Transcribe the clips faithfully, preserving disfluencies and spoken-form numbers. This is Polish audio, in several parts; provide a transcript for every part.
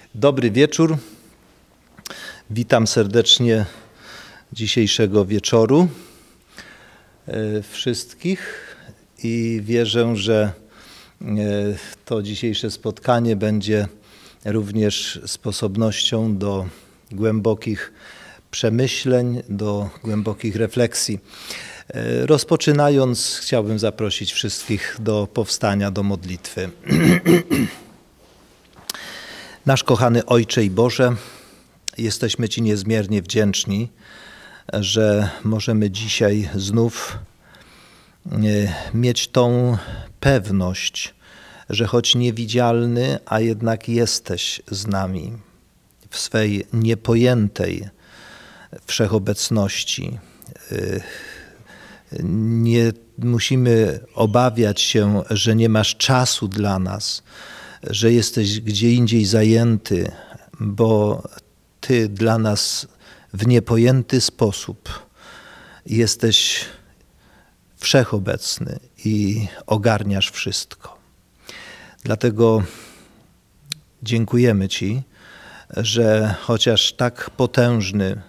Dobry wieczór. Witam serdecznie dzisiejszego wieczoru wszystkich i wierzę, że to dzisiejsze spotkanie będzie również sposobnością do głębokich przemyśleń, do głębokich refleksji. Rozpoczynając, chciałbym zaprosić wszystkich do powstania do modlitwy. Nasz kochany Ojcze i Boże, jesteśmy Ci niezmiernie wdzięczni, że możemy dzisiaj znów mieć tą pewność, że choć niewidzialny, a jednak jesteś z nami w swej niepojętej wszechobecności. Nie musimy obawiać się, że nie masz czasu dla nas, że jesteś gdzie indziej zajęty, bo Ty dla nas w niepojęty sposób jesteś wszechobecny i ogarniasz wszystko. Dlatego dziękujemy Ci, że chociaż tak potężny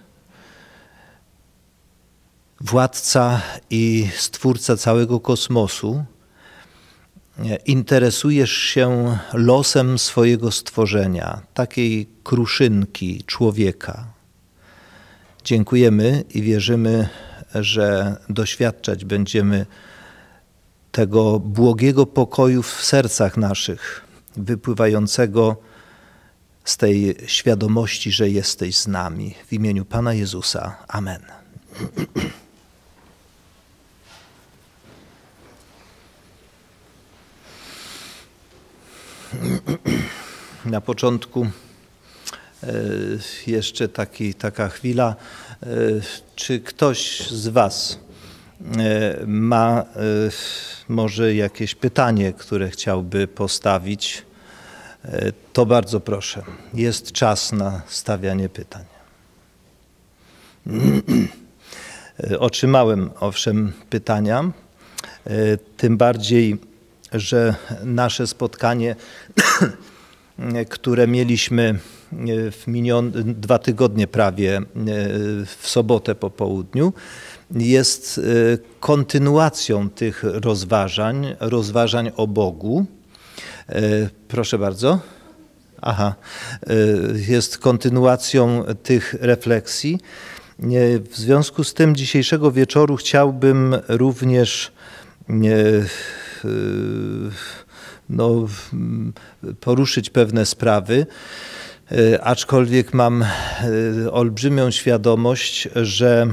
władca i stwórca całego kosmosu, interesujesz się losem swojego stworzenia, takiej kruszynki człowieka. Dziękujemy i wierzymy, że doświadczać będziemy tego błogiego pokoju w sercach naszych, wypływającego z tej świadomości, że jesteś z nami. W imieniu Pana Jezusa. Amen. Na początku jeszcze taki, taka chwila. Czy ktoś z Was ma może jakieś pytanie, które chciałby postawić? To bardzo proszę. Jest czas na stawianie pytań. Otrzymałem owszem pytania, tym bardziej, że nasze spotkanie, które mieliśmy w minione dwa tygodnie prawie w sobotę po południu, jest kontynuacją tych rozważań, rozważań o Bogu. Proszę bardzo. Aha, jest kontynuacją tych refleksji. W związku z tym dzisiejszego wieczoru chciałbym również no, poruszyć pewne sprawy, aczkolwiek mam olbrzymią świadomość, że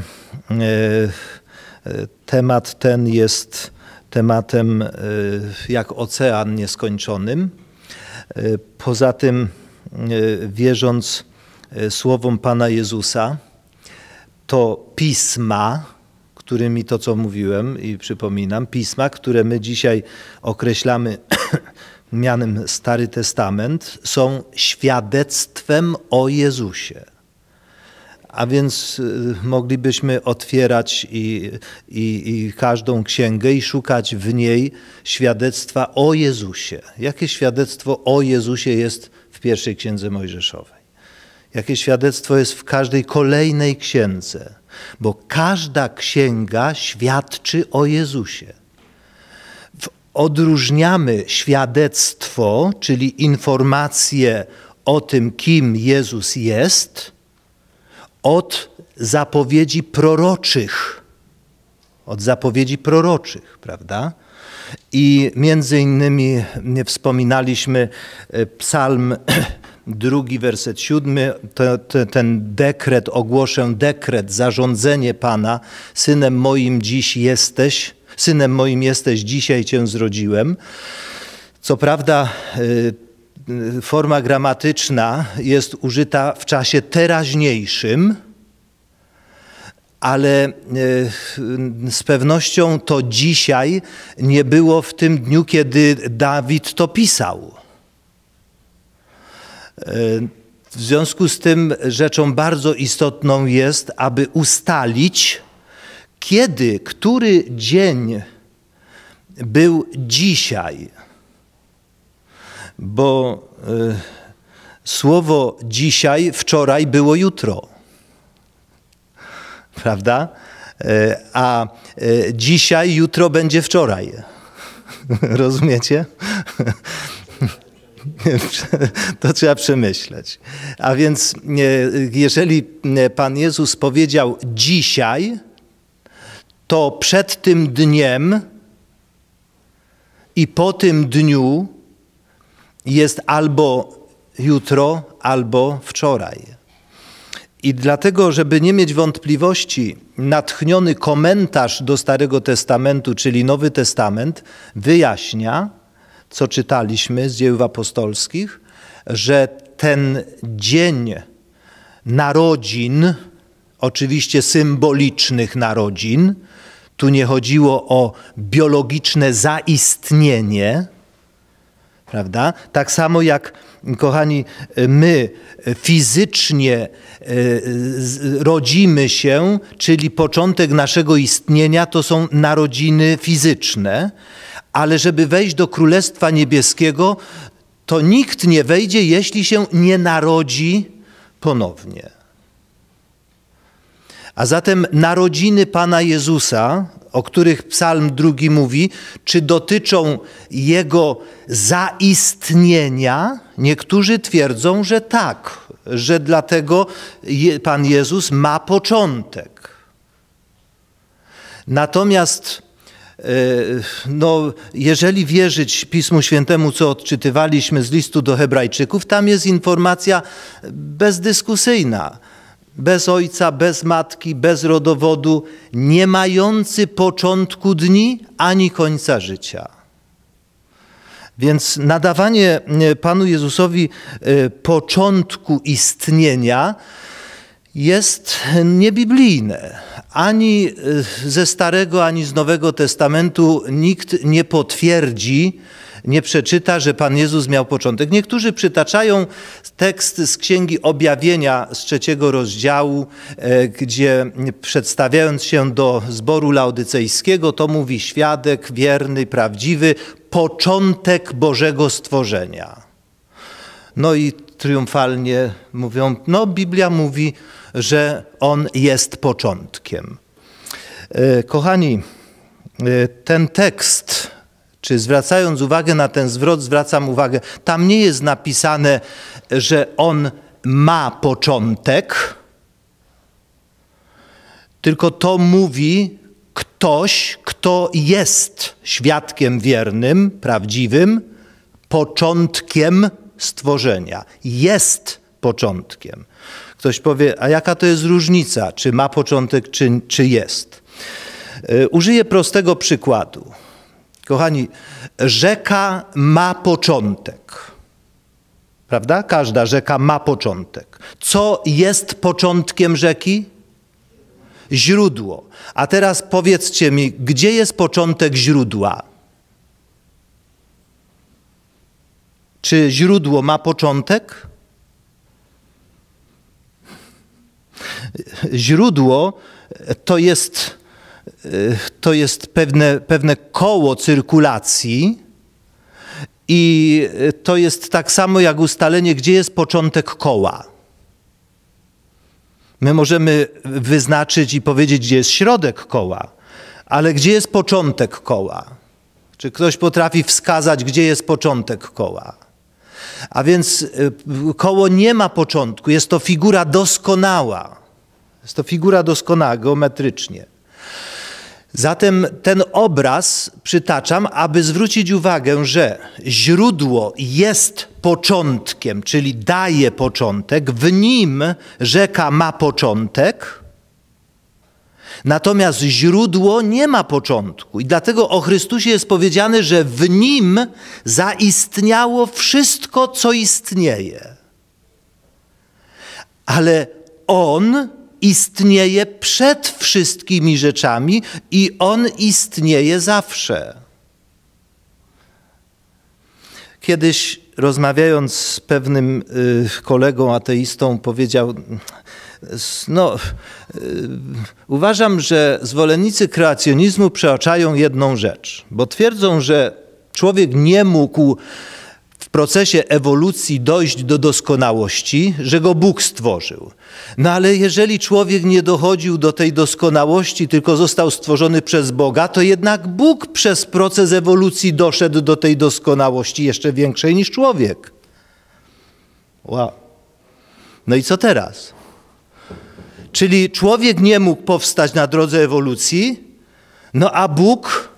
temat ten jest tematem jak ocean nieskończonym. Poza tym, wierząc słowom Pana Jezusa, to pisma, którymi to, co mówiłem i przypominam, pisma, które my dzisiaj określamy mianem Stary Testament, są świadectwem o Jezusie. A więc moglibyśmy otwierać i, i, i każdą księgę i szukać w niej świadectwa o Jezusie. Jakie świadectwo o Jezusie jest w pierwszej księdze Mojżeszowej? Jakie świadectwo jest w każdej kolejnej księdze? Bo każda księga świadczy o Jezusie. Odróżniamy świadectwo, czyli informacje o tym, kim Jezus jest, od zapowiedzi proroczych. Od zapowiedzi proroczych, prawda? I między innymi wspominaliśmy psalm drugi, werset siódmy, to, to, ten dekret, ogłoszę dekret, zarządzenie Pana, synem moim dziś jesteś, synem moim jesteś, dzisiaj Cię zrodziłem. Co prawda forma gramatyczna jest użyta w czasie teraźniejszym, ale z pewnością to dzisiaj nie było w tym dniu, kiedy Dawid to pisał. W związku z tym rzeczą bardzo istotną jest, aby ustalić, kiedy, który dzień był dzisiaj. Bo Słowo dzisiaj, wczoraj było jutro. Prawda? A dzisiaj, jutro będzie wczoraj. Rozumiecie? To trzeba przemyśleć. A więc jeżeli Pan Jezus powiedział dzisiaj, to przed tym dniem i po tym dniu jest albo jutro, albo wczoraj. I dlatego, żeby nie mieć wątpliwości, natchniony komentarz do Starego Testamentu, czyli Nowy Testament, wyjaśnia, co czytaliśmy z Dziejów Apostolskich, że ten dzień narodzin, oczywiście symbolicznych narodzin, tu nie chodziło o biologiczne zaistnienie, prawda? Tak samo jak, kochani, my fizycznie rodzimy się, czyli początek naszego istnienia to są narodziny fizyczne, ale żeby wejść do Królestwa Niebieskiego, to nikt nie wejdzie, jeśli się nie narodzi ponownie. A zatem narodziny Pana Jezusa, o których Psalm drugi mówi, czy dotyczą Jego zaistnienia? Niektórzy twierdzą, że tak, że dlatego Pan Jezus ma początek. Natomiast no, jeżeli wierzyć Pismu Świętemu, co odczytywaliśmy z listu do Hebrajczyków, tam jest informacja bezdyskusyjna. Bez ojca, bez matki, bez rodowodu, nie mający początku dni ani końca życia. Więc nadawanie Panu Jezusowi początku istnienia jest niebiblijne. Ani ze Starego, ani z Nowego Testamentu nikt nie potwierdzi, nie przeczyta, że Pan Jezus miał początek. Niektórzy przytaczają tekst z Księgi Objawienia z trzeciego rozdziału, gdzie przedstawiając się do zboru laodycejskiego, to mówi świadek, wierny, prawdziwy, początek Bożego stworzenia. No i triumfalnie mówią, no Biblia mówi, że On jest początkiem. Kochani, ten tekst, czy zwracając uwagę na ten zwrot, zwracam uwagę, tam nie jest napisane, że On ma początek, tylko to mówi ktoś, kto jest świadkiem wiernym, prawdziwym, początkiem stworzenia. Jest początkiem. Ktoś powie, a jaka to jest różnica, czy ma początek, czy, czy jest? Użyję prostego przykładu. Kochani, rzeka ma początek. Prawda? Każda rzeka ma początek. Co jest początkiem rzeki? Źródło. A teraz powiedzcie mi, gdzie jest początek źródła? Czy źródło ma początek? Źródło to jest, to jest pewne, pewne koło cyrkulacji i to jest tak samo jak ustalenie, gdzie jest początek koła. My możemy wyznaczyć i powiedzieć, gdzie jest środek koła, ale gdzie jest początek koła? Czy ktoś potrafi wskazać, gdzie jest początek koła? A więc koło nie ma początku, jest to figura doskonała. Jest to figura doskonała, geometrycznie. Zatem ten obraz przytaczam, aby zwrócić uwagę, że źródło jest początkiem, czyli daje początek, w nim rzeka ma początek, natomiast źródło nie ma początku. I dlatego o Chrystusie jest powiedziane, że w nim zaistniało wszystko, co istnieje. Ale On istnieje przed wszystkimi rzeczami i On istnieje zawsze. Kiedyś rozmawiając z pewnym y, kolegą ateistą powiedział, no y, uważam, że zwolennicy kreacjonizmu przeoczają jedną rzecz, bo twierdzą, że człowiek nie mógł w w procesie ewolucji dojść do doskonałości, że go Bóg stworzył. No ale jeżeli człowiek nie dochodził do tej doskonałości, tylko został stworzony przez Boga, to jednak Bóg przez proces ewolucji doszedł do tej doskonałości jeszcze większej niż człowiek. Wow. No i co teraz? Czyli człowiek nie mógł powstać na drodze ewolucji, no a Bóg...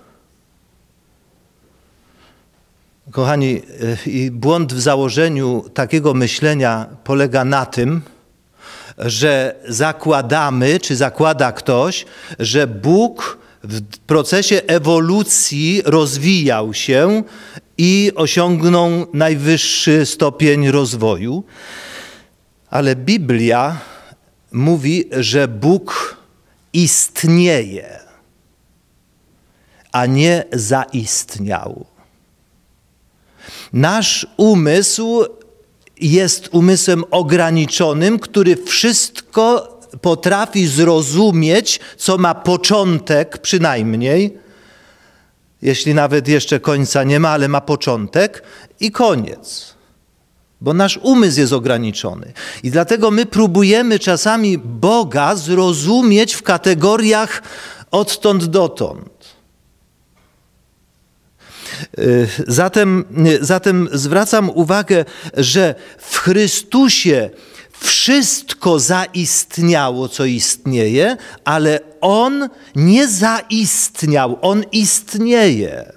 Kochani, i błąd w założeniu takiego myślenia polega na tym, że zakładamy, czy zakłada ktoś, że Bóg w procesie ewolucji rozwijał się i osiągnął najwyższy stopień rozwoju. Ale Biblia mówi, że Bóg istnieje, a nie zaistniał. Nasz umysł jest umysłem ograniczonym, który wszystko potrafi zrozumieć, co ma początek przynajmniej, jeśli nawet jeszcze końca nie ma, ale ma początek i koniec. Bo nasz umysł jest ograniczony. I dlatego my próbujemy czasami Boga zrozumieć w kategoriach odtąd dotąd. Zatem, zatem zwracam uwagę, że w Chrystusie wszystko zaistniało, co istnieje, ale On nie zaistniał, On istnieje.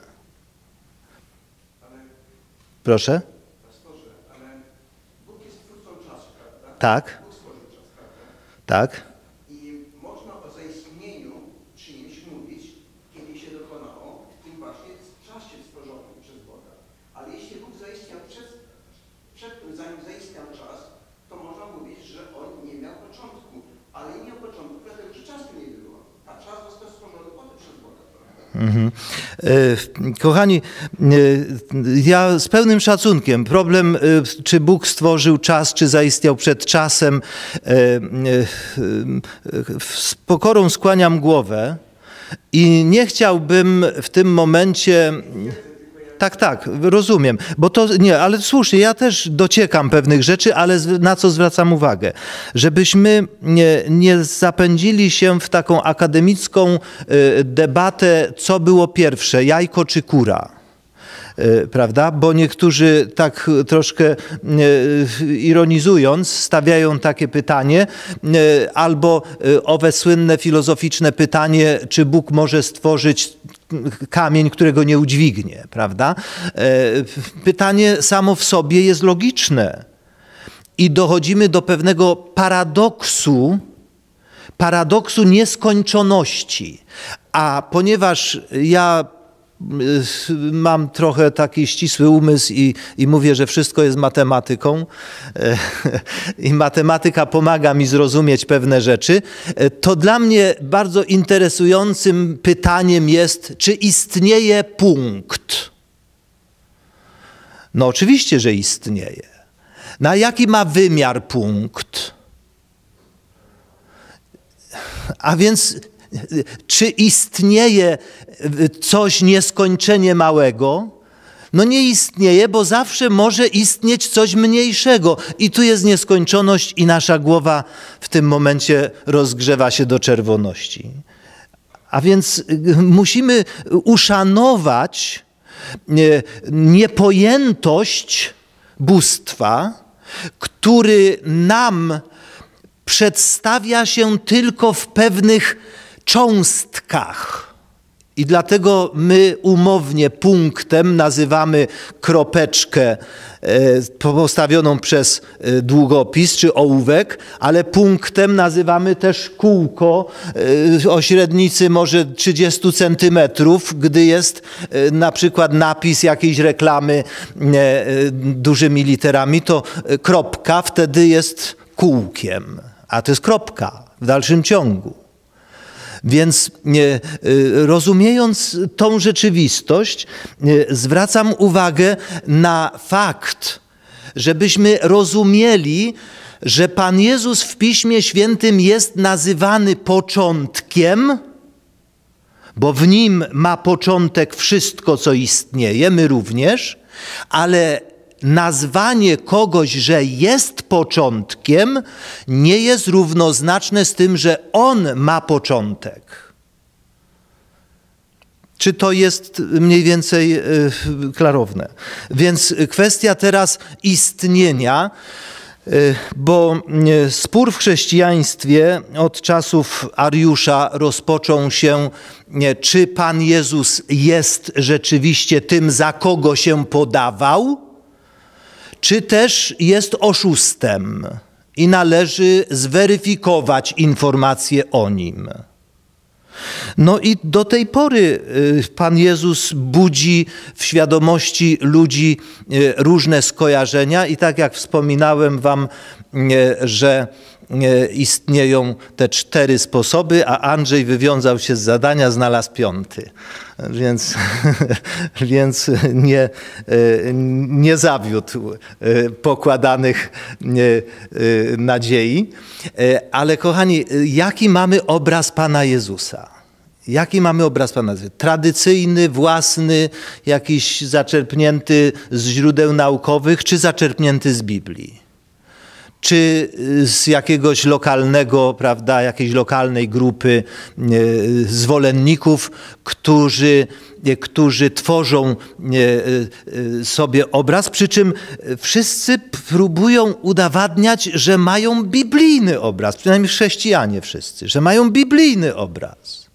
Proszę? Ale Bóg jest twórcą czasu, prawda? Tak. Bóg stworzył czas, prawda? Tak. I można o zaistnieniu czymś mówić, kiedy się dokonało, w tym właśnie czasie stworzonym przez Boga. Ale jeśli Bóg zaistniał przed, przed tym, zanim zaistniał czas, to można mówić, że On nie miał początku. Ale nie miał początku, dlatego że czasu nie było. A czas został stworzony potem przez Boga. Mhm. Kochani, ja z pełnym szacunkiem, problem, czy Bóg stworzył czas, czy zaistniał przed czasem, z pokorą skłaniam głowę i nie chciałbym w tym momencie... Tak, tak, rozumiem, bo to nie, ale słusznie, ja też dociekam pewnych rzeczy, ale na co zwracam uwagę? Żebyśmy nie, nie zapędzili się w taką akademicką debatę, co było pierwsze, jajko czy kura. Prawda? Bo niektórzy tak troszkę ironizując stawiają takie pytanie, albo owe słynne filozoficzne pytanie, czy Bóg może stworzyć kamień, którego nie udźwignie, prawda? Pytanie samo w sobie jest logiczne i dochodzimy do pewnego paradoksu, paradoksu nieskończoności. A ponieważ ja mam trochę taki ścisły umysł i, i mówię, że wszystko jest matematyką i matematyka pomaga mi zrozumieć pewne rzeczy, to dla mnie bardzo interesującym pytaniem jest, czy istnieje punkt? No oczywiście, że istnieje. Na jaki ma wymiar punkt? A więc czy istnieje coś nieskończenie małego? No nie istnieje, bo zawsze może istnieć coś mniejszego. I tu jest nieskończoność i nasza głowa w tym momencie rozgrzewa się do czerwoności. A więc musimy uszanować niepojętość bóstwa, który nam przedstawia się tylko w pewnych cząstkach. I dlatego my umownie punktem nazywamy kropeczkę postawioną przez długopis czy ołówek, ale punktem nazywamy też kółko o średnicy może trzydziestu centymetrów, gdy jest na przykład napis jakiejś reklamy dużymi literami, to kropka wtedy jest kółkiem, a to jest kropka w dalszym ciągu. Więc rozumiejąc tą rzeczywistość, zwracam uwagę na fakt, żebyśmy rozumieli, że Pan Jezus w Piśmie Świętym jest nazywany początkiem, bo w Nim ma początek wszystko, co istnieje, my również, ale nazwanie kogoś, że jest początkiem, nie jest równoznaczne z tym, że on ma początek. Czy to jest mniej więcej klarowne? Więc kwestia teraz istnienia, bo spór w chrześcijaństwie od czasów Ariusza rozpoczął się, czy Pan Jezus jest rzeczywiście tym, za kogo się podawał, czy też jest oszustem i należy zweryfikować informacje o nim. No i do tej pory Pan Jezus budzi w świadomości ludzi różne skojarzenia i tak jak wspominałem wam, że istnieją te cztery sposoby, a Andrzej wywiązał się z zadania, znalazł piąty. Więc, więc nie, nie zawiódł pokładanych nadziei. Ale kochani, jaki mamy obraz Pana Jezusa? Jaki mamy obraz Pana Jezusa? Tradycyjny, własny, jakiś zaczerpnięty z źródeł naukowych, czy zaczerpnięty z Biblii? Czy z jakiegoś lokalnego, prawda, jakiejś lokalnej grupy zwolenników, którzy, którzy tworzą sobie obraz, przy czym wszyscy próbują udowadniać, że mają biblijny obraz, przynajmniej chrześcijanie wszyscy, że mają biblijny obraz.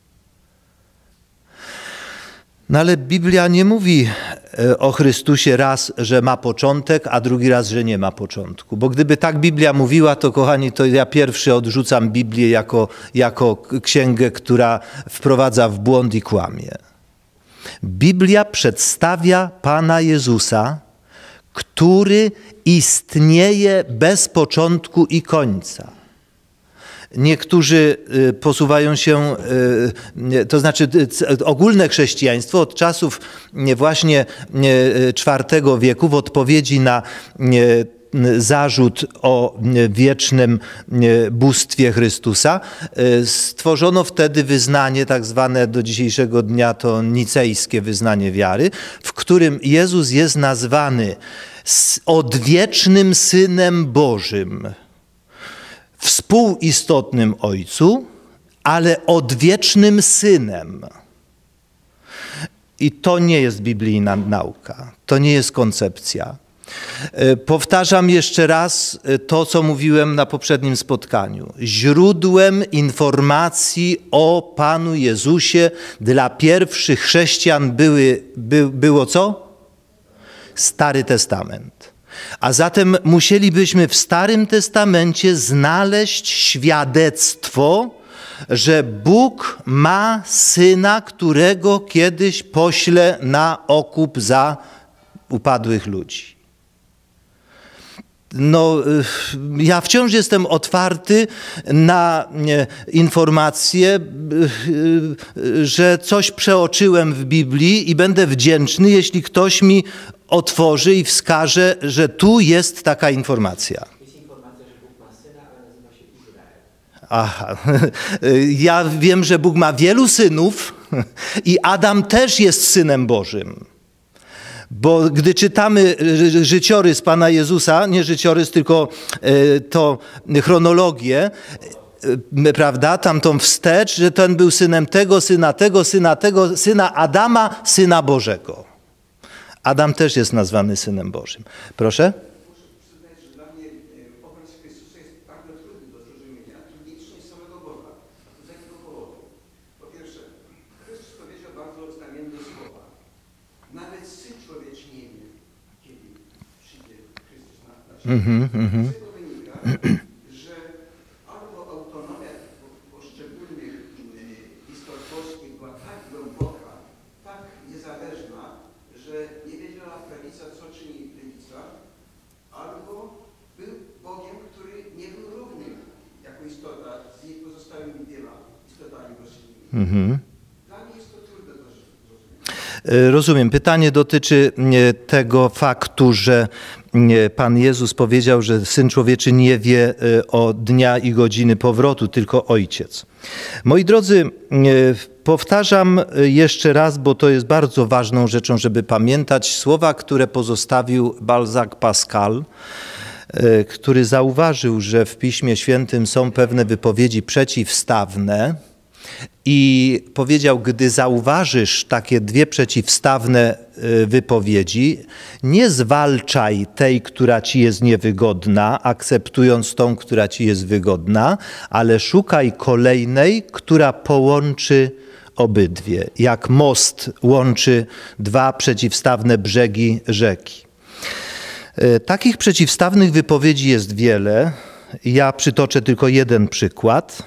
No ale Biblia nie mówi o Chrystusie raz, że ma początek, a drugi raz, że nie ma początku. Bo gdyby tak Biblia mówiła, to kochani, to ja pierwszy odrzucam Biblię jako, jako księgę, która wprowadza w błąd i kłamie. Biblia przedstawia Pana Jezusa, który istnieje bez początku i końca. Niektórzy posuwają się, to znaczy ogólne chrześcijaństwo od czasów właśnie czwartego wieku w odpowiedzi na zarzut o wiecznym bóstwie Chrystusa, stworzono wtedy wyznanie tak zwane do dzisiejszego dnia to nicejskie wyznanie wiary, w którym Jezus jest nazwany odwiecznym Synem Bożym, współistotnym Ojcu, ale odwiecznym Synem. I to nie jest biblijna nauka, to nie jest koncepcja. Powtarzam jeszcze raz to, co mówiłem na poprzednim spotkaniu. Źródłem informacji o Panu Jezusie dla pierwszych chrześcijan były, by, było co? Stary Testament. A zatem musielibyśmy w Starym Testamencie znaleźć świadectwo, że Bóg ma Syna, którego kiedyś pośle na okup za upadłych ludzi. No, ja wciąż jestem otwarty na informacje, że coś przeoczyłem w Biblii i będę wdzięczny, jeśli ktoś mi otworzy i wskaże, że tu jest taka informacja. Jest informacja, że Bóg ma syna, ale nazywa się Izrael. Aha. Ja wiem, że Bóg ma wielu synów i Adam też jest Synem Bożym. Bo gdy czytamy życiorys Pana Jezusa, nie życiorys, tylko to chronologię, prawda, tamtą wstecz, że ten był synem tego, syna tego, syna tego, syna Adama, Syna Bożego. Adam też jest nazwany Synem Bożym. Proszę? Muszę przyznać, że dla mnie obraz Chrystusa jest bardzo trudny do zrozumienia, trudniejszy niż samego Boga. Z jakiego powodu? Po pierwsze, Chrystus powiedział bardzo znamienne słowa. Nawet Syn Człowieczy nie wie, kiedy przyjdzie Chrystus na, na ziemię. Mm-hmm, mm-hmm. Z tego wynika, że albo autonomia poszczególnych istot boskich była tak głęboka, tak niezależna, że nie wiedziała prawica, co czyni lewica, albo był Bogiem, który nie był równy jako istota z jej pozostałymi dwiema istotami boskimi. Mm-hmm. Dla mnie jest to trudne do zrozumienia. Rozumiem. Pytanie dotyczy tego faktu, że Pan Jezus powiedział, że Syn Człowieczy nie wie o dnia i godziny powrotu, tylko Ojciec. Moi drodzy, powtarzam jeszcze raz, bo to jest bardzo ważną rzeczą, żeby pamiętać słowa, które pozostawił Balzac Pascal, który zauważył, że w Piśmie Świętym są pewne wypowiedzi przeciwstawne i powiedział, gdy zauważysz takie dwie przeciwstawne wypowiedzi, nie zwalczaj tej, która ci jest niewygodna, akceptując tą, która ci jest wygodna, ale szukaj kolejnej, która połączy obydwie, jak most łączy dwa przeciwstawne brzegi rzeki. Takich przeciwstawnych wypowiedzi jest wiele. Ja przytoczę tylko jeden przykład.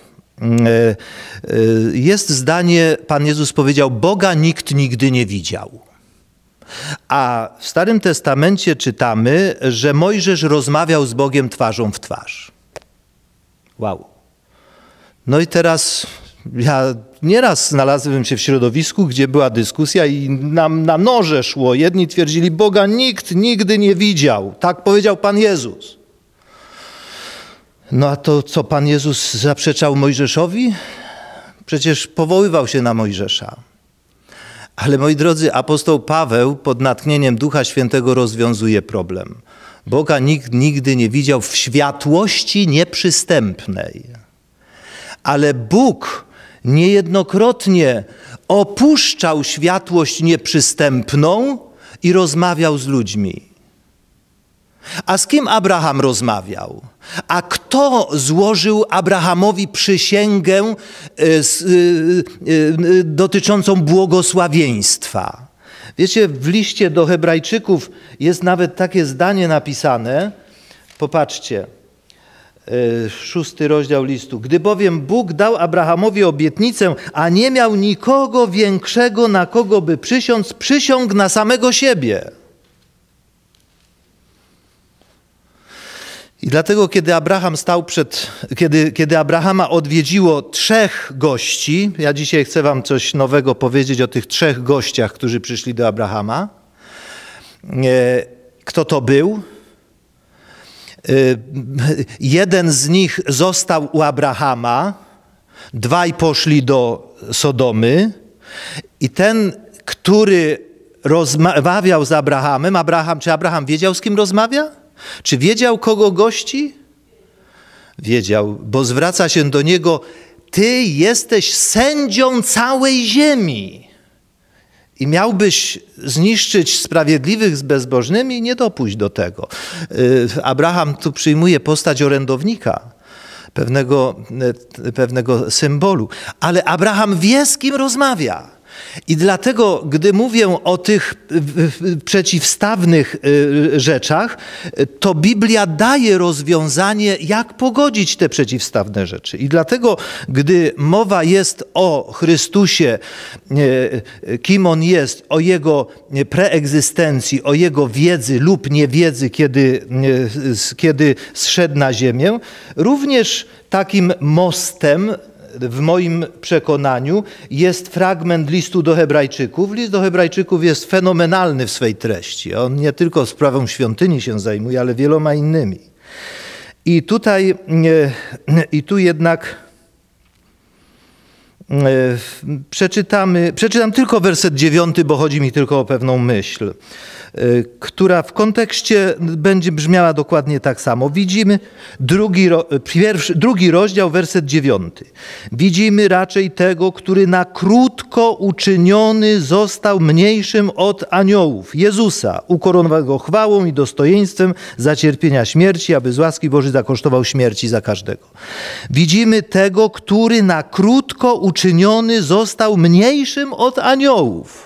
Jest zdanie, Pan Jezus powiedział, Boga nikt nigdy nie widział. A w Starym Testamencie czytamy, że Mojżesz rozmawiał z Bogiem twarzą w twarz. Wow. No i teraz ja nieraz znalazłem się w środowisku, gdzie była dyskusja i nam na noże szło. Jedni twierdzili, Boga nikt nigdy nie widział. Tak powiedział Pan Jezus. No a to co, Pan Jezus zaprzeczał Mojżeszowi? Przecież powoływał się na Mojżesza. Ale moi drodzy, apostoł Paweł pod natchnieniem Ducha Świętego rozwiązuje problem. Boga nikt nigdy nie widział w światłości nieprzystępnej. Ale Bóg niejednokrotnie opuszczał światłość nieprzystępną i rozmawiał z ludźmi. A z kim Abraham rozmawiał? A kto złożył Abrahamowi przysięgę dotyczącą błogosławieństwa? Wiecie, w liście do Hebrajczyków jest nawet takie zdanie napisane. Popatrzcie, szósty rozdział listu. Gdy bowiem Bóg dał Abrahamowi obietnicę, a nie miał nikogo większego, na kogo by przysiąc, przysiągł na samego siebie. I dlatego, kiedy Abraham stał przed, kiedy, kiedy Abrahama odwiedziło trzech gości, ja dzisiaj chcę wam coś nowego powiedzieć o tych trzech gościach, którzy przyszli do Abrahama. Kto to był? Jeden z nich został u Abrahama, dwaj poszli do Sodomy i ten, który rozmawiał z Abrahamem, Abraham, czy Abraham wiedział, z kim rozmawia? Czy wiedział, kogo gości? Wiedział, bo zwraca się do niego, ty jesteś sędzią całej ziemi i miałbyś zniszczyć sprawiedliwych z bezbożnymi, nie dopuść do tego. Abraham tu przyjmuje postać orędownika, pewnego, pewnego symbolu, ale Abraham wie, z kim rozmawia. I dlatego, gdy mówię o tych przeciwstawnych rzeczach, to Biblia daje rozwiązanie, jak pogodzić te przeciwstawne rzeczy. I dlatego, gdy mowa jest o Chrystusie, kim On jest, o Jego preegzystencji, o Jego wiedzy lub niewiedzy, kiedy, kiedy zszedł na ziemię, również takim mostem, w moim przekonaniu, jest fragment listu do Hebrajczyków. List do Hebrajczyków jest fenomenalny w swej treści. On nie tylko sprawą świątyni się zajmuje, ale wieloma innymi. I tutaj, i tu jednak przeczytamy, przeczytam tylko werset dziewiąty, bo chodzi mi tylko o pewną myśl, która w kontekście będzie brzmiała dokładnie tak samo. Widzimy drugi, pierwszy, drugi rozdział, werset dziewiąty. Widzimy raczej tego, który na krótko uczyniony został mniejszym od aniołów, Jezusa, ukoronowanego chwałą i dostojeństwem za cierpienia śmierci, aby z łaski Bożej zakosztował śmierci za każdego. Widzimy tego, który na krótko uczyniony został mniejszym od aniołów.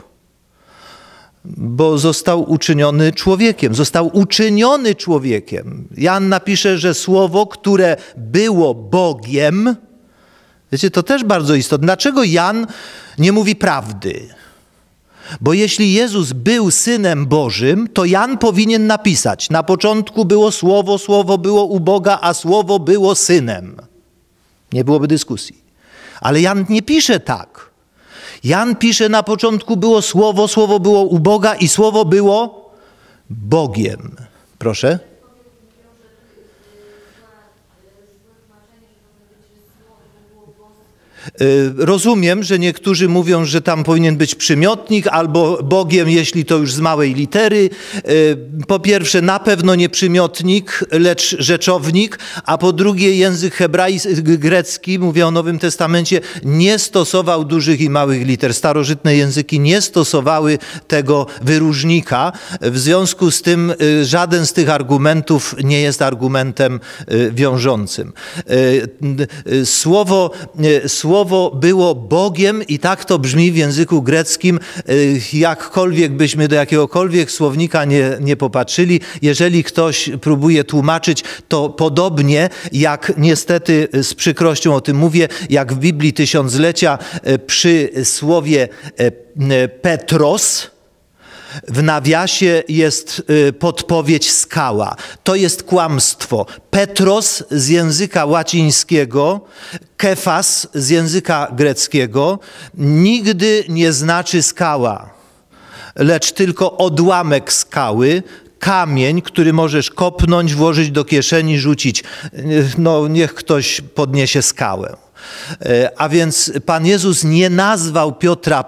Bo został uczyniony człowiekiem, został uczyniony człowiekiem. Jan napisze, że słowo, które było Bogiem, wiecie, to też bardzo istotne. Dlaczego Jan nie mówi prawdy? Bo jeśli Jezus był Synem Bożym, to Jan powinien napisać, na początku było Słowo, Słowo było u Boga, a Słowo było Synem. Nie byłoby dyskusji. Ale Jan nie pisze tak. Jan pisze, na początku było Słowo, Słowo było u Boga i Słowo było Bogiem. Proszę? Rozumiem, że niektórzy mówią, że tam powinien być przymiotnik albo Bogiem, jeśli to już z małej litery. Po pierwsze, na pewno nie przymiotnik, lecz rzeczownik, a po drugie język hebrajski, grecki, mówię o Nowym Testamencie, nie stosował dużych i małych liter. Starożytne języki nie stosowały tego wyróżnika. W związku z tym żaden z tych argumentów nie jest argumentem wiążącym. Słowo, słowo Słowo było Bogiem i tak to brzmi w języku greckim, jakkolwiek byśmy do jakiegokolwiek słownika nie, nie popatrzyli. Jeżeli ktoś próbuje tłumaczyć, to podobnie jak niestety z przykrością o tym mówię, jak w Biblii Tysiąclecia przy słowie Petros, w nawiasie jest podpowiedź skała. To jest kłamstwo. Petros z języka łacińskiego, kefas z języka greckiego nigdy nie znaczy skała, lecz tylko odłamek skały, kamień, który możesz kopnąć, włożyć do kieszeni, rzucić. No niech ktoś podniesie skałę. A więc Pan Jezus nie nazwał Piotra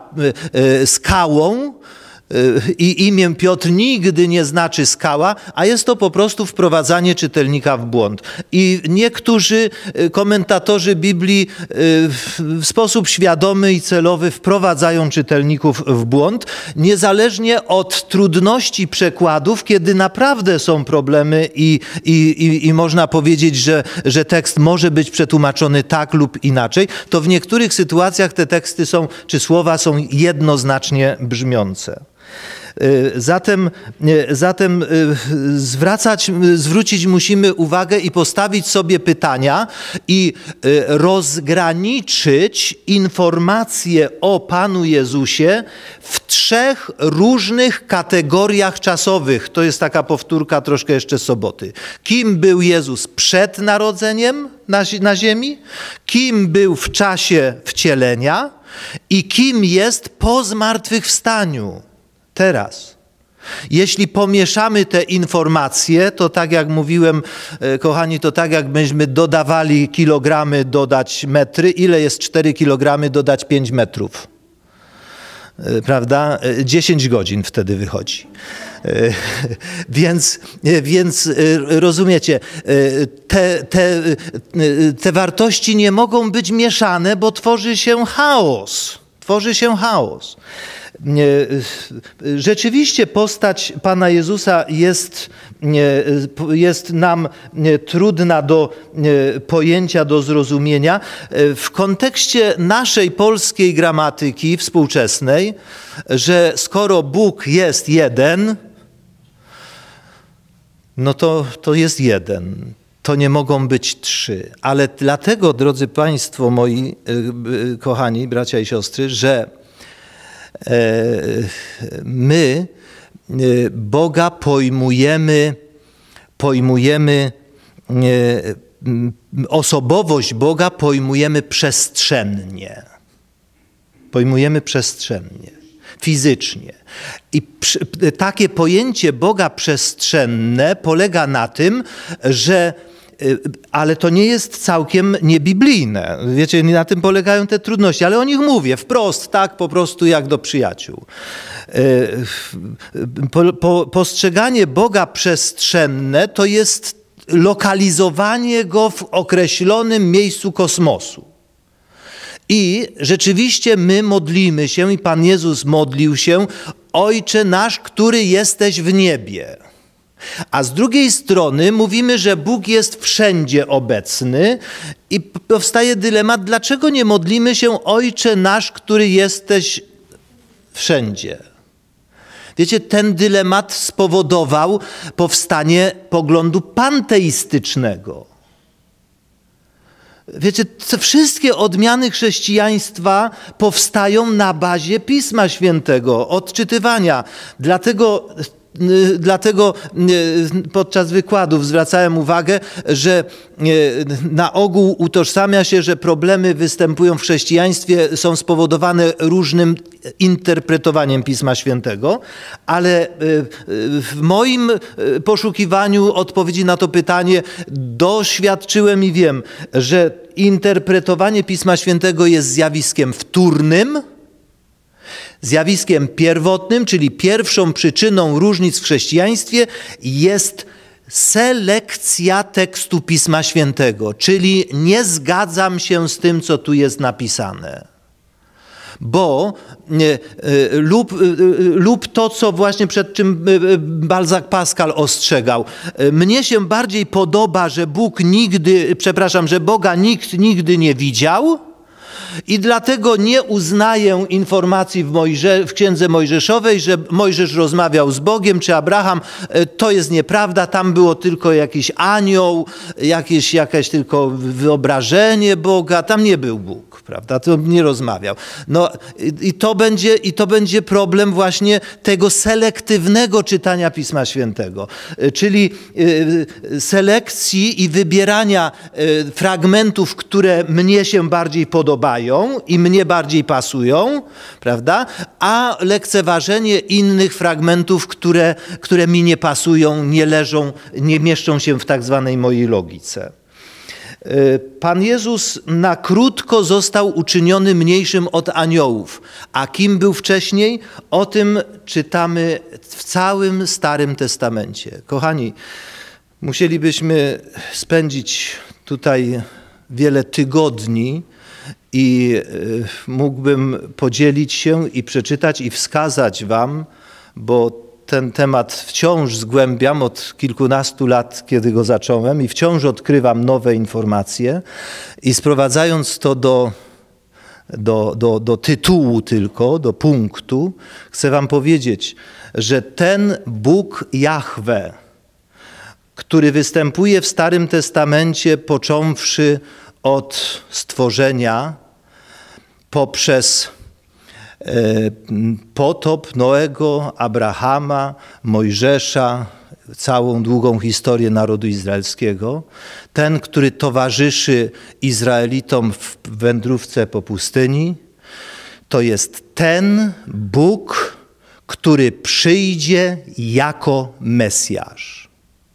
skałą, i imię Piotr nigdy nie znaczy skała, a jest to po prostu wprowadzanie czytelnika w błąd. I niektórzy komentatorzy Biblii w sposób świadomy i celowy wprowadzają czytelników w błąd, niezależnie od trudności przekładów, kiedy naprawdę są problemy i, i, i, i można powiedzieć, że, że tekst może być przetłumaczony tak lub inaczej, to w niektórych sytuacjach te teksty są, czy słowa są jednoznacznie brzmiące. Zatem, zatem zwracać, zwrócić musimy uwagę i postawić sobie pytania i rozgraniczyć informacje o Panu Jezusie w trzech różnych kategoriach czasowych. To jest taka powtórka troszkę jeszcze z soboty. Kim był Jezus przed narodzeniem na, na ziemi? Kim był w czasie wcielenia? I kim jest po zmartwychwstaniu? Teraz. Jeśli pomieszamy te informacje, to tak jak mówiłem, kochani, to tak jakbyśmy dodawali kilogramy, dodać metry. Ile jest cztery kilogramy, dodać pięć metrów? Prawda? dziesięć godzin wtedy wychodzi. Więc, więc rozumiecie, te, te, te wartości nie mogą być mieszane, bo tworzy się chaos. Tworzy się chaos. Rzeczywiście postać Pana Jezusa jest, jest nam trudna do pojęcia, do zrozumienia. W kontekście naszej polskiej gramatyki współczesnej, że skoro Bóg jest jeden, no to, to jest jeden. To nie mogą być trzy. Ale dlatego, drodzy Państwo, moi kochani, bracia i siostry, że my Boga pojmujemy, pojmujemy osobowość Boga pojmujemy przestrzennie. Pojmujemy przestrzennie, fizycznie. I takie pojęcie Boga przestrzenne polega na tym, że ale to nie jest całkiem niebiblijne. Wiecie, na tym polegają te trudności, ale o nich mówię wprost, tak po prostu jak do przyjaciół. Po, po, postrzeganie Boga przestrzenne to jest lokalizowanie Go w określonym miejscu kosmosu. I rzeczywiście my modlimy się i Pan Jezus modlił się: Ojcze nasz, który jesteś w niebie. A z drugiej strony mówimy, że Bóg jest wszędzie obecny i powstaje dylemat, dlaczego nie modlimy się: Ojcze nasz, który jesteś wszędzie. Wiecie, ten dylemat spowodował powstanie poglądu panteistycznego. Wiecie, wszystkie odmiany chrześcijaństwa powstają na bazie Pisma Świętego, odczytywania. Dlatego Dlatego podczas wykładów zwracałem uwagę, że na ogół utożsamia się, że problemy występują w chrześcijaństwie, są spowodowane różnym interpretowaniem Pisma Świętego, ale w moim poszukiwaniu odpowiedzi na to pytanie doświadczyłem i wiem, że interpretowanie Pisma Świętego jest zjawiskiem wtórnym, zjawiskiem pierwotnym, czyli pierwszą przyczyną różnic w chrześcijaństwie jest selekcja tekstu Pisma Świętego, czyli nie zgadzam się z tym, co tu jest napisane. Bo lub, lub to, co właśnie przed czym Balzac Pascal ostrzegał. Mnie się bardziej podoba, że Bóg nigdy, przepraszam, że Boga nikt nigdy nie widział, i dlatego nie uznaję informacji w, Mojże, w Księdze Mojżeszowej, że Mojżesz rozmawiał z Bogiem, czy Abraham. To jest nieprawda, tam było tylko jakiś anioł, jakieś, jakieś tylko wyobrażenie Boga, tam nie był Bóg, prawda? To nie rozmawiał. No i to będzie, i to będzie problem właśnie tego selektywnego czytania Pisma Świętego, czyli selekcji i wybierania fragmentów, które mnie się bardziej podobają i mnie bardziej pasują, prawda? A lekceważenie innych fragmentów, które, które mi nie pasują, nie leżą, nie mieszczą się w tak zwanej mojej logice. Pan Jezus na krótko został uczyniony mniejszym od aniołów. A kim był wcześniej? O tym czytamy w całym Starym Testamencie. Kochani, musielibyśmy spędzić tutaj wiele tygodni i mógłbym podzielić się i przeczytać i wskazać wam, bo ten temat wciąż zgłębiam od kilkunastu lat, kiedy go zacząłem, i wciąż odkrywam nowe informacje i sprowadzając to do, do, do, do tytułu tylko, do punktu, chcę wam powiedzieć, że ten Bóg Jahwe, który występuje w Starym Testamencie, począwszy od stworzenia, poprzez potop Noego, Abrahama, Mojżesza, całą długą historię narodu izraelskiego. Ten, który towarzyszy Izraelitom w wędrówce po pustyni, to jest ten Bóg, który przyjdzie jako Mesjasz.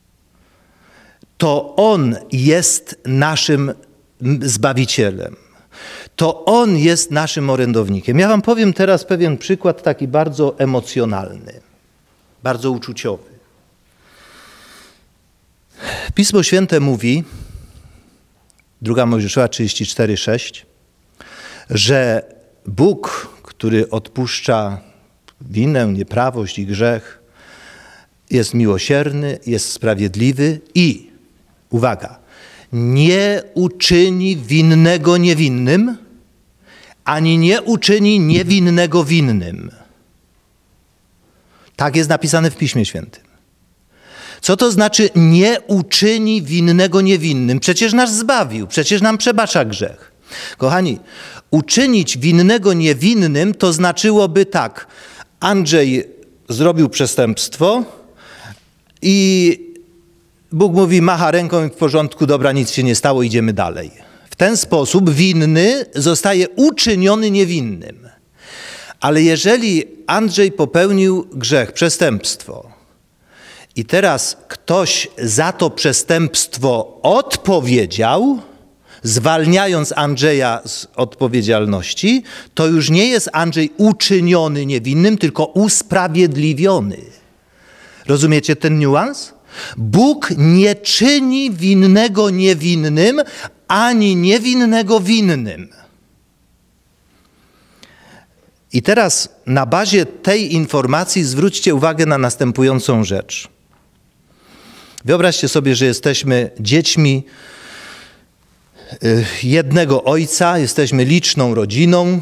To On jest naszym Zbawicielem. To On jest naszym orędownikiem. Ja wam powiem teraz pewien przykład taki bardzo emocjonalny, bardzo uczuciowy. Pismo Święte mówi, druga Mojżeszowa trzydzieści cztery, sześć, że Bóg, który odpuszcza winę, nieprawość i grzech, jest miłosierny, jest sprawiedliwy i, uwaga, nie uczyni winnego niewinnym, ani nie uczyni niewinnego winnym. Tak jest napisane w Piśmie Świętym. Co to znaczy nie uczyni winnego niewinnym? Przecież nas zbawił, przecież nam przebacza grzech. Kochani, uczynić winnego niewinnym to znaczyłoby tak, Andrzej zrobił przestępstwo i Bóg mówi, macha ręką i w porządku, dobra, nic się nie stało, idziemy dalej. W ten sposób winny zostaje uczyniony niewinnym. Ale jeżeli Andrzej popełnił grzech, przestępstwo i teraz ktoś za to przestępstwo odpowiedział, zwalniając Andrzeja z odpowiedzialności, to już nie jest Andrzej uczyniony niewinnym, tylko usprawiedliwiony. Rozumiecie ten niuans? Bóg nie czyni winnego niewinnym, ani niewinnego winnym. I teraz na bazie tej informacji zwróćcie uwagę na następującą rzecz. Wyobraźcie sobie, że jesteśmy dziećmi jednego ojca, jesteśmy liczną rodziną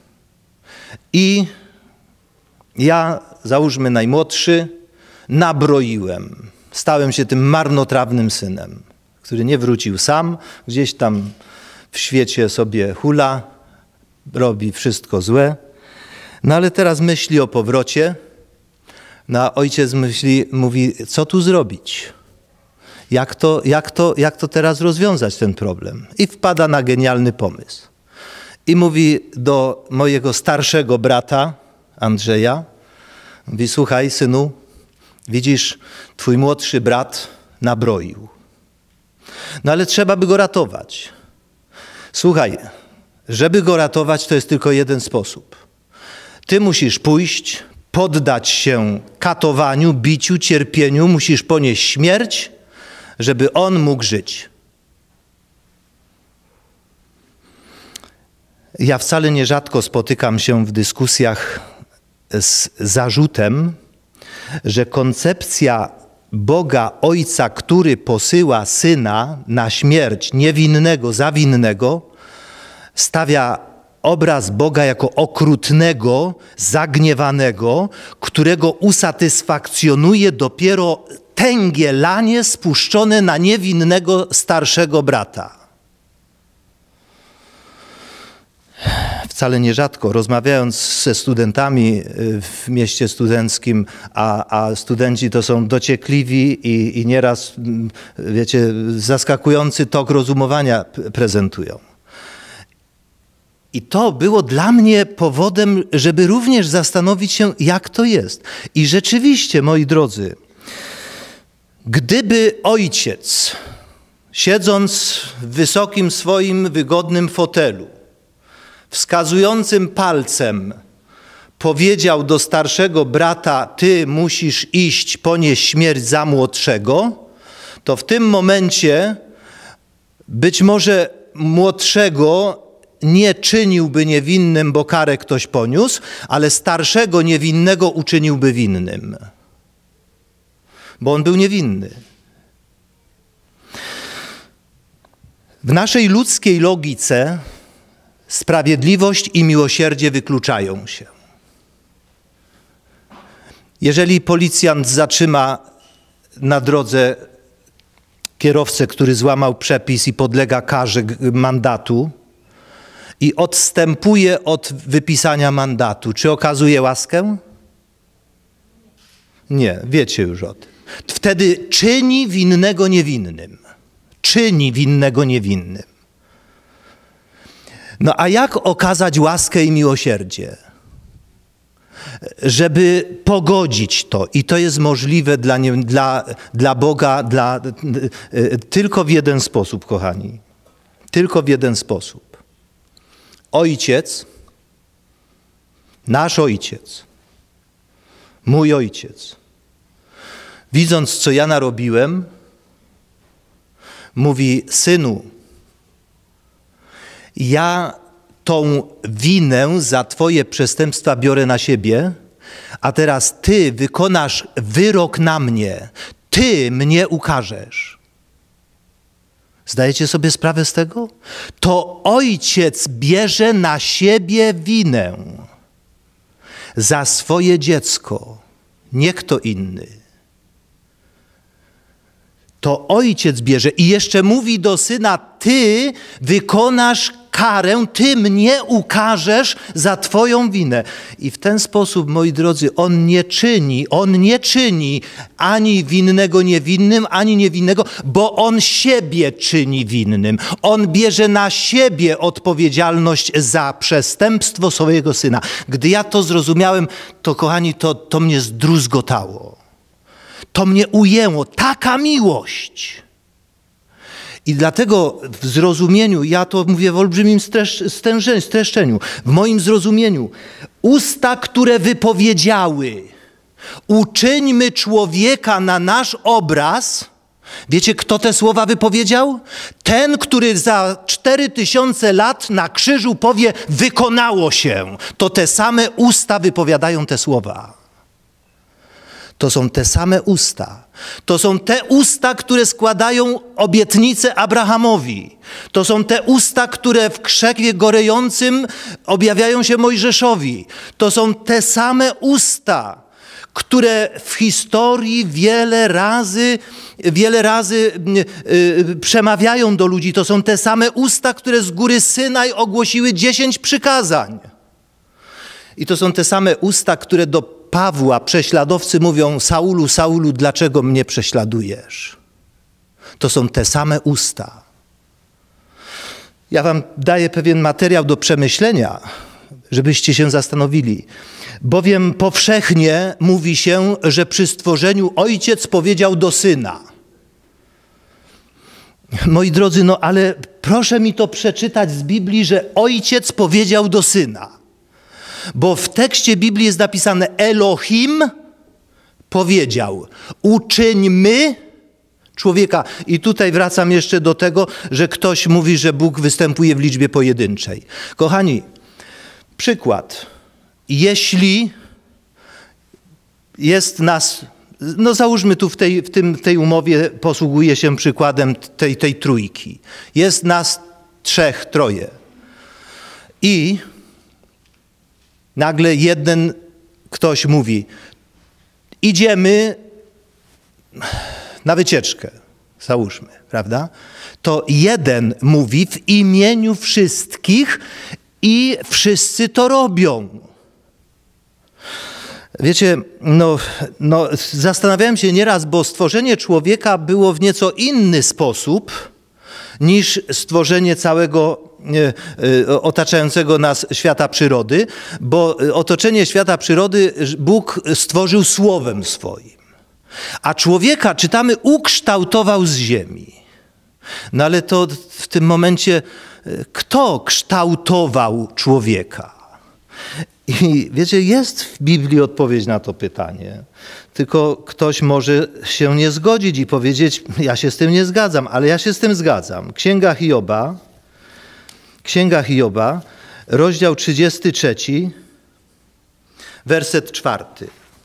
i ja, załóżmy najmłodszy, nabroiłem. Stałem się tym marnotrawnym synem, który nie wrócił sam, gdzieś tam w świecie sobie hula, robi wszystko złe. No ale teraz myśli o powrocie, No a ojciec myśli, mówi, co tu zrobić? Jak to, jak to, jak to teraz rozwiązać ten problem? I wpada na genialny pomysł. I mówi do mojego starszego brata, Andrzeja, mówi, słuchaj synu, widzisz, twój młodszy brat nabroił. No ale trzeba by go ratować. Słuchaj, żeby go ratować, to jest tylko jeden sposób. Ty musisz pójść, poddać się katowaniu, biciu, cierpieniu, musisz ponieść śmierć, żeby on mógł żyć. Ja wcale nierzadko spotykam się w dyskusjach z zarzutem, że koncepcja Boga Ojca, który posyła Syna na śmierć niewinnego za winnego, stawia obraz Boga jako okrutnego, zagniewanego, którego usatysfakcjonuje dopiero tęgie lanie spuszczone na niewinnego starszego brata. Wcale nierzadko, rozmawiając ze studentami w mieście studenckim, a, a studenci to są dociekliwi i, i nieraz, wiecie, zaskakujący tok rozumowania prezentują. I to było dla mnie powodem, żeby również zastanowić się, jak to jest. I rzeczywiście, moi drodzy, gdyby ojciec, siedząc w wysokim swoim wygodnym fotelu, wskazującym palcem powiedział do starszego brata, ty musisz iść ponieść śmierć za młodszego, to w tym momencie być może młodszego nie czyniłby niewinnym, bo karę ktoś poniósł, ale starszego niewinnego uczyniłby winnym, bo on był niewinny. W naszej ludzkiej logice sprawiedliwość i miłosierdzie wykluczają się. Jeżeli policjant zatrzyma na drodze kierowcę, który złamał przepis i podlega karze mandatu i odstępuje od wypisania mandatu, czy okazuje łaskę? Nie, wiecie już o tym. Wtedy czyni winnego niewinnym. Czyni winnego niewinnym. No a jak okazać łaskę i miłosierdzie? Żeby pogodzić to. I to jest możliwe dla, nie, dla, dla Boga dla, y, tylko w jeden sposób, kochani. Tylko w jeden sposób. Ojciec, nasz ojciec, mój ojciec, widząc, co ja narobiłem, mówi, synu, ja tą winę za twoje przestępstwa biorę na siebie, a teraz ty wykonasz wyrok na mnie. Ty mnie ukarzesz. Zdajecie sobie sprawę z tego? To ojciec bierze na siebie winę za swoje dziecko, nie kto inny. To ojciec bierze i jeszcze mówi do syna, ty wykonasz karę, ty mnie ukarzesz za twoją winę. I w ten sposób, moi drodzy, on nie czyni, on nie czyni ani winnego niewinnym, ani niewinnego, bo on siebie czyni winnym. On bierze na siebie odpowiedzialność za przestępstwo swojego syna. Gdy ja to zrozumiałem, to kochani, to, to mnie zdruzgotało. To mnie ujęło, taka miłość. I dlatego w zrozumieniu, ja to mówię w olbrzymim streszczeniu, w moim zrozumieniu, usta, które wypowiedziały, uczyńmy człowieka na nasz obraz, wiecie, kto te słowa wypowiedział? Ten, który za cztery tysiące lat na krzyżu powie, wykonało się. To te same usta wypowiadają te słowa. To są te same usta. To są te usta, które składają obietnicę Abrahamowi. To są te usta, które w krzewie gorejącym objawiają się Mojżeszowi. To są te same usta, które w historii wiele razy, wiele razy yy, przemawiają do ludzi. To są te same usta, które z góry Synaj ogłosiły dziesięć przykazań. I to są te same usta, które do Pawła prześladowcy mówią: Saulu, Saulu, dlaczego mnie prześladujesz? To są te same usta. Ja wam daję pewien materiał do przemyślenia, żebyście się zastanowili. Bowiem powszechnie mówi się, że przy stworzeniu ojciec powiedział do syna. Moi drodzy, no ale proszę mi to przeczytać z Biblii, że ojciec powiedział do syna. Bo w tekście Biblii jest napisane: Elohim powiedział, uczyńmy człowieka. I tutaj wracam jeszcze do tego, że ktoś mówi, że Bóg występuje w liczbie pojedynczej. Kochani, przykład. Jeśli jest nas, no załóżmy tu w tej, w tym, tej umowie posługuje się przykładem tej, tej trójki. Jest nas trzech, troje. I nagle jeden ktoś mówi: idziemy na wycieczkę, załóżmy, prawda? To jeden mówi w imieniu wszystkich i wszyscy to robią. Wiecie, no, no, zastanawiałem się nieraz, bo stworzenie człowieka było w nieco inny sposób niż stworzenie całego e, otaczającego nas świata przyrody, bo otoczenie świata przyrody Bóg stworzył słowem swoim. A człowieka, czytamy, ukształtował z ziemi. No ale to w tym momencie kto kształtował człowieka? I wiecie, jest w Biblii odpowiedź na to pytanie. Tylko ktoś może się nie zgodzić i powiedzieć: ja się z tym nie zgadzam, ale ja się z tym zgadzam. Księga Hioba, Księga Hioba, rozdział trzydziesty trzeci, werset czwarty.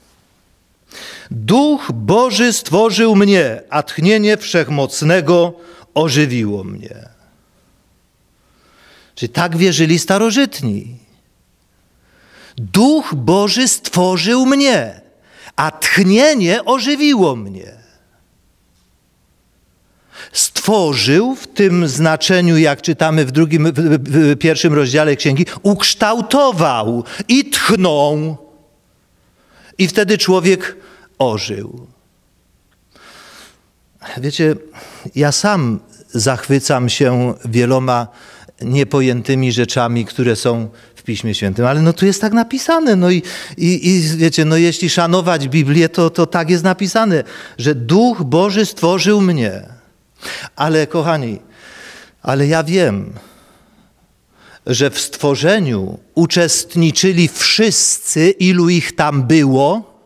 Duch Boży stworzył mnie, a tchnienie Wszechmocnego ożywiło mnie. Czyli tak wierzyli starożytni. Duch Boży stworzył mnie, a tchnienie ożywiło mnie. Stworzył w tym znaczeniu, jak czytamy w drugim, w pierwszym rozdziale księgi, ukształtował i tchnął. I wtedy człowiek ożył. Wiecie, ja sam zachwycam się wieloma niepojętymi rzeczami, które są w Piśmie Świętym, ale no tu jest tak napisane. No i, i, i wiecie, no jeśli szanować Biblię, to, to tak jest napisane, że Duch Boży stworzył mnie. Ale kochani, ale ja wiem, że w stworzeniu uczestniczyli wszyscy, ilu ich tam było,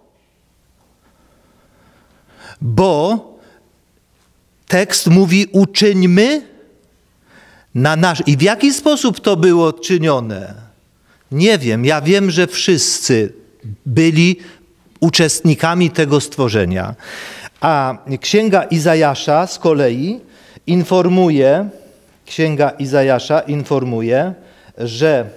bo tekst mówi: uczyńmy na nasz... I w jaki sposób to było czynione? Nie wiem. Ja wiem, że wszyscy byli uczestnikami tego stworzenia. A Księga Izajasza z kolei informuje, Księga Izajasza informuje, że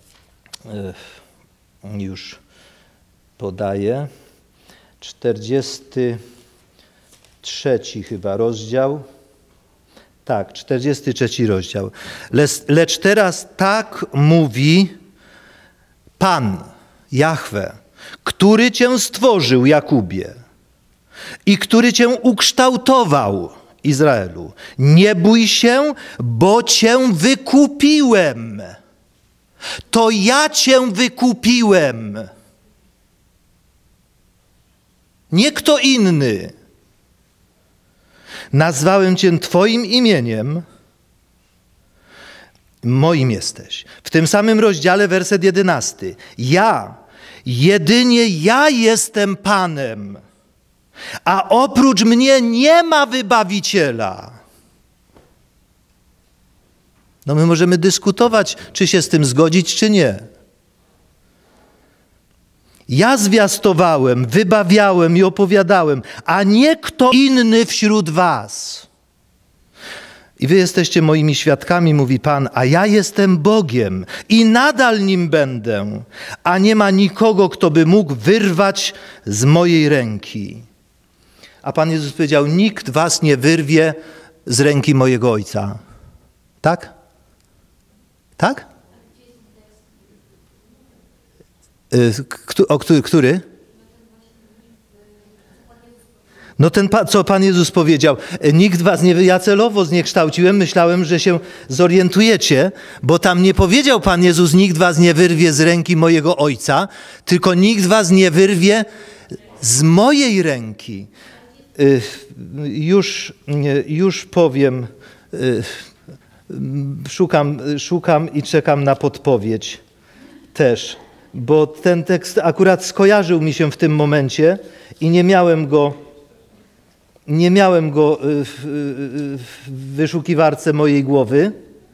już podaję, czterdziesty trzeci chyba rozdział, tak, czterdziesty trzeci rozdział. Lecz, lecz teraz tak mówi Pan, Jahwe, który cię stworzył, Jakubie, i który cię ukształtował, Izraelu. Nie bój się, bo cię wykupiłem. To ja cię wykupiłem. Nie kto inny. Nazwałem cię twoim imieniem. Moim jesteś. W tym samym rozdziale werset jedenasty. Ja, jedynie ja jestem Panem, a oprócz mnie nie ma wybawiciela. No my możemy dyskutować, czy się z tym zgodzić, czy nie. Ja zwiastowałem, wybawiałem i opowiadałem, a nie kto inny wśród was. I wy jesteście moimi świadkami, mówi Pan, a ja jestem Bogiem i nadal nim będę, a nie ma nikogo, kto by mógł wyrwać z mojej ręki. A Pan Jezus powiedział, nikt was nie wyrwie z ręki mojego Ojca. Tak? Tak? O, który? który? No ten, co Pan Jezus powiedział, nikt was nie, ja celowo zniekształciłem, myślałem, że się zorientujecie, bo tam nie powiedział Pan Jezus, nikt was nie wyrwie z ręki mojego Ojca, tylko nikt was nie wyrwie z mojej ręki. Już, już powiem, szukam, szukam i czekam na podpowiedź też, bo ten tekst akurat skojarzył mi się w tym momencie i nie miałem go, nie miałem go w, w wyszukiwarce mojej głowy.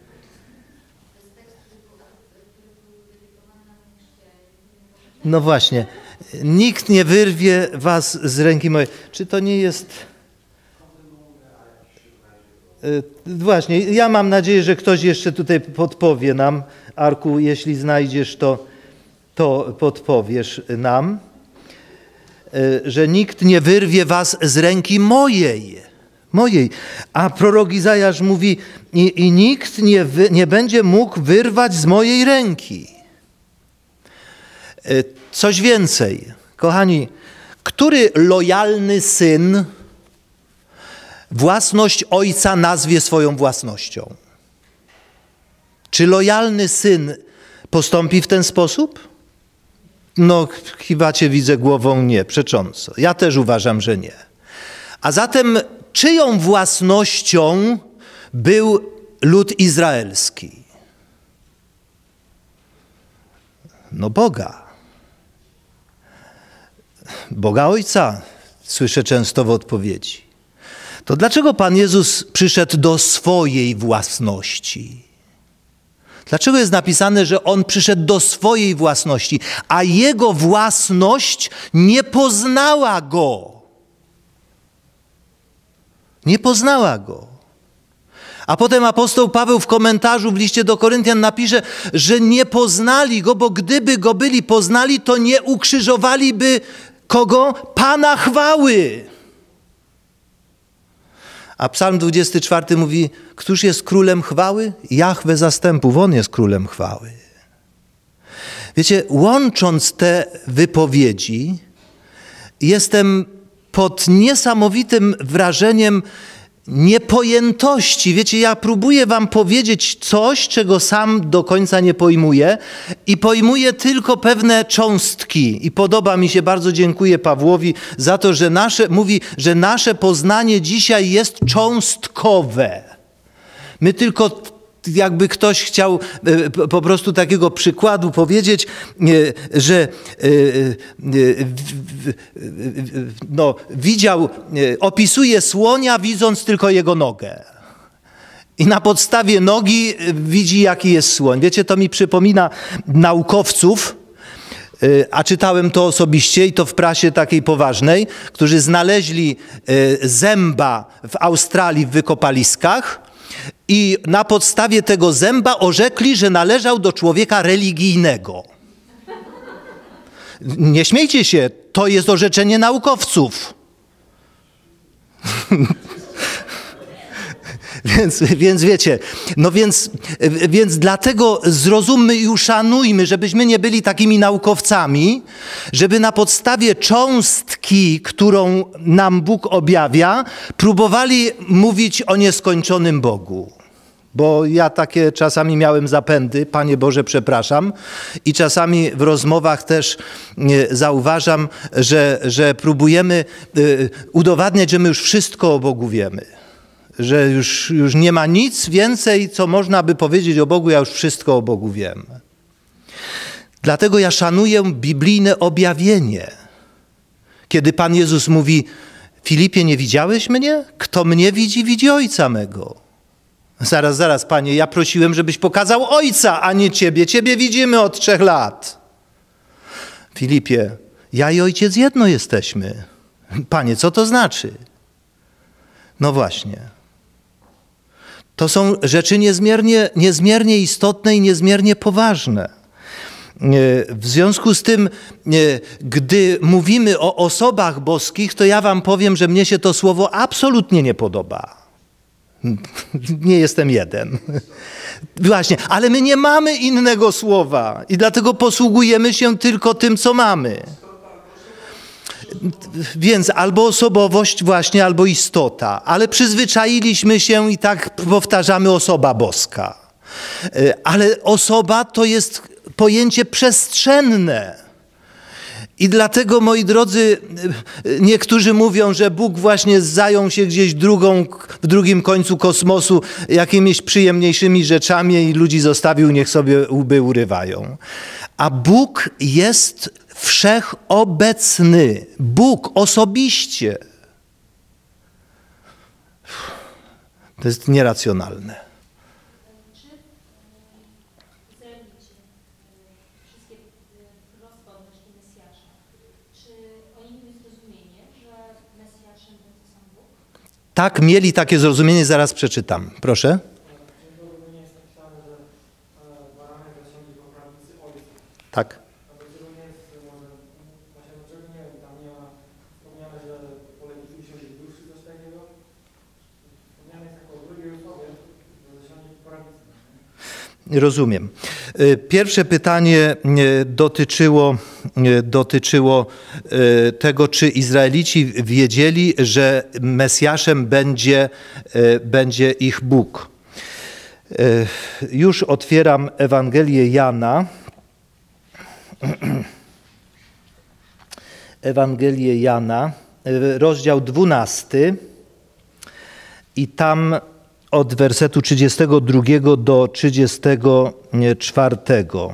No właśnie, nikt nie wyrwie was z ręki mojej. Czy to nie jest... Właśnie, ja mam nadzieję, że ktoś jeszcze tutaj podpowie nam. Arku, jeśli znajdziesz, to, to podpowiesz nam, że nikt nie wyrwie was z ręki mojej. Mojej. A prorok Izajasz mówi, i, i nikt nie, wy, nie będzie mógł wyrwać z mojej ręki. Coś więcej. Kochani, który lojalny syn własność ojca nazwie swoją własnością? Czy lojalny syn postąpi w ten sposób? No, kiwacie, widzę głową nie, przecząco. Ja też uważam, że nie. A zatem czyją własnością był lud izraelski? No Boga. Boga Ojca, słyszę często w odpowiedzi. To dlaczego Pan Jezus przyszedł do swojej własności? Dlaczego jest napisane, że On przyszedł do swojej własności, a Jego własność nie poznała Go? Nie poznała Go. A potem apostoł Paweł w komentarzu w liście do Koryntian napisze, że nie poznali Go, bo gdyby Go byli poznali, to nie ukrzyżowaliby kogo? Pana chwały. A Psalm dwudziesty czwarty mówi, któż jest królem chwały? Jahwe zastępów, On jest królem chwały. Wiecie, łącząc te wypowiedzi, jestem pod niesamowitym wrażeniem niepojętości. Wiecie, ja próbuję wam powiedzieć coś, czego sam do końca nie pojmuję i pojmuję tylko pewne cząstki. I podoba mi się, bardzo dziękuję Pawłowi za to, że nasze, mówi, że nasze poznanie dzisiaj jest cząstkowe. My tylko, jakby ktoś chciał po prostu takiego przykładu powiedzieć, że no, widział, opisuje słonia, widząc tylko jego nogę. I na podstawie nogi widzi, jaki jest słoń. Wiecie, to mi przypomina naukowców, a czytałem to osobiście i to w prasie takiej poważnej, którzy znaleźli zęba w Australii w wykopaliskach, i na podstawie tego zęba orzekli, że należał do człowieka religijnego. Nie śmiejcie się, to jest orzeczenie naukowców. Więc, więc wiecie, no więc, więc dlatego zrozummy i uszanujmy, żebyśmy nie byli takimi naukowcami, żeby na podstawie cząstki, którą nam Bóg objawia, próbowali mówić o nieskończonym Bogu. Bo ja takie czasami miałem zapędy, Panie Boże, przepraszam, i czasami w rozmowach też zauważam, że, że próbujemy udowadniać, że my już wszystko o Bogu wiemy. Że już, już nie ma nic więcej, co można by powiedzieć o Bogu, ja już wszystko o Bogu wiem. Dlatego ja szanuję biblijne objawienie. Kiedy Pan Jezus mówi, Filipie, nie widziałeś mnie? Kto mnie widzi, widzi Ojca mego. Zaraz, zaraz, Panie, ja prosiłem, żebyś pokazał Ojca, a nie Ciebie. Ciebie widzimy od trzech lat. Filipie, ja i Ojciec jedno jesteśmy. Panie, co to znaczy? No właśnie. To są rzeczy niezmiernie, niezmiernie istotne i niezmiernie poważne. W związku z tym, gdy mówimy o osobach boskich, to ja wam powiem, że mnie się to słowo absolutnie nie podoba. Nie jestem jeden. Właśnie, ale my nie mamy innego słowa i dlatego posługujemy się tylko tym, co mamy. Więc albo osobowość właśnie, albo istota. Ale przyzwyczailiśmy się i tak powtarzamy osoba boska. Ale osoba to jest pojęcie przestrzenne. I dlatego, moi drodzy, niektórzy mówią, że Bóg właśnie zajął się gdzieś drugą, w drugim końcu kosmosu jakimiś przyjemniejszymi rzeczami i ludzi zostawił, niech sobie łby urywają. A Bóg jest wszechobecny. Bóg osobiście. To jest nieracjonalne. Tak, mieli takie zrozumienie, zaraz przeczytam. Proszę. Tak. Rozumiem. Pierwsze pytanie dotyczyło, dotyczyło tego, czy Izraelici wiedzieli, że Mesjaszem będzie, będzie ich Bóg. Już otwieram Ewangelię Jana. Ewangelię Jana, rozdział dwunasty i tam od wersetu trzydziestego drugiego do trzydziestego czwartego.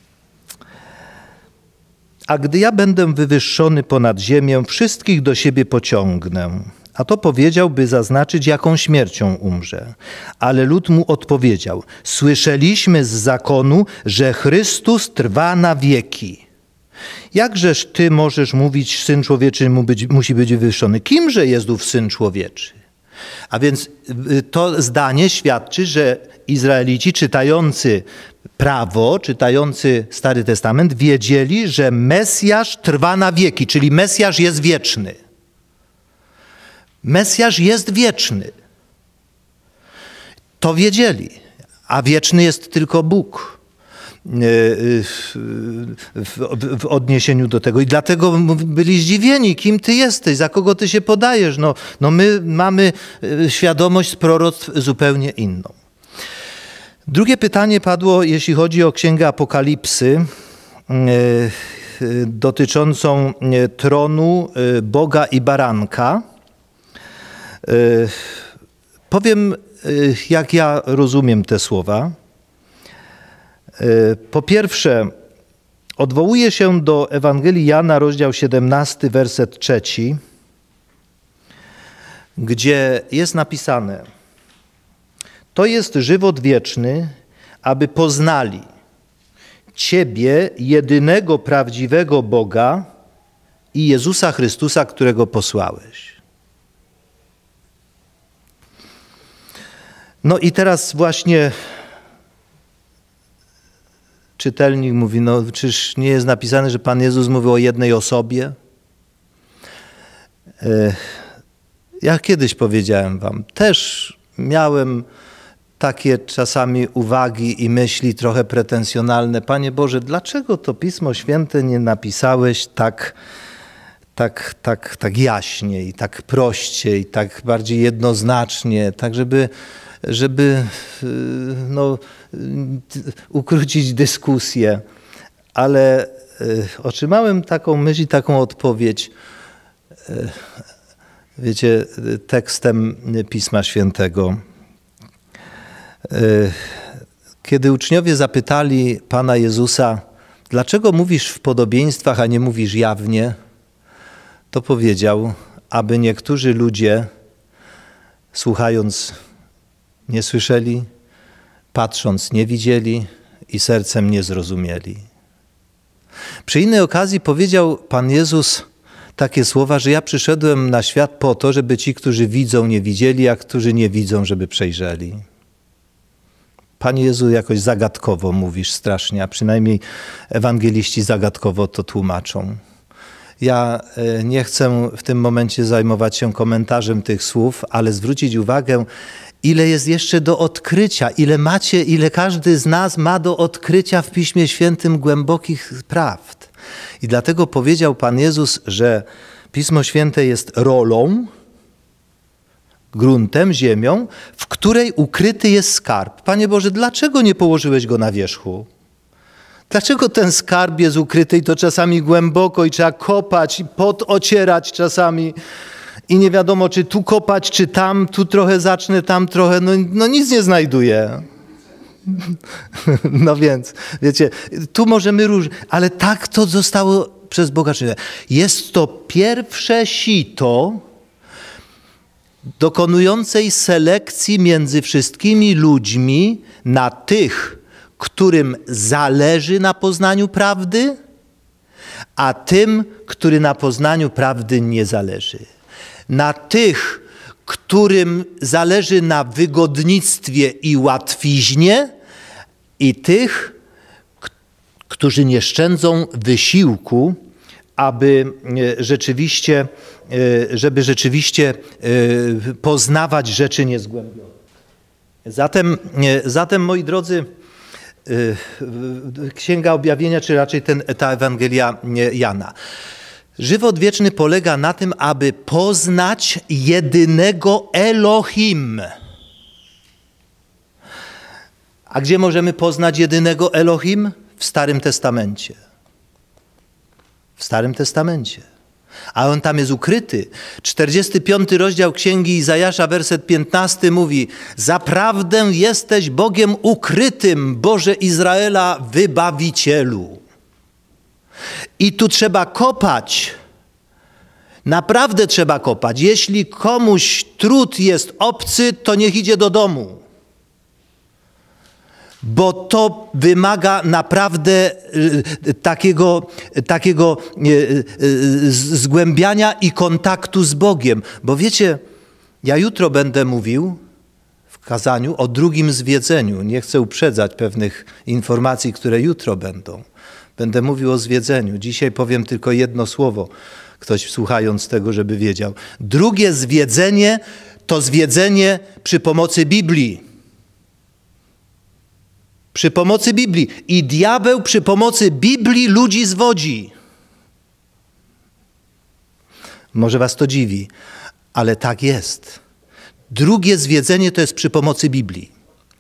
A gdy ja będę wywyższony ponad ziemię, wszystkich do siebie pociągnę. A to powiedział, by zaznaczyć, jaką śmiercią umrze. Ale lud mu odpowiedział, słyszeliśmy z zakonu, że Chrystus trwa na wieki. Jakżeż ty możesz mówić, Syn Człowieczy mu być, musi być wywyższony? Kimże jest ów Syn Człowieczy? A więc to zdanie świadczy, że Izraelici czytający prawo, czytający Stary Testament wiedzieli, że Mesjasz trwa na wieki, czyli Mesjasz jest wieczny. Mesjasz jest wieczny. To wiedzieli, a wieczny jest tylko Bóg w, w odniesieniu do tego. I dlatego byli zdziwieni, kim ty jesteś, za kogo ty się podajesz. No, no my mamy świadomość z proroctw zupełnie inną. Drugie pytanie padło, jeśli chodzi o Księgę Apokalipsy, dotyczącą tronu Boga i Baranka. Powiem, jak ja rozumiem te słowa. Po pierwsze, odwołuję się do Ewangelii Jana, rozdział siedemnasty, werset trzeci, gdzie jest napisane: to jest żywot wieczny, aby poznali Ciebie, jedynego prawdziwego Boga i Jezusa Chrystusa, którego posłałeś. No i teraz właśnie czytelnik mówi, no czyż nie jest napisane, że Pan Jezus mówił o jednej osobie? Ja kiedyś powiedziałem wam, też miałem takie czasami uwagi i myśli trochę pretensjonalne. Panie Boże, dlaczego to Pismo Święte nie napisałeś tak, tak, tak, tak jaśnie i tak prościej, i tak bardziej jednoznacznie, tak żeby, żeby no, ukrócić dyskusję. Ale otrzymałem taką myśl i taką odpowiedź, wiecie, tekstem Pisma Świętego. Kiedy uczniowie zapytali Pana Jezusa, dlaczego mówisz w podobieństwach, a nie mówisz jawnie, to powiedział, aby niektórzy ludzie, słuchając, nie słyszeli, patrząc, nie widzieli i sercem nie zrozumieli. Przy innej okazji powiedział Pan Jezus takie słowa, że ja przyszedłem na świat po to, żeby ci, którzy widzą, nie widzieli, a którzy nie widzą, żeby przejrzeli. Panie Jezu, jakoś zagadkowo mówisz strasznie, a przynajmniej ewangeliści zagadkowo to tłumaczą. Ja nie chcę w tym momencie zajmować się komentarzem tych słów, ale zwrócić uwagę, ile jest jeszcze do odkrycia, ile macie, ile każdy z nas ma do odkrycia w Piśmie Świętym głębokich prawd. I dlatego powiedział Pan Jezus, że Pismo Święte jest rolą, gruntem, ziemią, w której ukryty jest skarb. Panie Boże, dlaczego nie położyłeś go na wierzchu? Dlaczego ten skarb jest ukryty i to czasami głęboko i trzeba kopać i pot ocierać czasami i nie wiadomo, czy tu kopać, czy tam, tu trochę zacznę, tam trochę, no, no nic nie znajduję. No więc, wiecie, tu możemy różnie, ale tak to zostało przez Boga czynione. Jest to pierwsze sito dokonującej selekcji między wszystkimi ludźmi na tych, którym zależy na poznaniu prawdy, a tym, który na poznaniu prawdy nie zależy. Na tych, którym zależy na wygodnictwie i łatwiźnie, i tych, którzy nie szczędzą wysiłku, aby rzeczywiście, żeby rzeczywiście poznawać rzeczy niezgłębione. Zatem, zatem moi drodzy, Księga Objawienia, czy raczej ten, ta Ewangelia Jana. Żywot wieczny polega na tym, aby poznać jedynego Elohim. A gdzie możemy poznać jedynego Elohim? W Starym Testamencie. W Starym Testamencie. A on tam jest ukryty. czterdziesty piąty rozdział Księgi Izajasza, werset piętnasty mówi: zaprawdę jesteś Bogiem ukrytym, Boże Izraela, wybawicielu. I tu trzeba kopać. Naprawdę trzeba kopać. Jeśli komuś trud jest obcy, to niech idzie do domu. Bo to wymaga naprawdę takiego, takiego zgłębiania i kontaktu z Bogiem. Bo wiecie, ja jutro będę mówił w kazaniu o drugim zwiedzeniu. Nie chcę uprzedzać pewnych informacji, które jutro będą. Będę mówił o zwiedzeniu. Dzisiaj powiem tylko jedno słowo, ktoś słuchając tego, żeby wiedział. Drugie zwiedzenie to zwiedzenie przy pomocy Biblii. Przy pomocy Biblii. I diabeł przy pomocy Biblii ludzi zwodzi. Może was to dziwi, ale tak jest. Drugie zwiedzenie to jest przy pomocy Biblii.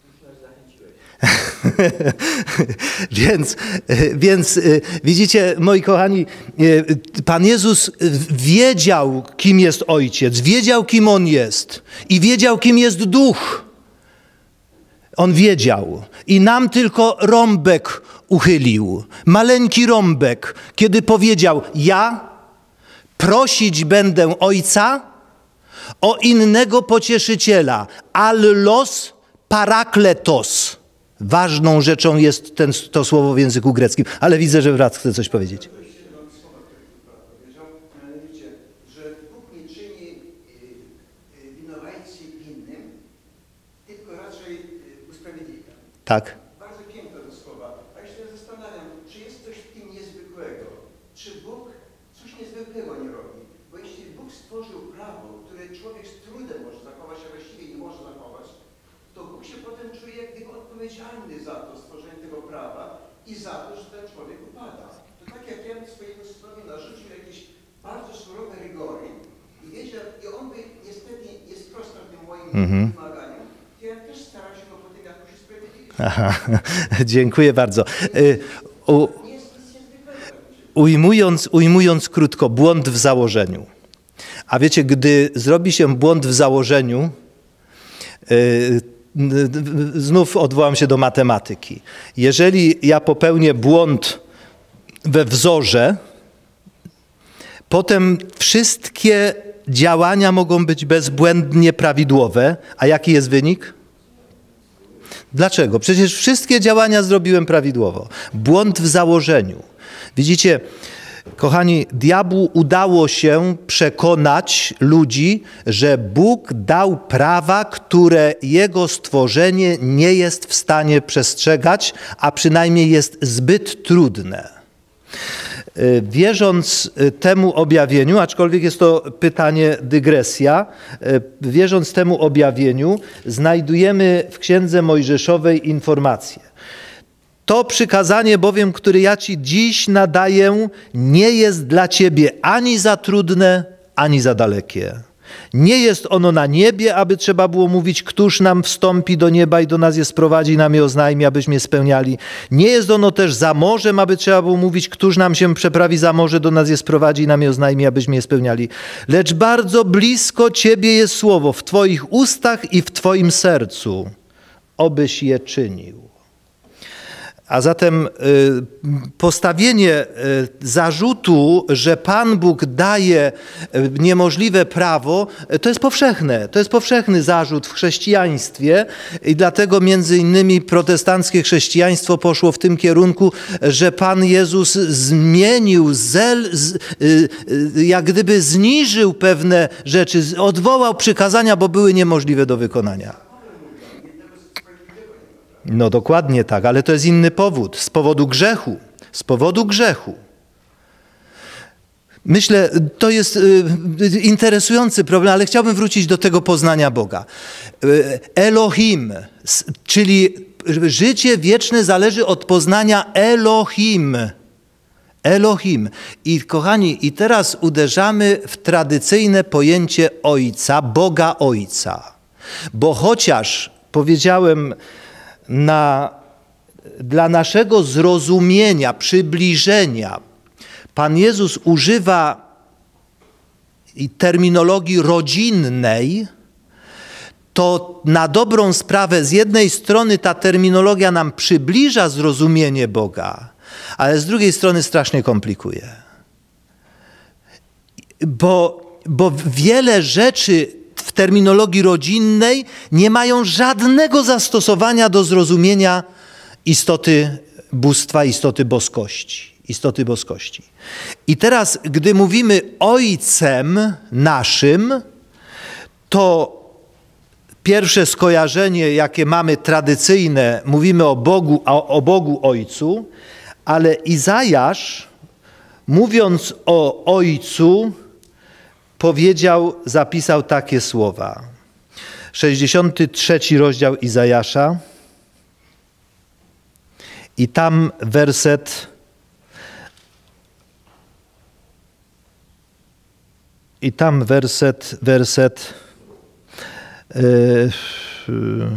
więc, więc widzicie, moi kochani, Pan Jezus wiedział, kim jest Ojciec, wiedział, kim On jest i wiedział, kim jest Duch. On wiedział i nam tylko rąbek uchylił, maleńki rąbek, kiedy powiedział: ja prosić będę Ojca o innego pocieszyciela, allos parakletos. Ważną rzeczą jest ten, to słowo w języku greckim, ale widzę, że brat chce coś powiedzieć. Tak. Bardzo piękne to słowa. A ja się zastanawiam, czy jest coś w tym niezwykłego? Czy Bóg coś niezwykłego nie robi? Bo jeśli Bóg stworzył prawo, które człowiek z trudem może zachować, a właściwie nie może zachować, to Bóg się potem czuje jak gdyby odpowiedzialny za to stworzenie tego prawa i za to, że ten człowiek upada. To tak jak ja bym swojemu synowi narzucił jakieś bardzo surowe rygory i wiedział, i on by niestety nie sprostał tym moim mm-hmm. wymaganiom, to ja też staram się go potem jakoś usprawiedliwić. Aha, dziękuję bardzo. U, ujmując, ujmując krótko, błąd w założeniu. A wiecie, gdy zrobi się błąd w założeniu, znów odwołam się do matematyki. Jeżeli ja popełnię błąd we wzorze, potem wszystkie działania mogą być bezbłędnie prawidłowe. A jaki jest wynik? Dlaczego? Przecież wszystkie działania zrobiłem prawidłowo. Błąd w założeniu. Widzicie, kochani, diabłu udało się przekonać ludzi, że Bóg dał prawa, które jego stworzenie nie jest w stanie przestrzegać, a przynajmniej jest zbyt trudne. Wierząc temu objawieniu, aczkolwiek jest to pytanie, dygresja, wierząc temu objawieniu, znajdujemy w Księdze Mojżeszowej informację. To przykazanie bowiem, które ja ci dziś nadaję, nie jest dla ciebie ani za trudne, ani za dalekie. Nie jest ono na niebie, aby trzeba było mówić, któż nam wstąpi do nieba i do nas je sprowadzi i nam je oznajmi, abyśmy je spełniali. Nie jest ono też za morzem, aby trzeba było mówić, któż nam się przeprawi za morze, do nas je sprowadzi i nam je oznajmi, abyśmy je spełniali. Lecz bardzo blisko ciebie jest słowo, w twoich ustach i w twoim sercu, obyś je czynił. A zatem postawienie zarzutu, że Pan Bóg daje niemożliwe prawo, to jest powszechne. To jest powszechny zarzut w chrześcijaństwie i dlatego między innymi protestanckie chrześcijaństwo poszło w tym kierunku, że Pan Jezus zmienił, zel, jak gdyby zniżył pewne rzeczy, odwołał przykazania, bo były niemożliwe do wykonania. No dokładnie tak, ale to jest inny powód. Z powodu grzechu. Z powodu grzechu. Myślę, to jest y, interesujący problem, ale chciałbym wrócić do tego poznania Boga. Y, Elohim, czyli życie wieczne zależy od poznania Elohim. Elohim. I kochani, i teraz uderzamy w tradycyjne pojęcie Ojca, Boga Ojca. Bo chociaż powiedziałem, Na, dla naszego zrozumienia, przybliżenia, Pan Jezus używa terminologii rodzinnej, to na dobrą sprawę z jednej strony ta terminologia nam przybliża zrozumienie Boga, ale z drugiej strony strasznie komplikuje. Bo, bo wiele rzeczy w terminologii rodzinnej nie mają żadnego zastosowania do zrozumienia istoty bóstwa, istoty boskości. Istoty boskości. I teraz, gdy mówimy Ojcem naszym, to pierwsze skojarzenie, jakie mamy tradycyjne, mówimy o Bogu, o, o Bogu Ojcu, ale Izajasz, mówiąc o Ojcu, powiedział, zapisał takie słowa. sześćdziesiąty trzeci rozdział Izajasza i tam werset i tam werset werset yy, yy,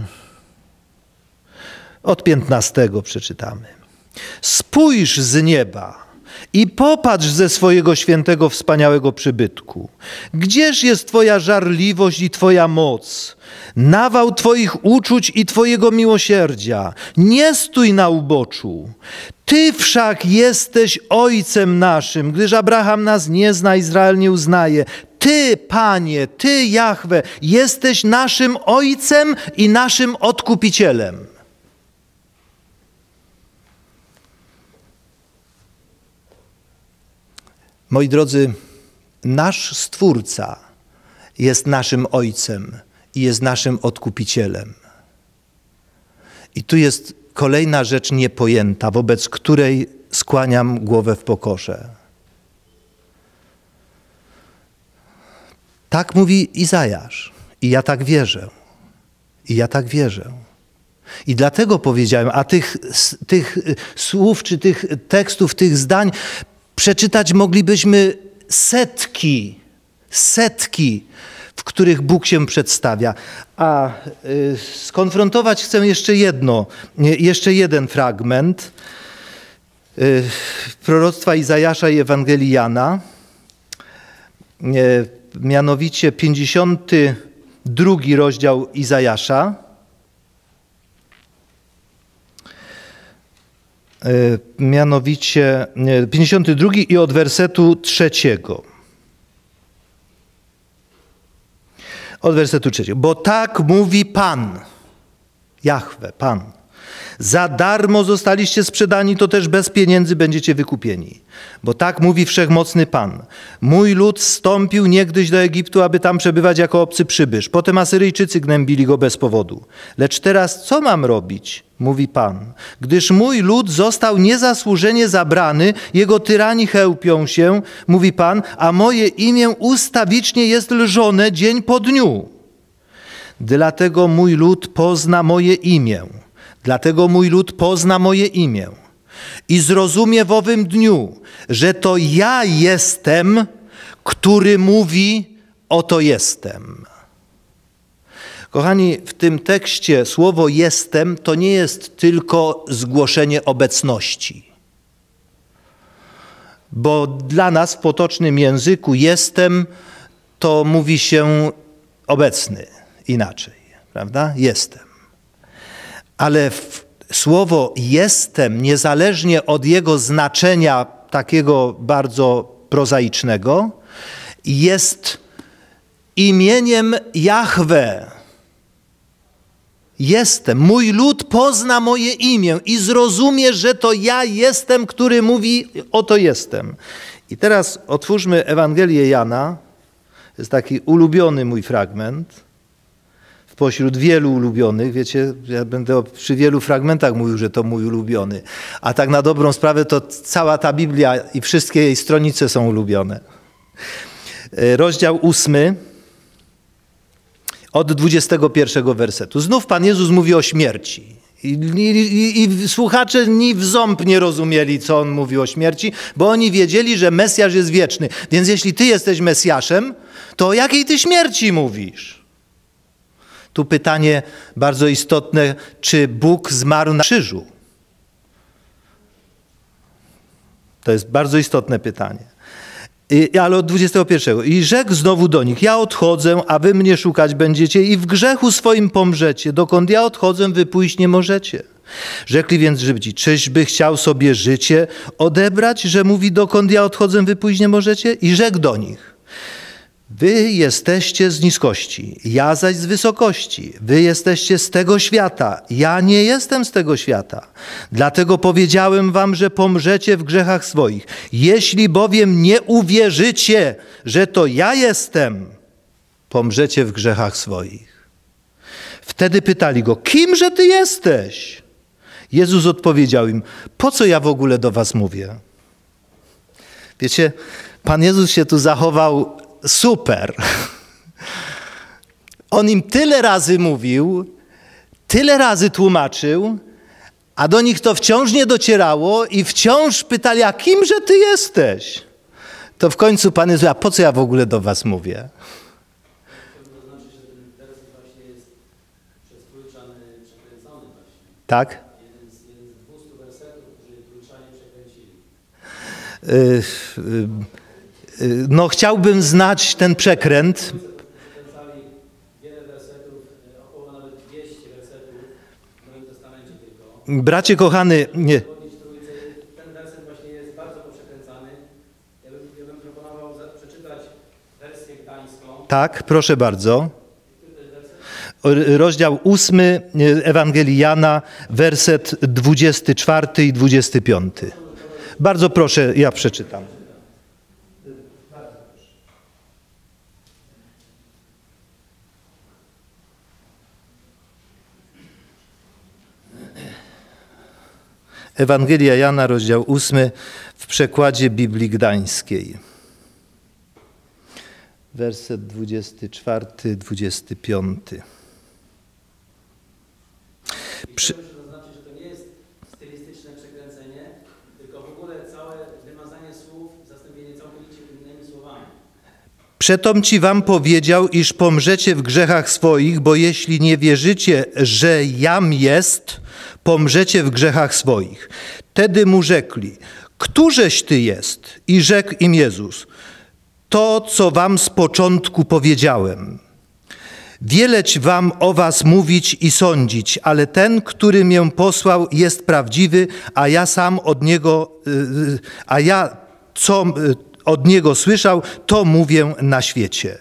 od piętnastego przeczytamy. Spójrz z nieba i popatrz ze swojego świętego, wspaniałego przybytku. Gdzież jest Twoja żarliwość i Twoja moc? Nawał Twoich uczuć i Twojego miłosierdzia. Nie stój na uboczu. Ty wszak jesteś Ojcem naszym, gdyż Abraham nas nie zna, Izrael nie uznaje. Ty, Panie, Ty, Jahwe, jesteś naszym Ojcem i naszym Odkupicielem. Moi drodzy, nasz Stwórca jest naszym Ojcem i jest naszym Odkupicielem. I tu jest kolejna rzecz niepojęta, wobec której skłaniam głowę w pokorze. Tak mówi Izajasz i ja tak wierzę. I ja tak wierzę. I dlatego powiedziałem, a tych, tych słów, czy tych tekstów, tych zdań przeczytać moglibyśmy setki, setki, w których Bóg się przedstawia. A y, skonfrontować chcę jeszcze jedno, jeszcze jeden fragment y, proroctwa Izajasza i Ewangelii Jana, y, mianowicie pięćdziesiąty drugi rozdział Izajasza. Mianowicie pięćdziesiąty drugi i od wersetu trzeciego. Od wersetu trzeciego. Bo tak mówi Pan, Jahwe, Pan. Za darmo zostaliście sprzedani, to też bez pieniędzy będziecie wykupieni. Bo tak mówi Wszechmocny Pan. Mój lud zstąpił niegdyś do Egiptu, aby tam przebywać jako obcy przybysz. Potem Asyryjczycy gnębili go bez powodu. Lecz teraz co mam robić? Mówi Pan. Gdyż mój lud został niezasłużenie zabrany, jego tyrani chełpią się, mówi Pan, a moje imię ustawicznie jest lżone dzień po dniu. Dlatego mój lud pozna moje imię. Dlatego mój lud pozna moje imię i zrozumie w owym dniu, że to ja jestem, który mówi, oto jestem. Kochani, w tym tekście słowo jestem to nie jest tylko zgłoszenie obecności. Bo dla nas w potocznym języku jestem to mówi się obecny inaczej, prawda? Jestem. Ale w słowo jestem, niezależnie od jego znaczenia takiego bardzo prozaicznego, jest imieniem Jahwe. Jestem. Mój lud pozna moje imię i zrozumie, że to ja jestem, który mówi, oto jestem. I teraz otwórzmy Ewangelię Jana. To jest taki ulubiony mój fragment. Pośród wielu ulubionych, wiecie, ja będę przy wielu fragmentach mówił, że to mój ulubiony. A tak na dobrą sprawę to cała ta Biblia i wszystkie jej stronice są ulubione. Rozdział ósmy. Od dwudziestego pierwszego wersetu. Znów Pan Jezus mówi o śmierci. I, i, I słuchacze ni w ząb nie rozumieli, co On mówi o śmierci, bo oni wiedzieli, że Mesjasz jest wieczny. Więc jeśli Ty jesteś Mesjaszem, to o jakiej Ty śmierci mówisz? Tu pytanie bardzo istotne, czy Bóg zmarł na krzyżu? To jest bardzo istotne pytanie. I, ale od dwudziestego pierwszego. I rzekł znowu do nich, ja odchodzę, a wy mnie szukać będziecie i w grzechu swoim pomrzecie. Dokąd ja odchodzę, wy pójść nie możecie. Rzekli więc Żydzi, czyżby chciał sobie życie odebrać, że mówi, dokąd ja odchodzę, wy pójść nie możecie? I rzekł do nich, wy jesteście z niskości, ja zaś z wysokości. Wy jesteście z tego świata, ja nie jestem z tego świata. Dlatego powiedziałem wam, że pomrzecie w grzechach swoich. Jeśli bowiem nie uwierzycie, że to ja jestem, pomrzecie w grzechach swoich. Wtedy pytali go, kimże ty jesteś? Jezus odpowiedział im, po co ja w ogóle do was mówię? Wiecie, Pan Jezus się tu zachował super. On im tyle razy mówił, tyle razy tłumaczył, a do nich to wciąż nie docierało i wciąż pytali, a kimże ty jesteś? To w końcu Pan Jezus, a po co ja w ogóle do was mówię? To znaczy, że ten tekst właśnie jest przez Trójczan przekręcony właśnie. Tak? Jeden z, jeden z dwustu wersetów, którzy Trójczanie przekręcili. Yy, yy, no chciałbym znać ten przekręt. Przekręcali wiele wersetów, około nawet dwieście wersetów w Nowym Testamencie tylko. Bracie kochany, nie. Ten werset właśnie jest bardzo poprzekręcany. Ja bym, ja bym proponował za, przeczytać wersję gdańską. Tak, proszę bardzo. Rozdział ósmy Ewangelii Jana, werset dwudziesty czwarty i dwudziesty piąty. Bardzo proszę, ja przeczytam. Ewangelia Jana, rozdział ósmy w przekładzie Biblii Gdańskiej. Werset dwudziesty czwarty, dwudziesty piąty. Przy... Muszę zaznaczyć, że to nie jest stylistyczne przekręcenie, tylko w ogóle całe wymazanie słów, zastąpienie całkowicie innymi słowami. Przetom ci wam powiedział, iż pomrzecie w grzechach swoich, bo jeśli nie wierzycie, że jam jest, pomrzecie w grzechach swoich. Tedy mu rzekli, któżeś ty jest? I rzekł im Jezus, to, co wam z początku powiedziałem. Wieleć wam o was mówić i sądzić, ale ten, który mię posłał, jest prawdziwy, a ja sam od niego, a ja co od niego słyszał, to mówię na świecie.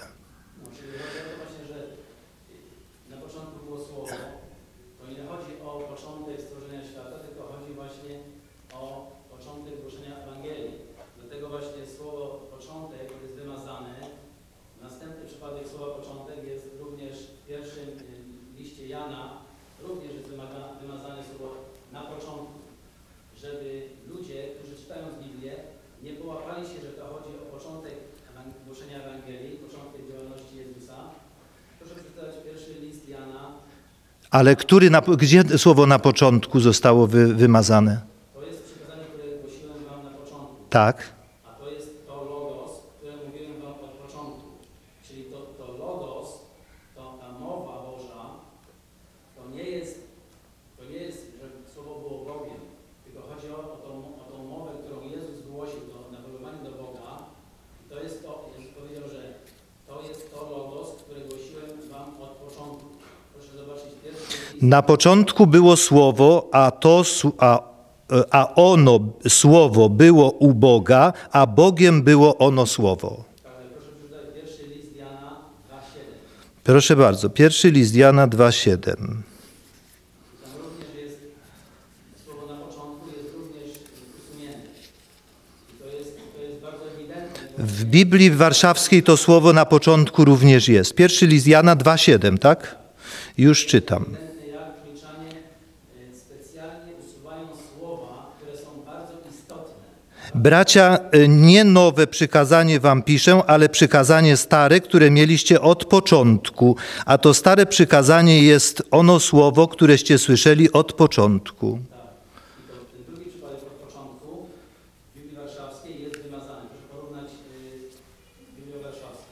Na początku było słowo, to nie chodzi o początek stworzenia świata, tylko chodzi właśnie o początek głoszenia Ewangelii. Dlatego właśnie słowo początek jest wymazane. Następny przypadek słowa początek jest również w pierwszym liście Jana, również jest wymaga, wymazane słowo na początku, żeby ludzie, którzy czytają Biblię, nie połapali się, że to chodzi o początek głoszenia Ewangelii, początek działalności Jezusa. Proszę przeczytać pierwszy list Jana. Ale który na, gdzie słowo na początku zostało wy, wymazane? To jest przykazanie, które głosiłem wam na początku. Tak. A to jest to logos, które mówiłem wam od początku. Czyli to, to logos, to ta mowa Boża, to nie jest, to nie jest, że słowo było Bogiem, tylko chodzi o, o, tą, o tą mowę, którą Jezus głosił, to nawoływanie do Boga. I to jest to, Jezus powiedział, że to jest to logos, które głosiłem wam od początku. Proszę zobaczyć pierwszy list. Na początku było słowo, a to a, a ono, słowo, było u Boga, a Bogiem było ono słowo. Proszę przeczytać pierwszy list Jana dwa siedem. Proszę bardzo, pierwszy list Jana dwa siedem. Tam również jest słowo na początku, jest również usunięte. I to jest, to jest bardzo ewidentne. W Biblii warszawskiej to słowo na początku również jest. Pierwszy list Jana dwa siedem, tak? Już czytam. Ewidentne, jak kliczanie y, specjalnie usuwają słowa, które są bardzo istotne. Bracia, nie nowe przykazanie wam piszę, ale przykazanie stare, które mieliście od początku. A to stare przykazanie jest ono słowo, któreście słyszeli od początku. Tak. I to ten drugi przypadek od początku w Biblii Warszawskiej jest wymazany. Proszę porównać y, Biblię Warszawską.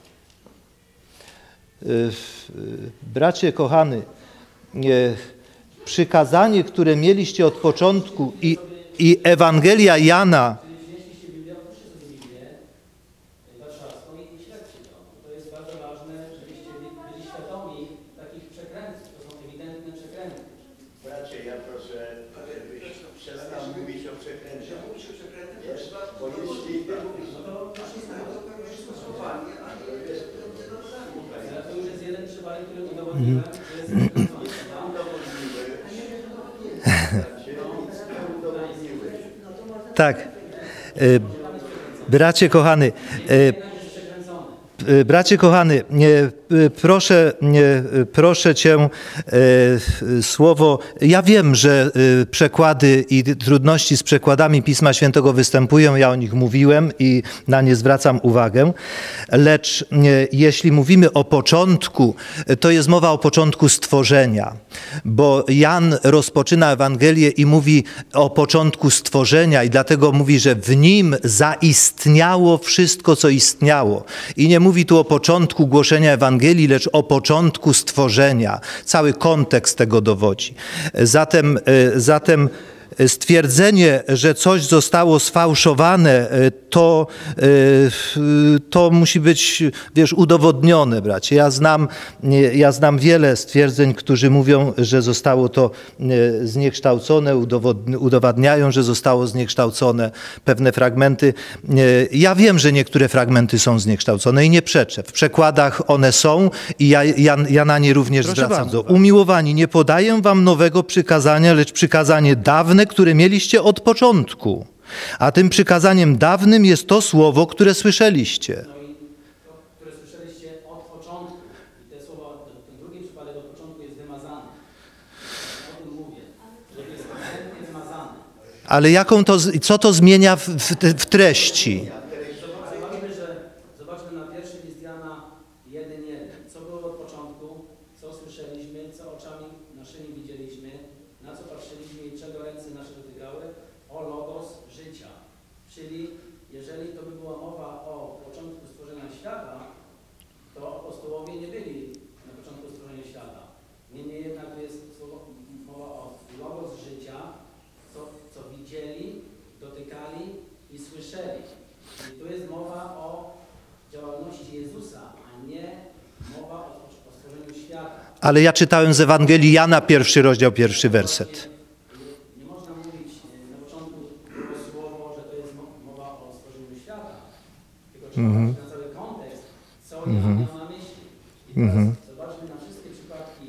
Bracie kochany, przykazanie, które mieliście od początku i, i Ewangelia Jana, Jeżeli wzięliście Biblię, otwórzcie sobie Biblię Warszawską i śledźcie to. To jest bardzo ważne, żebyście byli byli świadomi takich przekrętów. To są ewidentne przekręty. Bracie, ja proszę, żebyś przestał mówić o przekręcie. Że mówisz o przekrętach, to Wiesz, trzeba bo jeśli... No to proszę to pewnie stosowanie, a nie dodanie. Ale to już jest jeden przypadek, który udowodniłem, że jest przekręcony. tak, y, bracie kochany, y, y, bracie kochany, nie, y, proszę, nie, y, proszę cię, y, słowo, ja wiem, że y, przekłady i trudności z przekładami Pisma Świętego występują, ja o nich mówiłem i na nie zwracam uwagę, lecz y, jeśli mówimy o początku, to jest mowa o początku stworzenia, bo Jan rozpoczyna Ewangelię i mówi o początku stworzenia i dlatego mówi, że w nim zaistniało wszystko, co istniało. I nie mówi tu o początku głoszenia Ewangelii, lecz o początku stworzenia. Cały kontekst tego dowodzi. Zatem, zatem stwierdzenie, że coś zostało sfałszowane, to, to musi być, wiesz, udowodnione, bracie. Ja znam, ja znam wiele stwierdzeń, którzy mówią, że zostało to zniekształcone, udowadniają, że zostało zniekształcone pewne fragmenty. Ja wiem, że niektóre fragmenty są zniekształcone i nie przeczę. W przekładach one są i ja, ja, ja na nie również Proszę zwracam bardzo. uwagę. Umiłowani, nie podaję wam nowego przykazania, lecz przykazanie dawne, które mieliście od początku. A tym przykazaniem dawnym jest to słowo, które słyszeliście. No i to, które słyszeliście od początku. I te słowa, ten, ten drugi przypadek od początku jest wymazany. Ja o tym mówię, że to jest ewidentnie wymazane. Ale jaką to, co to zmienia w, w, w treści? Zobaczmy, że, zobaczmy na pierwszy list Jana jeden jeden. Co było od początku, co słyszeliśmy, co oczami naszymi widzieliśmy, na co patrzyliśmy i czego ręce nasze dotykały, o logos życia. Czyli jeżeli to by była mowa o początku stworzenia świata, to apostołowie nie byli na początku stworzenia świata. Niemniej jednak to jest słowo, mowa o logos życia, co, co widzieli, dotykali i słyszeli. I tu jest mowa o działalności Jezusa, a nie mowa o, o stworzeniu świata. Ale ja czytałem z Ewangelii Jana, pierwszy rozdział, pierwszy werset. Nie, nie można mówić e, na początku było słowo, że to jest mo- mowa o stworzeniu świata, tylko trzeba Mhm. patrzeć na cały kontekst, co Jan miał na myśli. I teraz Mhm. zobaczmy na wszystkie przypadki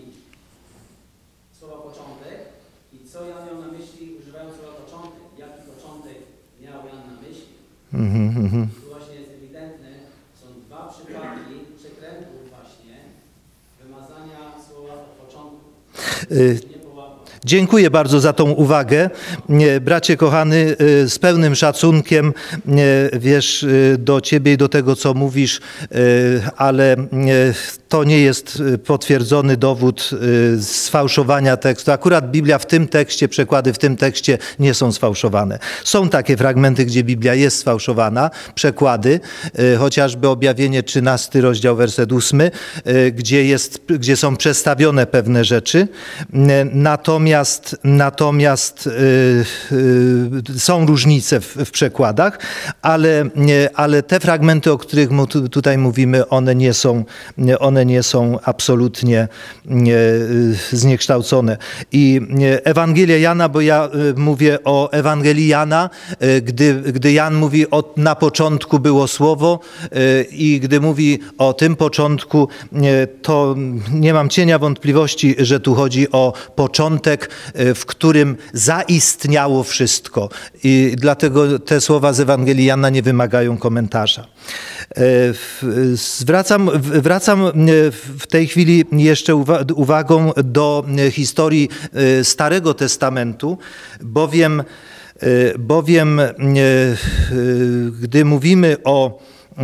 słowa początek i co Jan miał na myśli, używając słowa początek. Jaki początek miał Jan na myśli? Mhm, mhm. Tu właśnie jest ewidentne, są dwa przypadki przekrętów właśnie wymazania słowa od początku. Y, Nie połapał. Dziękuję bardzo za tą uwagę. Bracie kochany, z pełnym szacunkiem, wiesz, do ciebie i do tego, co mówisz, ale to nie jest potwierdzony dowód sfałszowania tekstu. Akurat Biblia w tym tekście, przekłady w tym tekście nie są sfałszowane. Są takie fragmenty, gdzie Biblia jest sfałszowana, przekłady, chociażby Objawienie trzynasty rozdział, werset ósmy, gdzie, jest, gdzie są przestawione pewne rzeczy. Natomiast, natomiast yy, są różnice w, w przekładach, ale, ale te fragmenty, o których mu tu, tutaj mówimy, one nie są, one nie są absolutnie nie, zniekształcone. I Ewangelia Jana, bo ja mówię o Ewangelii Jana, gdy, gdy Jan mówi, o, na początku było Słowo i gdy mówi o tym początku, to nie mam cienia wątpliwości, że tu chodzi o początek, w którym zaistniało wszystko. I dlatego te słowa z Ewangelii Jana nie wymagają komentarza. Zwracam, wracam w tej chwili jeszcze uwagą do historii Starego Testamentu, bowiem, bowiem gdy mówimy o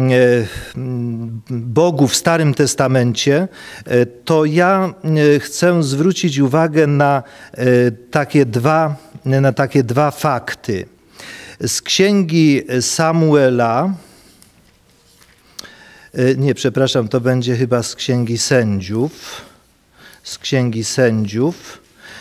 Bogu w Starym Testamencie, to ja chcę zwrócić uwagę na takie dwa, na takie dwa fakty. Z Księgi Samuela, nie, przepraszam, to będzie chyba z Księgi Sędziów, z Księgi Sędziów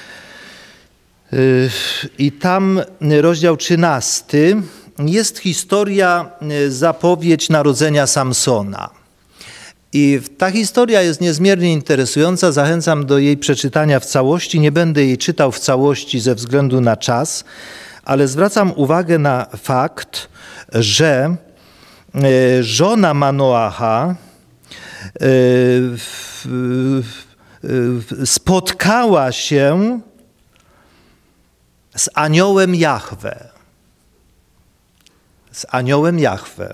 i tam rozdział trzynasty, jest historia, zapowiedź narodzenia Samsona. I ta historia jest niezmiernie interesująca. Zachęcam do jej przeczytania w całości. Nie będę jej czytał w całości ze względu na czas, ale zwracam uwagę na fakt, że żona Manoacha spotkała się z aniołem Jahwe. Z aniołem Jahwe.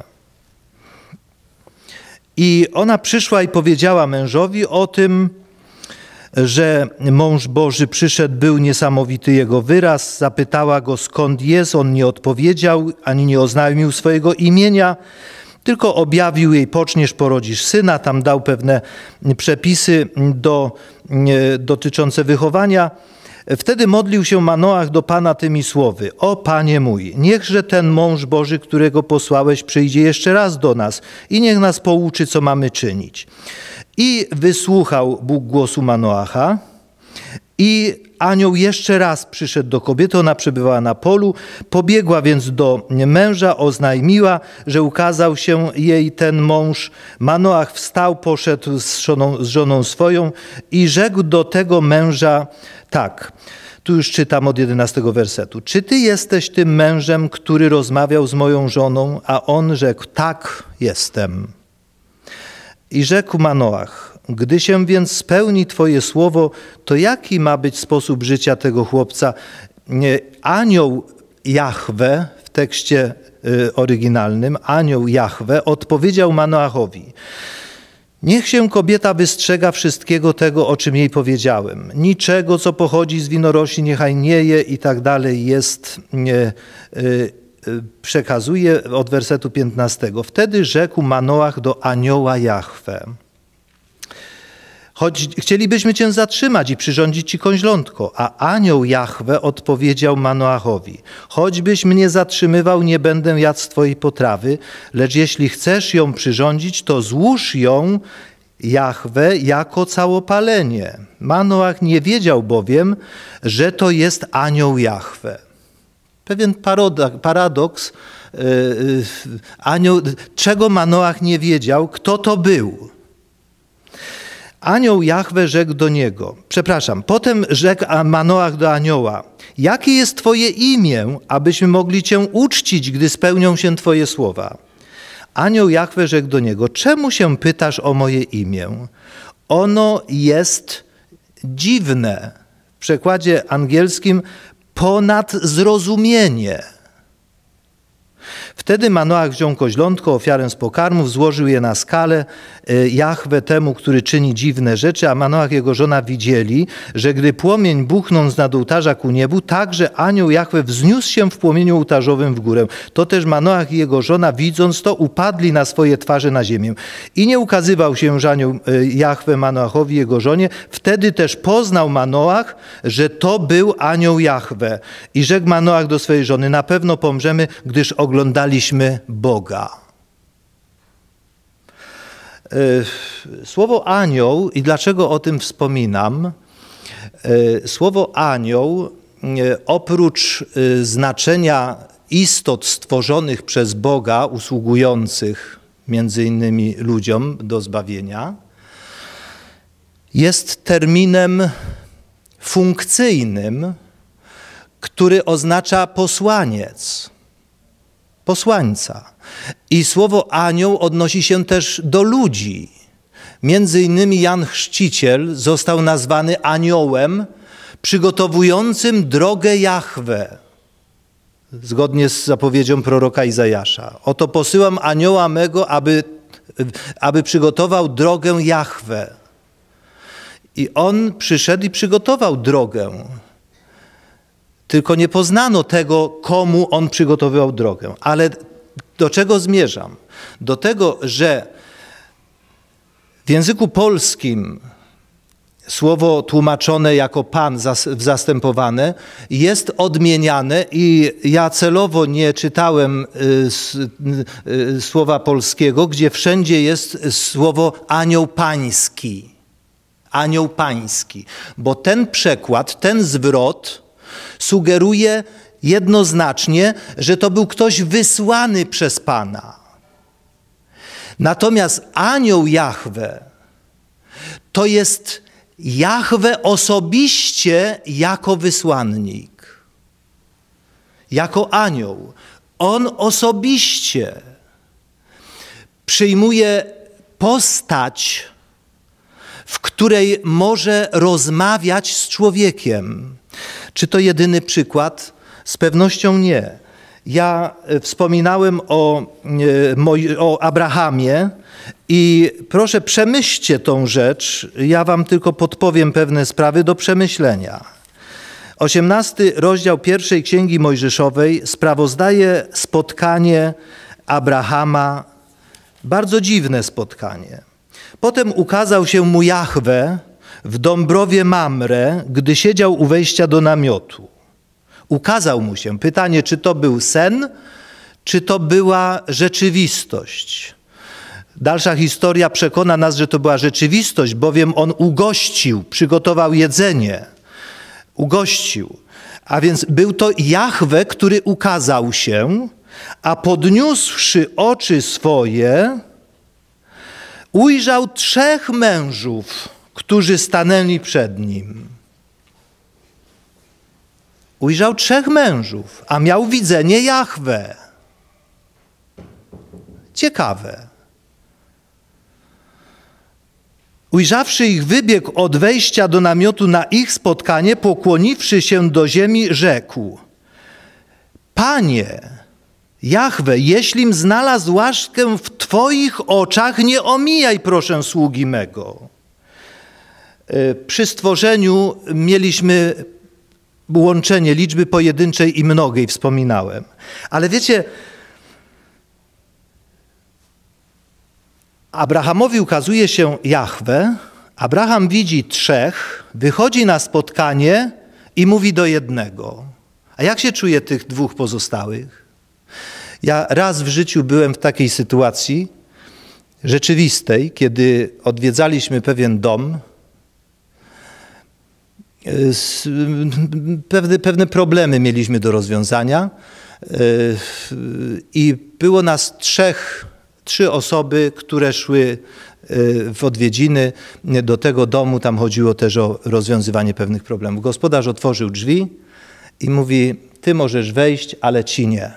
I ona przyszła i powiedziała mężowi o tym, że mąż Boży przyszedł, był niesamowity jego wyraz. Zapytała go, skąd jest. On nie odpowiedział, ani nie oznajmił swojego imienia, tylko objawił jej, poczniesz, porodzisz syna. Tam dał pewne przepisy do, dotyczące wychowania. Wtedy modlił się Manoach do Pana tymi słowy: o Panie mój, niechże ten mąż Boży, którego posłałeś, przyjdzie jeszcze raz do nas i niech nas pouczy, co mamy czynić. I wysłuchał Bóg głosu Manoacha i anioł jeszcze raz przyszedł do kobiety, ona przebywała na polu, pobiegła więc do męża, oznajmiła, że ukazał się jej ten mąż. Manoach wstał, poszedł z żoną, z żoną swoją i rzekł do tego męża tak, tu już czytam od jedenastego wersetu. Czy ty jesteś tym mężem, który rozmawiał z moją żoną? A on rzekł, tak, jestem. I rzekł Manoach, gdy się więc spełni twoje słowo, to jaki ma być sposób życia tego chłopca? Anioł Jahwe, w tekście oryginalnym, anioł Jahwe odpowiedział Manoachowi: niech się kobieta wystrzega wszystkiego tego, o czym jej powiedziałem. Niczego, co pochodzi z winorośli, niechaj nie je i tak dalej jest, nie, y, y, przekazuje od wersetu piętnastego. Wtedy rzekł Manoach do anioła Jahwe: choć chcielibyśmy cię zatrzymać i przyrządzić ci koźlątko. A anioł Jahwe odpowiedział Manoachowi: choćbyś mnie zatrzymywał, nie będę jadł z twojej potrawy, lecz jeśli chcesz ją przyrządzić, to złóż ją, Jahwe, jako całopalenie. Manoach nie wiedział bowiem, że to jest anioł Jahwe. Pewien paradoks. Anioł, czego Manoach nie wiedział, kto to był. Anioł Jahwe rzekł do niego, przepraszam, potem rzekł Manoach do anioła: jakie jest twoje imię, abyśmy mogli cię uczcić, gdy spełnią się twoje słowa? Anioł Jahwe rzekł do niego: czemu się pytasz o moje imię? Ono jest dziwne. W przekładzie angielskim ponad zrozumienie. Wtedy Manoach wziął koźlątko, ofiarę z pokarmów, złożył je na skalę Jahwe temu, który czyni dziwne rzeczy, a Manoach i jego żona widzieli, że gdy płomień buchnął z nad ołtarza ku niebu, także anioł Jahwe wzniósł się w płomieniu ołtarzowym w górę. To też Manoach i jego żona, widząc to, upadli na swoje twarze na ziemię. I nie ukazywał się już anioł Jahwe Manoachowi i jego żonie. Wtedy też poznał Manoach, że to był anioł Jahwe. I rzekł Manoach do swojej żony, na pewno pomrzemy, gdyż oglądaliśmy Boga. Słowo anioł, i dlaczego o tym wspominam? Słowo anioł, oprócz znaczenia istot stworzonych przez Boga, usługujących między innymi ludziom do zbawienia, jest terminem funkcyjnym, który oznacza posłaniec, posłańca. I słowo anioł odnosi się też do ludzi. Między innymi Jan Chrzciciel został nazwany aniołem przygotowującym drogę Jahwe, zgodnie z zapowiedzią proroka Izajasza. Oto posyłam anioła mego, aby, aby przygotował drogę Jahwe. I on przyszedł i przygotował drogę. Tylko nie poznano tego, komu on przygotowywał drogę. Ale do czego zmierzam? Do tego, że w języku polskim słowo tłumaczone jako Pan zastępowane jest odmieniane i ja celowo nie czytałem słowa polskiego, gdzie wszędzie jest słowo anioł pański. Anioł pański. Bo ten przekład, ten zwrot sugeruje jednoznacznie, że to był ktoś wysłany przez Pana. Natomiast anioł Jahwe to jest Jahwe osobiście jako wysłannik, jako anioł. On osobiście przyjmuje postać, w której może rozmawiać z człowiekiem. Czy to jedyny przykład? Z pewnością nie. Ja wspominałem o, o Abrahamie i proszę przemyślcie tą rzecz. Ja wam tylko podpowiem pewne sprawy do przemyślenia. osiemnasty rozdział pierwszej Księgi Mojżeszowej sprawozdaje spotkanie Abrahama, bardzo dziwne spotkanie. Potem ukazał się mu Jahwe w Dąbrowie Mamre, gdy siedział u wejścia do namiotu. Ukazał mu się. Pytanie, czy to był sen, czy to była rzeczywistość. Dalsza historia przekona nas, że to była rzeczywistość, bowiem on ugościł, przygotował jedzenie. Ugościł. A więc był to Jahwe, który ukazał się, a podniósłszy oczy swoje, ujrzał trzech mężów, którzy stanęli przed nim. Ujrzał trzech mężów, a miał widzenie Jahwe. Ciekawe. Ujrzawszy ich, wybiegł od wejścia do namiotu na ich spotkanie, pokłoniwszy się do ziemi, rzekł: Panie, Jahwe, jeślim znalazł łaskę w Twoich oczach, nie omijaj, proszę, sługi mego. Przy stworzeniu mieliśmy łączenie liczby pojedynczej i mnogiej, wspominałem. Ale wiecie, Abrahamowi ukazuje się Jahwe, Abraham widzi trzech, wychodzi na spotkanie i mówi do jednego. A jak się czuje tych dwóch pozostałych? Ja raz w życiu byłem w takiej sytuacji rzeczywistej, kiedy odwiedzaliśmy pewien dom. Pewne, pewne problemy mieliśmy do rozwiązania i było nas trzech, trzy osoby, które szły w odwiedziny do tego domu. Tam chodziło też o rozwiązywanie pewnych problemów. Gospodarz otworzył drzwi i mówi: ty możesz wejść, ale ci nie.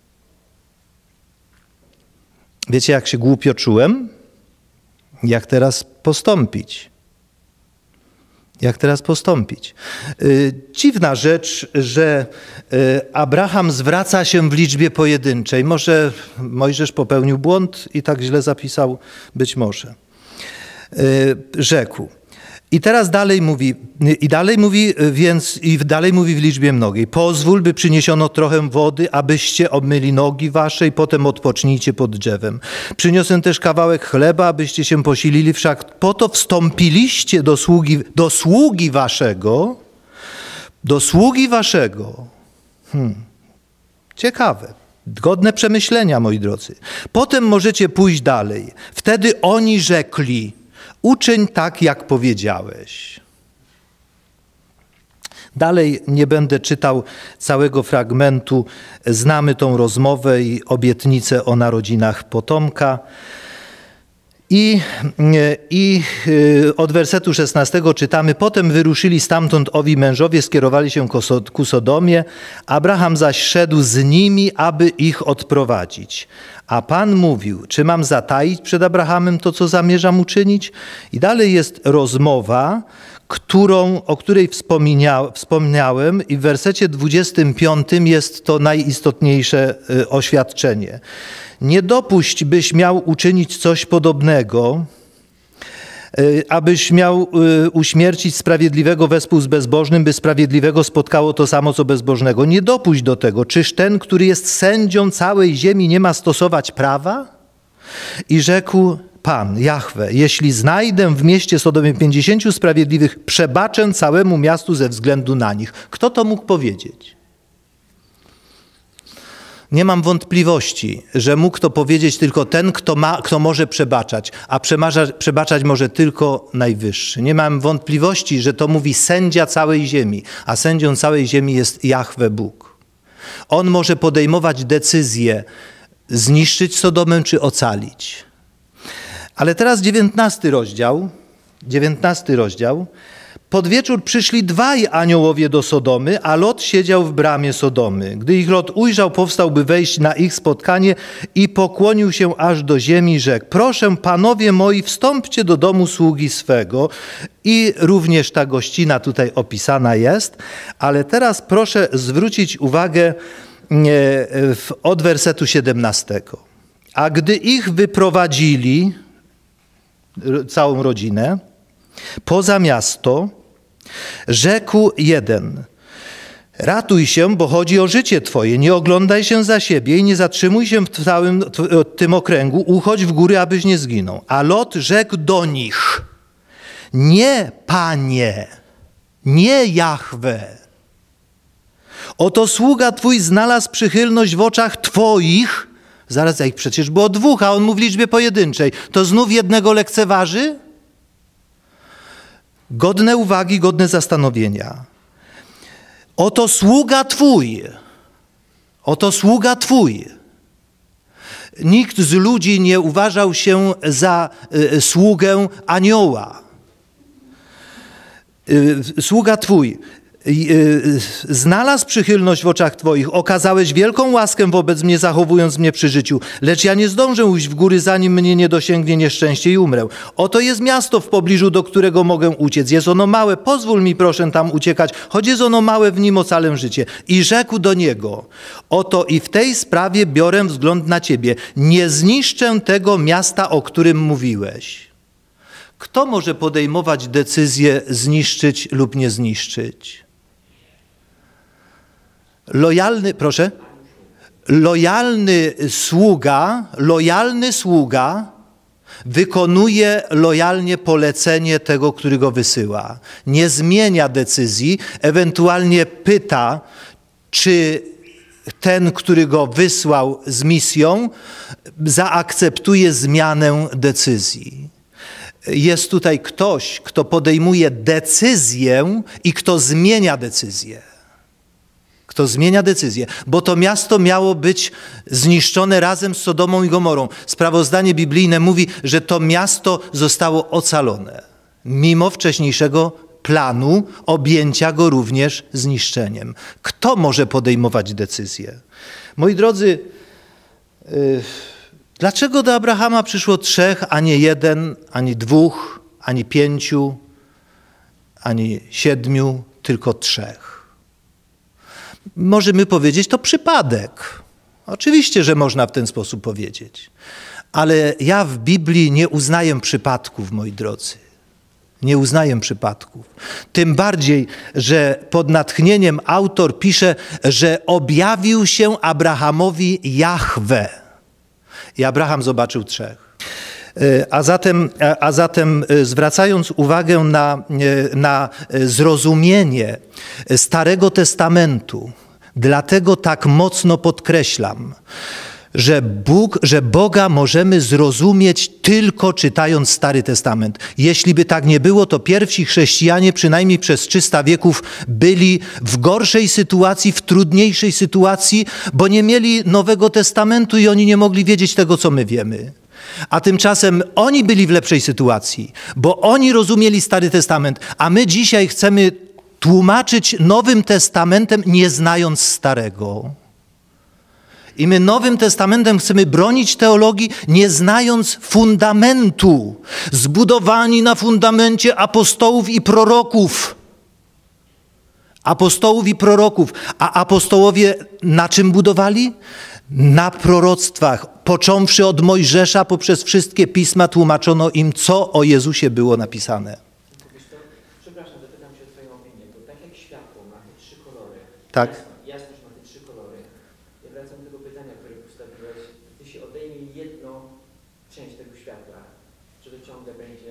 Wiecie, jak się głupio czułem? Jak teraz postąpić? Jak teraz postąpić? Dziwna rzecz, że Abraham zwraca się w liczbie pojedynczej. Może Mojżesz popełnił błąd i tak źle zapisał, być może. Rzekł. I teraz dalej mówi, i dalej mówi, więc i dalej mówi w liczbie mnogiej. Pozwól, by przyniesiono trochę wody, abyście obmyli nogi wasze i potem odpocznijcie pod drzewem. Przyniosę też kawałek chleba, abyście się posilili, wszak po to wstąpiliście do sługi, do sługi waszego, do sługi waszego. Hmm. Ciekawe. Godne przemyślenia, moi drodzy. Potem możecie pójść dalej. Wtedy oni rzekli: uczyń tak, jak powiedziałeś. Dalej nie będę czytał całego fragmentu. Znamy tą rozmowę i obietnicę o narodzinach potomka. I, I od wersetu szesnastego czytamy: potem wyruszyli stamtąd owi mężowie, skierowali się ku Sodomie. Abraham zaś szedł z nimi, aby ich odprowadzić. A Pan mówił: czy mam zataić przed Abrahamem to, co zamierzam uczynić? I dalej jest rozmowa, którą, o której wspomnia, wspomniałem, i w wersecie dwudziestym piątym jest to najistotniejsze oświadczenie. Nie dopuść, byś miał uczynić coś podobnego, abyś miał uśmiercić sprawiedliwego wespół z bezbożnym, by sprawiedliwego spotkało to samo, co bezbożnego. Nie dopuść do tego. Czyż ten, który jest sędzią całej ziemi, nie ma stosować prawa? I rzekł Pan, Jahwe: jeśli znajdę w mieście Sodomie pięćdziesięciu sprawiedliwych, przebaczę całemu miastu ze względu na nich. Kto to mógł powiedzieć? Nie mam wątpliwości, że mógł to powiedzieć tylko ten, kto, ma, kto może przebaczać, a przebaczać może tylko Najwyższy. Nie mam wątpliwości, że to mówi sędzia całej ziemi, a sędzią całej ziemi jest Jahwe Bóg. On może podejmować decyzję, zniszczyć Sodomę czy ocalić. Ale teraz dziewiętnasty rozdział, dziewiętnasty rozdział. Pod wieczór przyszli dwaj aniołowie do Sodomy, a Lot siedział w bramie Sodomy. Gdy ich Lot ujrzał, powstał, by wejść na ich spotkanie i pokłonił się aż do ziemi i rzekł: proszę, panowie moi, wstąpcie do domu sługi swego. I również ta gościna tutaj opisana jest, ale teraz proszę zwrócić uwagę od wersetu siedemnastego. A gdy ich wyprowadzili, całą rodzinę, poza miasto, rzekł jeden: ratuj się, bo chodzi o życie twoje, nie oglądaj się za siebie i nie zatrzymuj się w całym tym okręgu, uchodź w góry, abyś nie zginął. A Lot rzekł do nich: nie, Panie, nie, Jahwe. Oto sługa twój znalazł przychylność w oczach twoich. Zaraz, jak przecież było dwóch, a on mówi w liczbie pojedynczej. To znów jednego lekceważy? Godne uwagi, godne zastanowienia. Oto sługa twój. Oto sługa twój. Nikt z ludzi nie uważał się za y, sługę anioła. Y, sługa twój. Znalazł przychylność w oczach twoich, okazałeś wielką łaskę wobec mnie, zachowując mnie przy życiu, lecz ja nie zdążę ujść w góry, zanim mnie nie dosięgnie nieszczęście i umrę. Oto jest miasto w pobliżu, do którego mogę uciec. Jest ono małe, pozwól mi proszę tam uciekać, choć jest ono małe, w nim ocalę życie. I rzekł do niego: oto i w tej sprawie biorę wzgląd na ciebie. Nie zniszczę tego miasta, o którym mówiłeś. Kto może podejmować decyzję zniszczyć lub nie zniszczyć? Lojalny, proszę, lojalny sługa, lojalny sługa wykonuje lojalnie polecenie tego, który go wysyła. Nie zmienia decyzji, ewentualnie pyta, czy ten, który go wysłał z misją, zaakceptuje zmianę decyzji. Jest tutaj ktoś, kto podejmuje decyzję i kto zmienia decyzję. Kto zmienia decyzję, bo to miasto miało być zniszczone razem z Sodomą i Gomorą. Sprawozdanie biblijne mówi, że to miasto zostało ocalone, mimo wcześniejszego planu objęcia go również zniszczeniem. Kto może podejmować decyzję? Moi drodzy, yy, dlaczego do Abrahama przyszło trzech, a nie jeden, ani dwóch, ani pięciu, ani siedmiu, tylko trzech. Możemy powiedzieć, to przypadek. Oczywiście, że można w ten sposób powiedzieć. Ale ja w Biblii nie uznaję przypadków, moi drodzy. Nie uznaję przypadków. Tym bardziej, że pod natchnieniem autor pisze, że objawił się Abrahamowi Jahwe. I Abraham zobaczył trzech. A zatem, a zatem zwracając uwagę na, na zrozumienie Starego Testamentu, dlatego tak mocno podkreślam, że Bóg, że Boga możemy zrozumieć tylko czytając Stary Testament. Jeśli by tak nie było, to pierwsi chrześcijanie przynajmniej przez trzysta wieków byli w gorszej sytuacji, w trudniejszej sytuacji, bo nie mieli Nowego Testamentu i oni nie mogli wiedzieć tego, co my wiemy. A tymczasem oni byli w lepszej sytuacji, bo oni rozumieli Stary Testament, a my dzisiaj chcemy tłumaczyć Nowym Testamentem, nie znając Starego. I my Nowym Testamentem chcemy bronić teologii, nie znając fundamentu, zbudowani na fundamencie apostołów i proroków. Apostołów i proroków. A apostołowie na czym budowali? Na proroctwach. Począwszy od Mojżesza, poprzez wszystkie pisma tłumaczono im, co o Jezusie było napisane. Przepraszam, zapytam się o twoją opinię, bo tak jak światło ma te trzy kolory, Tak. jasność ma te trzy kolory, ja wracam do tego pytania, które postawiłeś, gdy się odejmie jedną część tego światła, czy to ciągle będzie,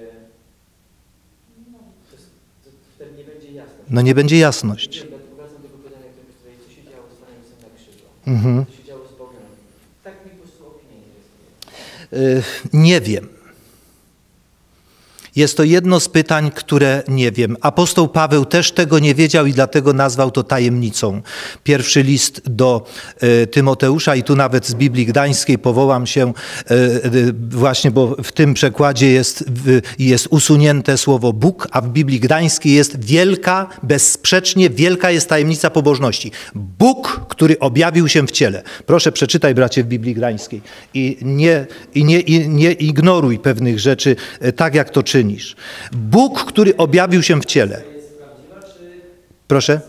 to, to wtedy nie będzie jasność. No nie będzie jasność. Dlatego wracam do tego pytania, które postawiłeś, co się działo z Panem Jezusem na krzyżu, Mhm. co się działo z Bogiem. Tak mi po prostu opinia nie jest. Yy, nie wiem. Jest to jedno z pytań, które nie wiem. Apostoł Paweł też tego nie wiedział i dlatego nazwał to tajemnicą. Pierwszy list do y, Tymoteusza i tu nawet z Biblii Gdańskiej powołam się y, y, właśnie, bo w tym przekładzie jest, y, jest usunięte słowo Bóg, a w Biblii Gdańskiej jest wielka, bezsprzecznie wielka jest tajemnica pobożności. Bóg, który objawił się w ciele. Proszę przeczytaj, bracie, w Biblii Gdańskiej i nie, i nie, i nie ignoruj pewnych rzeczy y, tak, jak to czyni. Bóg, który objawił się w ciele. Proszę?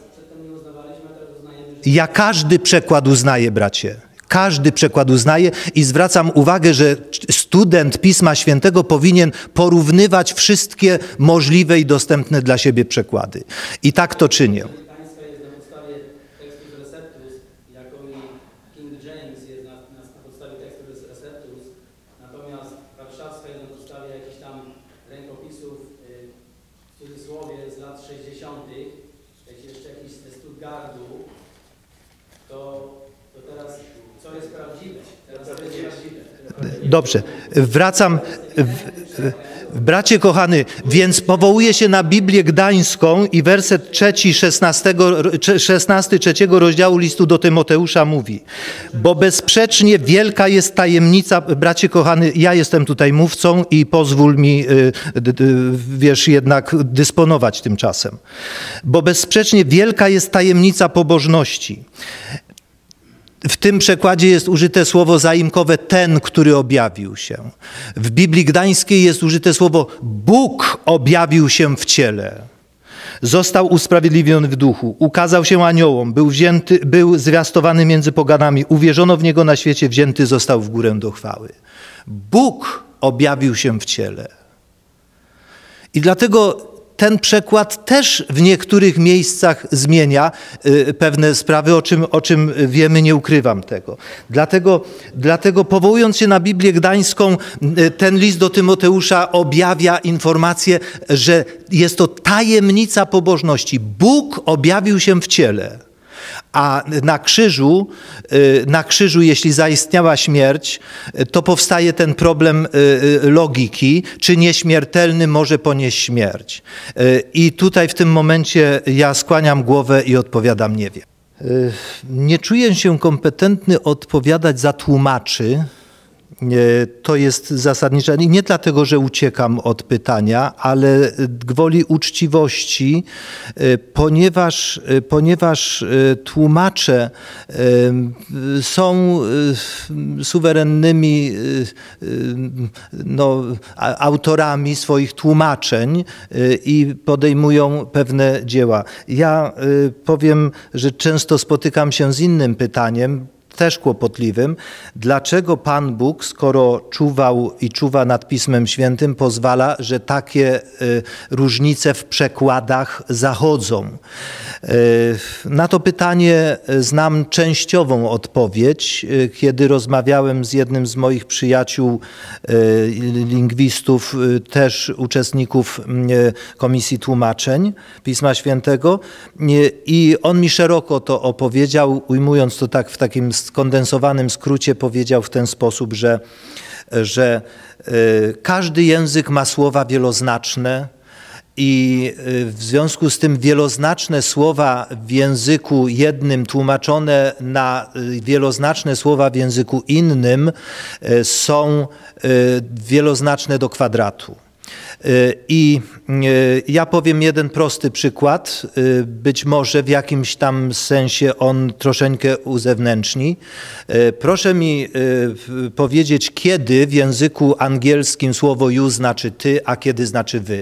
Ja każdy przekład uznaję, bracie. Każdy przekład uznaje i zwracam uwagę, że student Pisma Świętego powinien porównywać wszystkie możliwe i dostępne dla siebie przekłady. I tak to czynię. Dobrze, wracam, bracie kochany, więc powołuję się na Biblię Gdańską i werset trzeci, szesnasty trzeciego rozdziału listu do Tymoteusza mówi, bo bezsprzecznie wielka jest tajemnica, bracie kochany, ja jestem tutaj mówcą i pozwól mi, wiesz, jednak dysponować tym czasem, bo bezsprzecznie wielka jest tajemnica pobożności. W tym przekładzie jest użyte słowo zaimkowe ten, który objawił się. W Biblii Gdańskiej jest użyte słowo Bóg objawił się w ciele. Został usprawiedliwiony w duchu, ukazał się aniołom, był wzięty, był zwiastowany między poganami, uwierzono w niego na świecie, wzięty został w górę do chwały. Bóg objawił się w ciele. I dlatego ten przekład też w niektórych miejscach zmienia y, pewne sprawy, o czym, o czym wiemy, nie ukrywam tego. Dlatego, dlatego powołując się na Biblię Gdańską, y, ten list do Tymoteusza objawia informację, że jest to tajemnica pobożności. Bóg objawił się w ciele. A na krzyżu, na krzyżu, jeśli zaistniała śmierć, to powstaje ten problem logiki, czy nieśmiertelny może ponieść śmierć. I tutaj w tym momencie ja skłaniam głowę i odpowiadam nie wiem. Nie czuję się kompetentny odpowiadać za tłumaczy, To jest zasadnicza, nie dlatego, że uciekam od pytania, ale gwoli uczciwości, ponieważ, ponieważ tłumacze są suwerennymi no, autorami swoich tłumaczeń i podejmują pewne dzieła. Ja powiem, że często spotykam się z innym pytaniem, też kłopotliwym. Dlaczego Pan Bóg, skoro czuwał i czuwa nad Pismem Świętym, pozwala, że takie y, różnice w przekładach zachodzą? Y, na to pytanie znam częściową odpowiedź, y, kiedy rozmawiałem z jednym z moich przyjaciół y, lingwistów, y, też uczestników y, Komisji Tłumaczeń Pisma Świętego y, i on mi szeroko to opowiedział, ujmując to tak w takim skondensowanym skrócie, powiedział w ten sposób, że, że każdy język ma słowa wieloznaczne i w związku z tym wieloznaczne słowa w języku jednym tłumaczone na wieloznaczne słowa w języku innym są wieloznaczne do kwadratu. I ja powiem jeden prosty przykład, być może w jakimś tam sensie on troszeczkę uzewnętrzni. Proszę mi powiedzieć, kiedy w języku angielskim słowo you znaczy ty, a kiedy znaczy wy.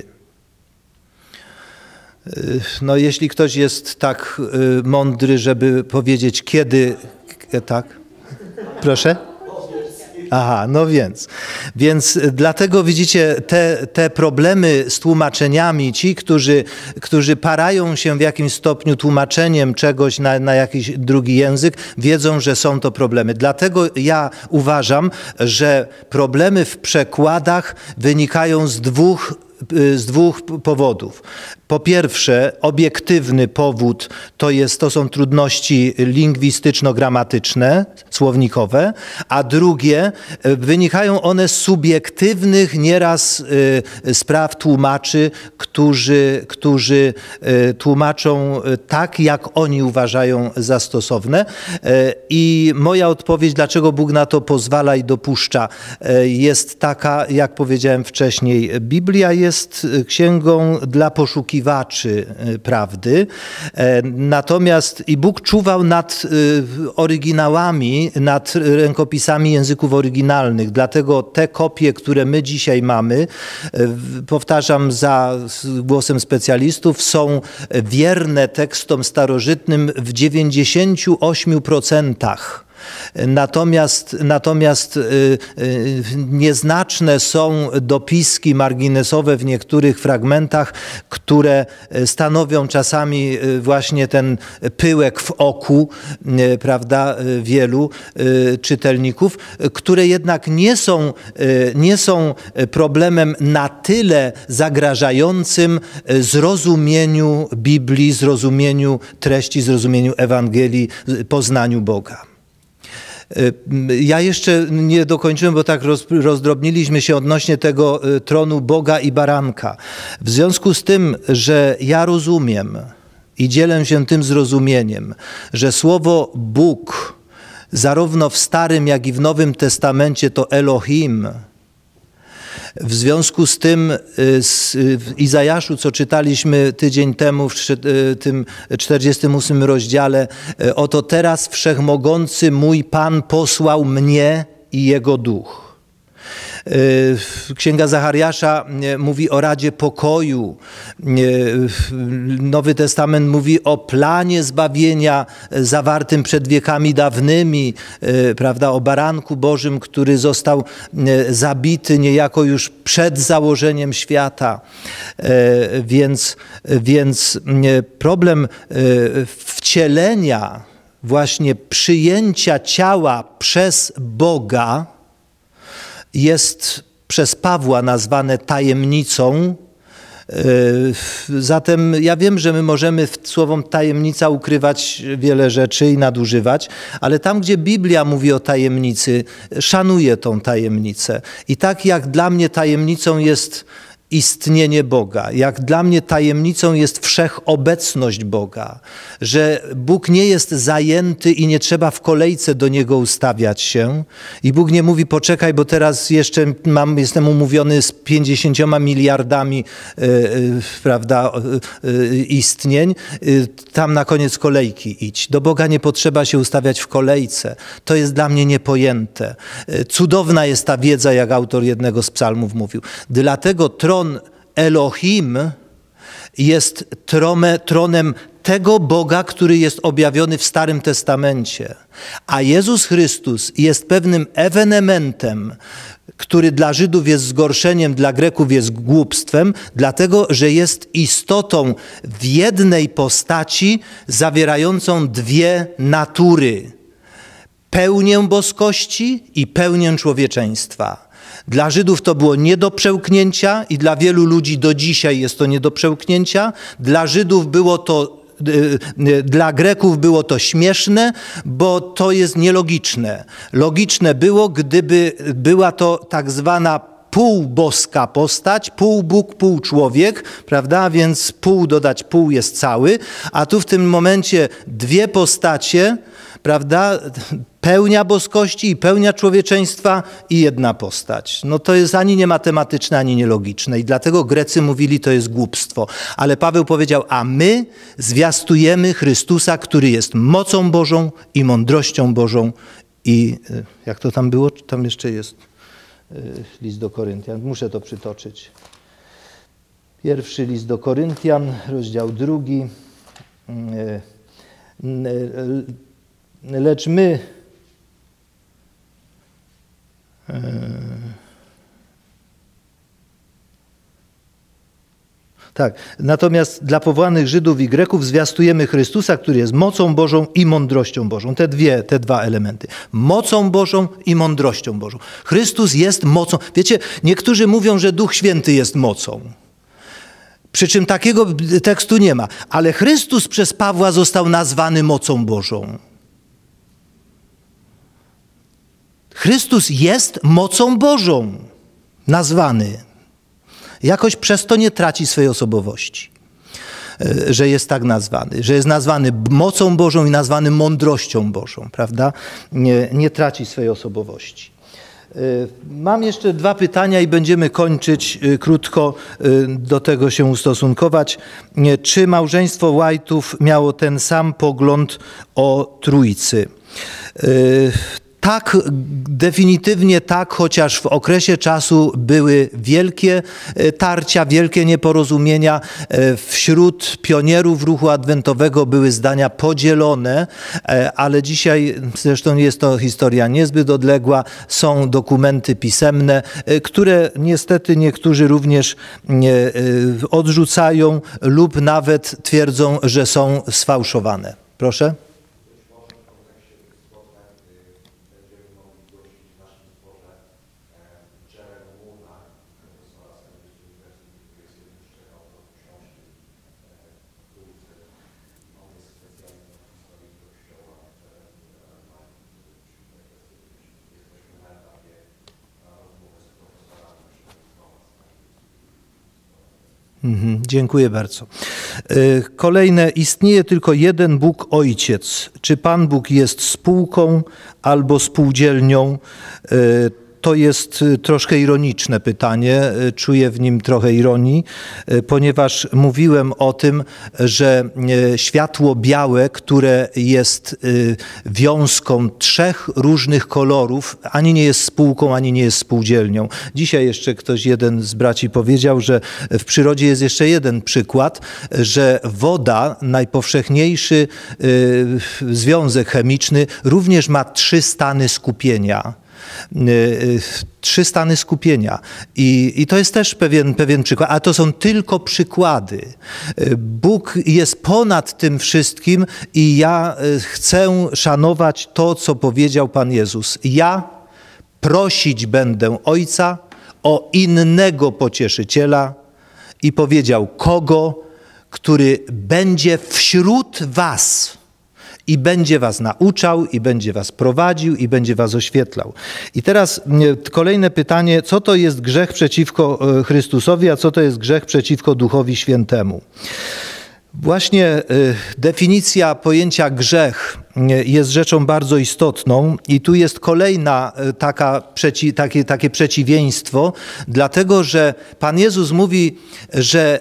No jeśli ktoś jest tak mądry, żeby powiedzieć kiedy, tak? Proszę? Aha, no więc, więc dlatego widzicie te, te problemy z tłumaczeniami, ci, którzy, którzy parają się w jakimś stopniu tłumaczeniem czegoś na, na jakiś drugi język, wiedzą, że są to problemy. Dlatego ja uważam, że problemy w przekładach wynikają z dwóch z dwóch powodów. Po pierwsze, obiektywny powód to, jest, to są trudności lingwistyczno-gramatyczne, słownikowe, a drugie, wynikają one z subiektywnych nieraz y, spraw tłumaczy, którzy, którzy y, tłumaczą tak, jak oni uważają za stosowne. Y, I moja odpowiedź, dlaczego Bóg na to pozwala i dopuszcza, y, jest taka, jak powiedziałem wcześniej, Biblia jest jest księgą dla poszukiwaczy prawdy. Natomiast i Bóg czuwał nad oryginałami, nad rękopisami języków oryginalnych. Dlatego te kopie, które my dzisiaj mamy, powtarzam za głosem specjalistów, są wierne tekstom starożytnym w dziewięćdziesięciu ośmiu procentach. Natomiast, natomiast nieznaczne są dopiski marginesowe w niektórych fragmentach, które stanowią czasami właśnie ten pyłek w oku, prawda, wielu czytelników, które jednak nie są, nie są problemem na tyle zagrażającym zrozumieniu Biblii, zrozumieniu treści, zrozumieniu Ewangelii, poznaniu Boga. Ja jeszcze nie dokończyłem, bo tak rozdrobniliśmy się odnośnie tego tronu Boga i baranka. W związku z tym, że ja rozumiem i dzielę się tym zrozumieniem, że słowo Bóg zarówno w Starym, jak i w Nowym Testamencie to Elohim. W związku z tym w Izajaszu, co czytaliśmy tydzień temu w tym czterdziestym ósmym rozdziale, oto teraz Wszechmogący mój Pan posłał mnie i Jego Duch. Księga Zachariasza mówi o Radzie Pokoju. Nowy Testament mówi o planie zbawienia zawartym przed wiekami dawnymi, prawda, o baranku Bożym, który został zabity niejako już przed założeniem świata. Więc, więc problem wcielenia, właśnie przyjęcia ciała przez Boga jest przez Pawła nazwane tajemnicą. Zatem ja wiem, że my możemy słowem tajemnica ukrywać wiele rzeczy i nadużywać, ale tam, gdzie Biblia mówi o tajemnicy, szanuję tą tajemnicę. I tak jak dla mnie tajemnicą jest istnienie Boga. Jak dla mnie tajemnicą jest wszechobecność Boga, że Bóg nie jest zajęty i nie trzeba w kolejce do Niego ustawiać się. I Bóg nie mówi, poczekaj, bo teraz jeszcze mam, jestem umówiony z pięćdziesięcioma miliardami yy, yy, prawda, yy, istnień. Yy, tam na koniec kolejki idź. Do Boga nie potrzeba się ustawiać w kolejce. To jest dla mnie niepojęte. Yy, cudowna jest ta wiedza, jak autor jednego z psalmów mówił. Dlatego tron Elohim jest trome, tronem tego Boga, który jest objawiony w Starym Testamencie. A Jezus Chrystus jest pewnym ewenementem, który dla Żydów jest zgorszeniem, dla Greków jest głupstwem, dlatego że jest istotą w jednej postaci zawierającą dwie natury. Pełnię boskości i pełnię człowieczeństwa. Dla Żydów to było nie do przełknięcia i dla wielu ludzi do dzisiaj jest to nie do przełknięcia. Dla Żydów było to, dla Greków było to śmieszne, bo to jest nielogiczne. Logiczne było, gdyby była to tak zwana półboska postać, pół Bóg, pół człowiek, prawda? Więc pół dodać pół jest cały, a tu w tym momencie dwie postacie, prawda? Pełnia boskości i pełnia człowieczeństwa i jedna postać. No to jest ani nie matematyczne, ani nielogiczne i dlatego Grecy mówili, to jest głupstwo. Ale Paweł powiedział, a my zwiastujemy Chrystusa, który jest mocą Bożą i mądrością Bożą i jak to tam było? Tam jeszcze jest list do Koryntian. Muszę to przytoczyć. Pierwszy list do Koryntian, rozdział drugi. Lecz my Tak, natomiast dla powołanych Żydów i Greków zwiastujemy Chrystusa, który jest mocą Bożą i mądrością Bożą. Te dwie, te dwa elementy. Mocą Bożą i mądrością Bożą. Chrystus jest mocą. Wiecie, niektórzy mówią, że Duch Święty jest mocą. Przy czym takiego tekstu nie ma. Ale Chrystus przez Pawła został nazwany mocą Bożą. Chrystus jest mocą Bożą nazwany. Jakoś przez to nie traci swojej osobowości, że jest tak nazwany, że jest nazwany mocą Bożą i nazwany mądrością Bożą, prawda? Nie, nie traci swojej osobowości. Mam jeszcze dwa pytania i będziemy kończyć, krótko do tego się ustosunkować. Czy małżeństwo White'ów miało ten sam pogląd o Trójcy? Tak, definitywnie tak, chociaż w okresie czasu były wielkie tarcia, wielkie nieporozumienia. Wśród pionierów ruchu adwentowego były zdania podzielone, ale dzisiaj, zresztą jest to historia niezbyt odległa, są dokumenty pisemne, które niestety niektórzy również odrzucają lub nawet twierdzą, że są sfałszowane. Proszę? Mhm, dziękuję bardzo. Kolejne, istnieje tylko jeden Bóg Ojciec. Czy Pan Bóg jest spółką albo spółdzielnią? To jest troszkę ironiczne pytanie, czuję w nim trochę ironii, ponieważ mówiłem o tym, że światło białe, które jest wiązką trzech różnych kolorów, ani nie jest spółką, ani nie jest spółdzielnią. Dzisiaj jeszcze ktoś, jeden z braci powiedział, że w przyrodzie jest jeszcze jeden przykład, że woda, najpowszechniejszy związek chemiczny, również ma trzy stany skupienia. Trzy stany skupienia. I, i to jest też pewien, pewien przykład, a to są tylko przykłady. Bóg jest ponad tym wszystkim i ja chcę szanować to, co powiedział Pan Jezus. Ja prosić będę Ojca o innego pocieszyciela i powiedział, kogo, który będzie wśród was I będzie was nauczał, i będzie was prowadził, i będzie was oświetlał. I teraz kolejne pytanie, co to jest grzech przeciwko Chrystusowi, a co to jest grzech przeciwko Duchowi Świętemu? Właśnie definicja pojęcia grzech jest rzeczą bardzo istotną i tu jest kolejna taka, przeci, takie, takie przeciwieństwo, dlatego że Pan Jezus mówi, że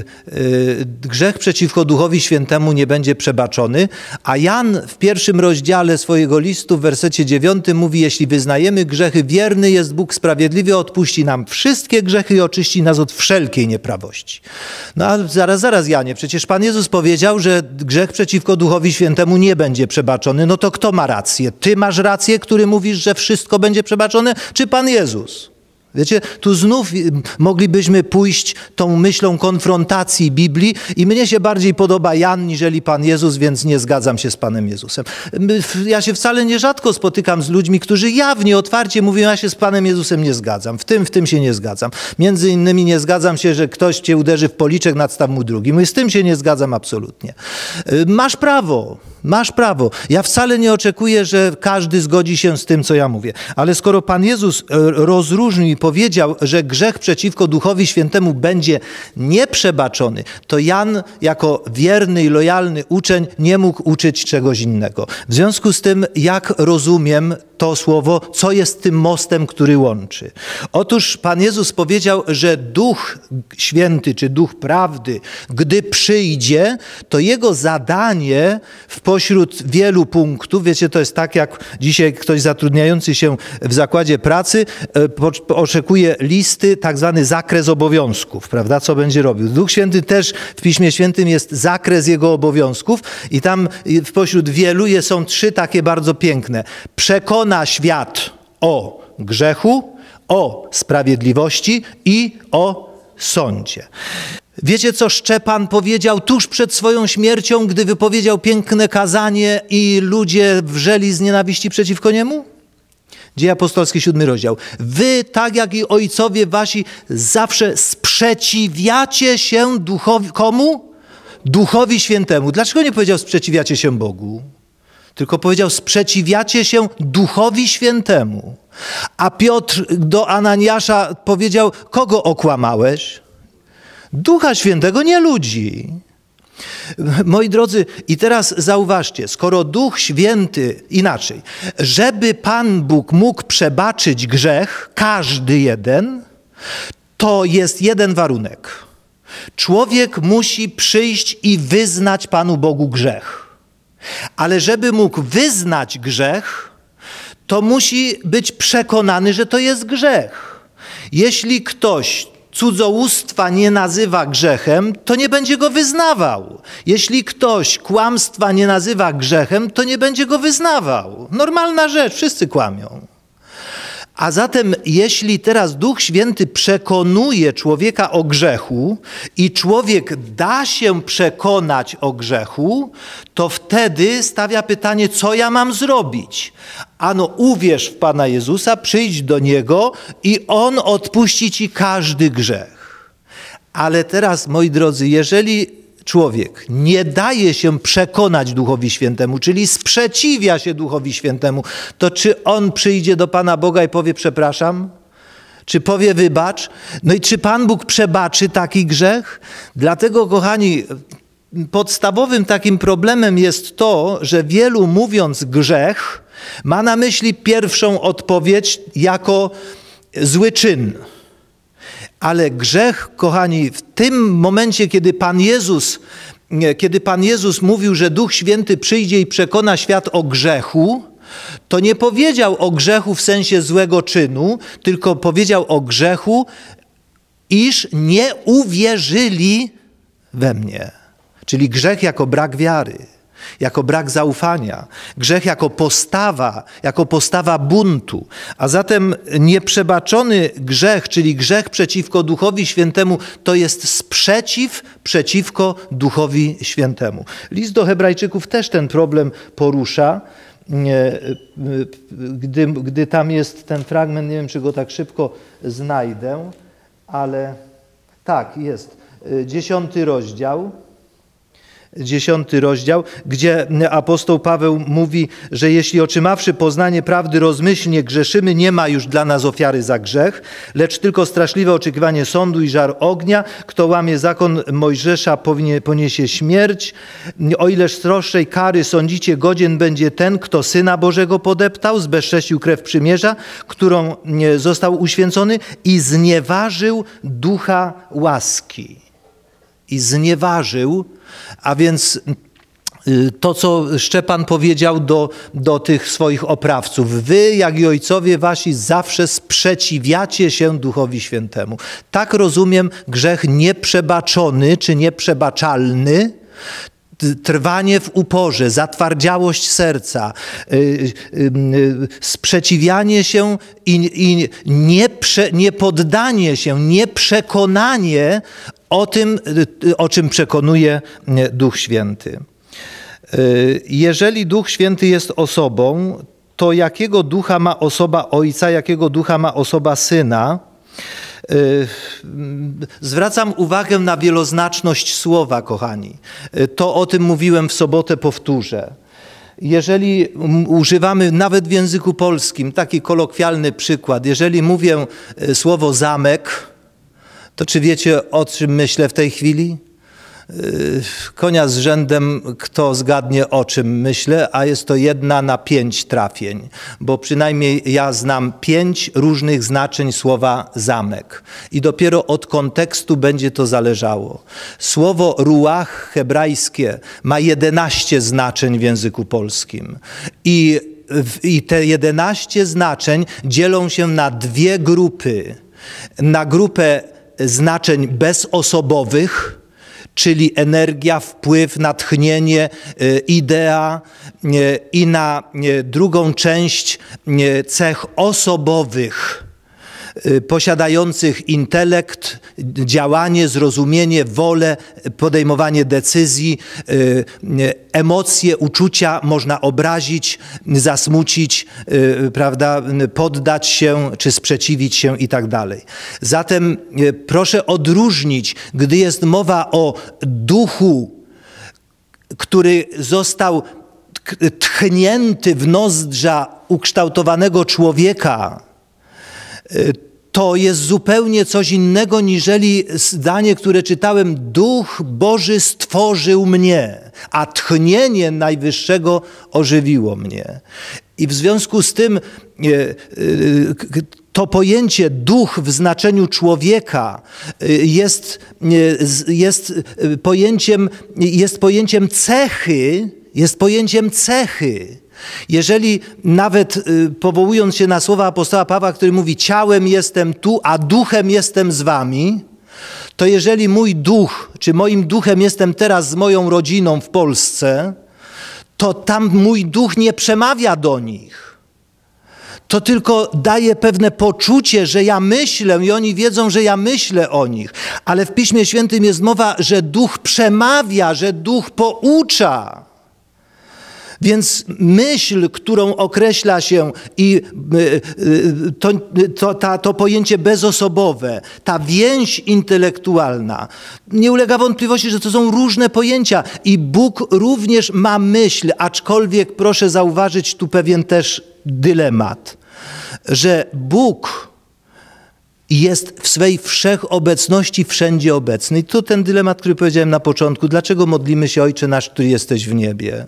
grzech przeciwko Duchowi Świętemu nie będzie przebaczony, a Jan w pierwszym rozdziale swojego listu w wersecie dziewiątym mówi, jeśli wyznajemy grzechy, wierny jest Bóg sprawiedliwy, odpuści nam wszystkie grzechy i oczyści nas od wszelkiej nieprawości. No a zaraz, zaraz Janie, przecież Pan Jezus powiedział, że grzech przeciwko Duchowi Świętemu nie będzie przebaczony. Przebaczony, no to kto ma rację? Ty masz rację, który mówisz, że wszystko będzie przebaczone, czy Pan Jezus? Wiecie, tu znów moglibyśmy pójść tą myślą konfrontacji Biblii i mnie się bardziej podoba Jan niżeli Pan Jezus, więc nie zgadzam się z Panem Jezusem. Ja się wcale nierzadko spotykam z ludźmi, którzy jawnie, otwarcie mówią, ja się z Panem Jezusem nie zgadzam. W tym, w tym się nie zgadzam. Między innymi nie zgadzam się, że ktoś cię uderzy w policzek, nadstaw mu drugi. Mówię, z tym się nie zgadzam absolutnie. Masz prawo. Masz prawo. Ja wcale nie oczekuję, że każdy zgodzi się z tym, co ja mówię. Ale skoro Pan Jezus rozróżnił i powiedział, że grzech przeciwko Duchowi Świętemu będzie nieprzebaczony, to Jan jako wierny i lojalny uczeń nie mógł uczyć czegoś innego. W związku z tym, jak rozumiem to słowo, co jest tym mostem, który łączy? Otóż Pan Jezus powiedział, że Duch Święty, czy Duch Prawdy, gdy przyjdzie, to Jego zadanie w pośród wielu punktów, wiecie, to jest tak, jak dzisiaj ktoś zatrudniający się w zakładzie pracy oczekuje listy, tak zwany zakres obowiązków, prawda, co będzie robił. Duch Święty też w Piśmie Świętym jest zakres Jego obowiązków i tam w pośród wielu są trzy takie bardzo piękne. Przekona świat o grzechu, o sprawiedliwości i o sądzie. Wiecie, co Szczepan powiedział tuż przed swoją śmiercią, gdy wypowiedział piękne kazanie i ludzie wrzeli z nienawiści przeciwko niemu? Dzieje apostolskie, siódmy rozdział. Wy, tak jak i ojcowie wasi, zawsze sprzeciwiacie się duchowi, komu? Duchowi Świętemu. Dlaczego nie powiedział sprzeciwiacie się Bogu? Tylko powiedział sprzeciwiacie się Duchowi Świętemu. A Piotr do Ananiasza powiedział, kogo okłamałeś? Ducha Świętego, nie ludzi. Moi drodzy, i teraz zauważcie, skoro Duch Święty, inaczej, żeby Pan Bóg mógł przebaczyć grzech, każdy jeden, to jest jeden warunek. Człowiek musi przyjść i wyznać Panu Bogu grzech. Ale żeby mógł wyznać grzech, to musi być przekonany, że to jest grzech. Jeśli ktoś cudzołóstwa nie nazywa grzechem, to nie będzie go wyznawał. Jeśli ktoś kłamstwa nie nazywa grzechem, to nie będzie go wyznawał. Normalna rzecz, wszyscy kłamią. A zatem jeśli teraz Duch Święty przekonuje człowieka o grzechu i człowiek da się przekonać o grzechu, to wtedy stawia pytanie, co ja mam zrobić? Ano uwierz w Pana Jezusa, przyjdź do Niego i On odpuści ci każdy grzech. Ale teraz, moi drodzy, jeżeli człowiek nie daje się przekonać Duchowi Świętemu, czyli sprzeciwia się Duchowi Świętemu, to czy on przyjdzie do Pana Boga i powie przepraszam? Czy powie wybacz? No i czy Pan Bóg przebaczy taki grzech? Dlatego, kochani, podstawowym takim problemem jest to, że wielu mówiąc grzech ma na myśli pierwszą odpowiedź jako zły czyn. Ale grzech, kochani, w tym momencie, kiedy Pan Jezus, kiedy Pan Jezus mówił, że Duch Święty przyjdzie i przekona świat o grzechu, to nie powiedział o grzechu w sensie złego czynu, tylko powiedział o grzechu, iż nie uwierzyli we mnie. Czyli grzech jako brak wiary, jako brak zaufania, grzech jako postawa, jako postawa buntu. A zatem nieprzebaczony grzech, czyli grzech przeciwko Duchowi Świętemu, to jest sprzeciw przeciwko Duchowi Świętemu. List do Hebrajczyków też ten problem porusza, gdy, gdy tam jest ten fragment, nie wiem, czy go tak szybko znajdę, ale tak, jest. Dziesiąty rozdział. dziesiąty rozdział, gdzie apostoł Paweł mówi, że jeśli otrzymawszy poznanie prawdy rozmyślnie grzeszymy, nie ma już dla nas ofiary za grzech, lecz tylko straszliwe oczekiwanie sądu i żar ognia. Kto łamie zakon Mojżesza, powinien, poniesie śmierć. O ileż sroższej kary sądzicie, godzien będzie ten, kto Syna Bożego podeptał, zbezcześcił krew przymierza, którą został uświęcony i znieważył ducha łaski. I znieważył, a więc to, co Szczepan powiedział do, do tych swoich oprawców. Wy, jak i ojcowie wasi, zawsze sprzeciwiacie się Duchowi Świętemu. Tak rozumiem grzech nieprzebaczony czy nieprzebaczalny, trwanie w uporze, zatwardziałość serca, sprzeciwianie się i, i nieprze, niepoddanie się, nieprzekonanie o tym, o czym przekonuje Duch Święty. Jeżeli Duch Święty jest osobą, to jakiego ducha ma osoba Ojca, jakiego ducha ma osoba Syna? Zwracam uwagę na wieloznaczność słowa, kochani. To o tym mówiłem w sobotę, powtórzę. Jeżeli używamy nawet w języku polskim, taki kolokwialny przykład, jeżeli mówię słowo zamek, to czy wiecie, o czym myślę w tej chwili? Konia z rzędem, kto zgadnie, o czym myślę, a jest to jedna na pięć trafień, bo przynajmniej ja znam pięć różnych znaczeń słowa zamek i dopiero od kontekstu będzie to zależało. Słowo ruach hebrajskie ma jedenaście znaczeń w języku polskim i, i te jedenaście znaczeń dzielą się na dwie grupy. Na grupę znaczeń bezosobowych, czyli energia, wpływ, natchnienie, idea, i na drugą część cech osobowych, posiadających intelekt, działanie, zrozumienie, wolę, podejmowanie decyzji, emocje, uczucia można obrazić, zasmucić, prawda, poddać się czy sprzeciwić się i tak dalej. Zatem proszę odróżnić, gdy jest mowa o duchu, który został tchnięty w nozdrza ukształtowanego człowieka, to jest zupełnie coś innego niżeli zdanie, które czytałem: Duch Boży stworzył mnie, a tchnienie Najwyższego ożywiło mnie. I w związku z tym to pojęcie duch w znaczeniu człowieka jest, jest, pojęciem, jest pojęciem cechy, jest pojęciem cechy. Jeżeli nawet powołując się na słowa apostoła Pawła, który mówi: ciałem jestem tu, a duchem jestem z wami, to jeżeli mój duch, czy moim duchem jestem teraz z moją rodziną w Polsce, to tam mój duch nie przemawia do nich. To tylko daje pewne poczucie, że ja myślę i oni wiedzą, że ja myślę o nich. Ale w Piśmie Świętym jest mowa, że duch przemawia, że duch poucza. Więc myśl, którą określa się i to, to, ta, to pojęcie bezosobowe, ta więź intelektualna, nie ulega wątpliwości, że to są różne pojęcia i Bóg również ma myśl, aczkolwiek proszę zauważyć tu pewien też dylemat, że Bóg jest w swej wszechobecności wszędzie obecny. I to ten dylemat, który powiedziałem na początku. Dlaczego modlimy się: Ojcze nasz, który jesteś w niebie?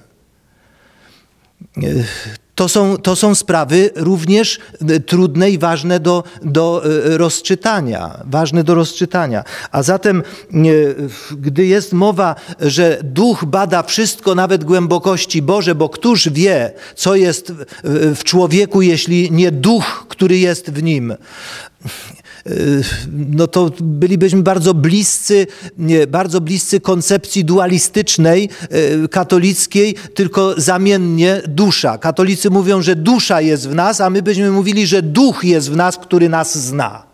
To są, to są sprawy również trudne i ważne do, do rozczytania. Ważne do rozczytania. A zatem, gdy jest mowa, że Duch bada wszystko, nawet głębokości Boże, bo któż wie, co jest w człowieku, jeśli nie Duch, który jest w nim? No to bylibyśmy bardzo bliscy, bardzo bliscy koncepcji dualistycznej, katolickiej, tylko zamiennie dusza. Katolicy mówią, że dusza jest w nas, a my byśmy mówili, że duch jest w nas, który nas zna.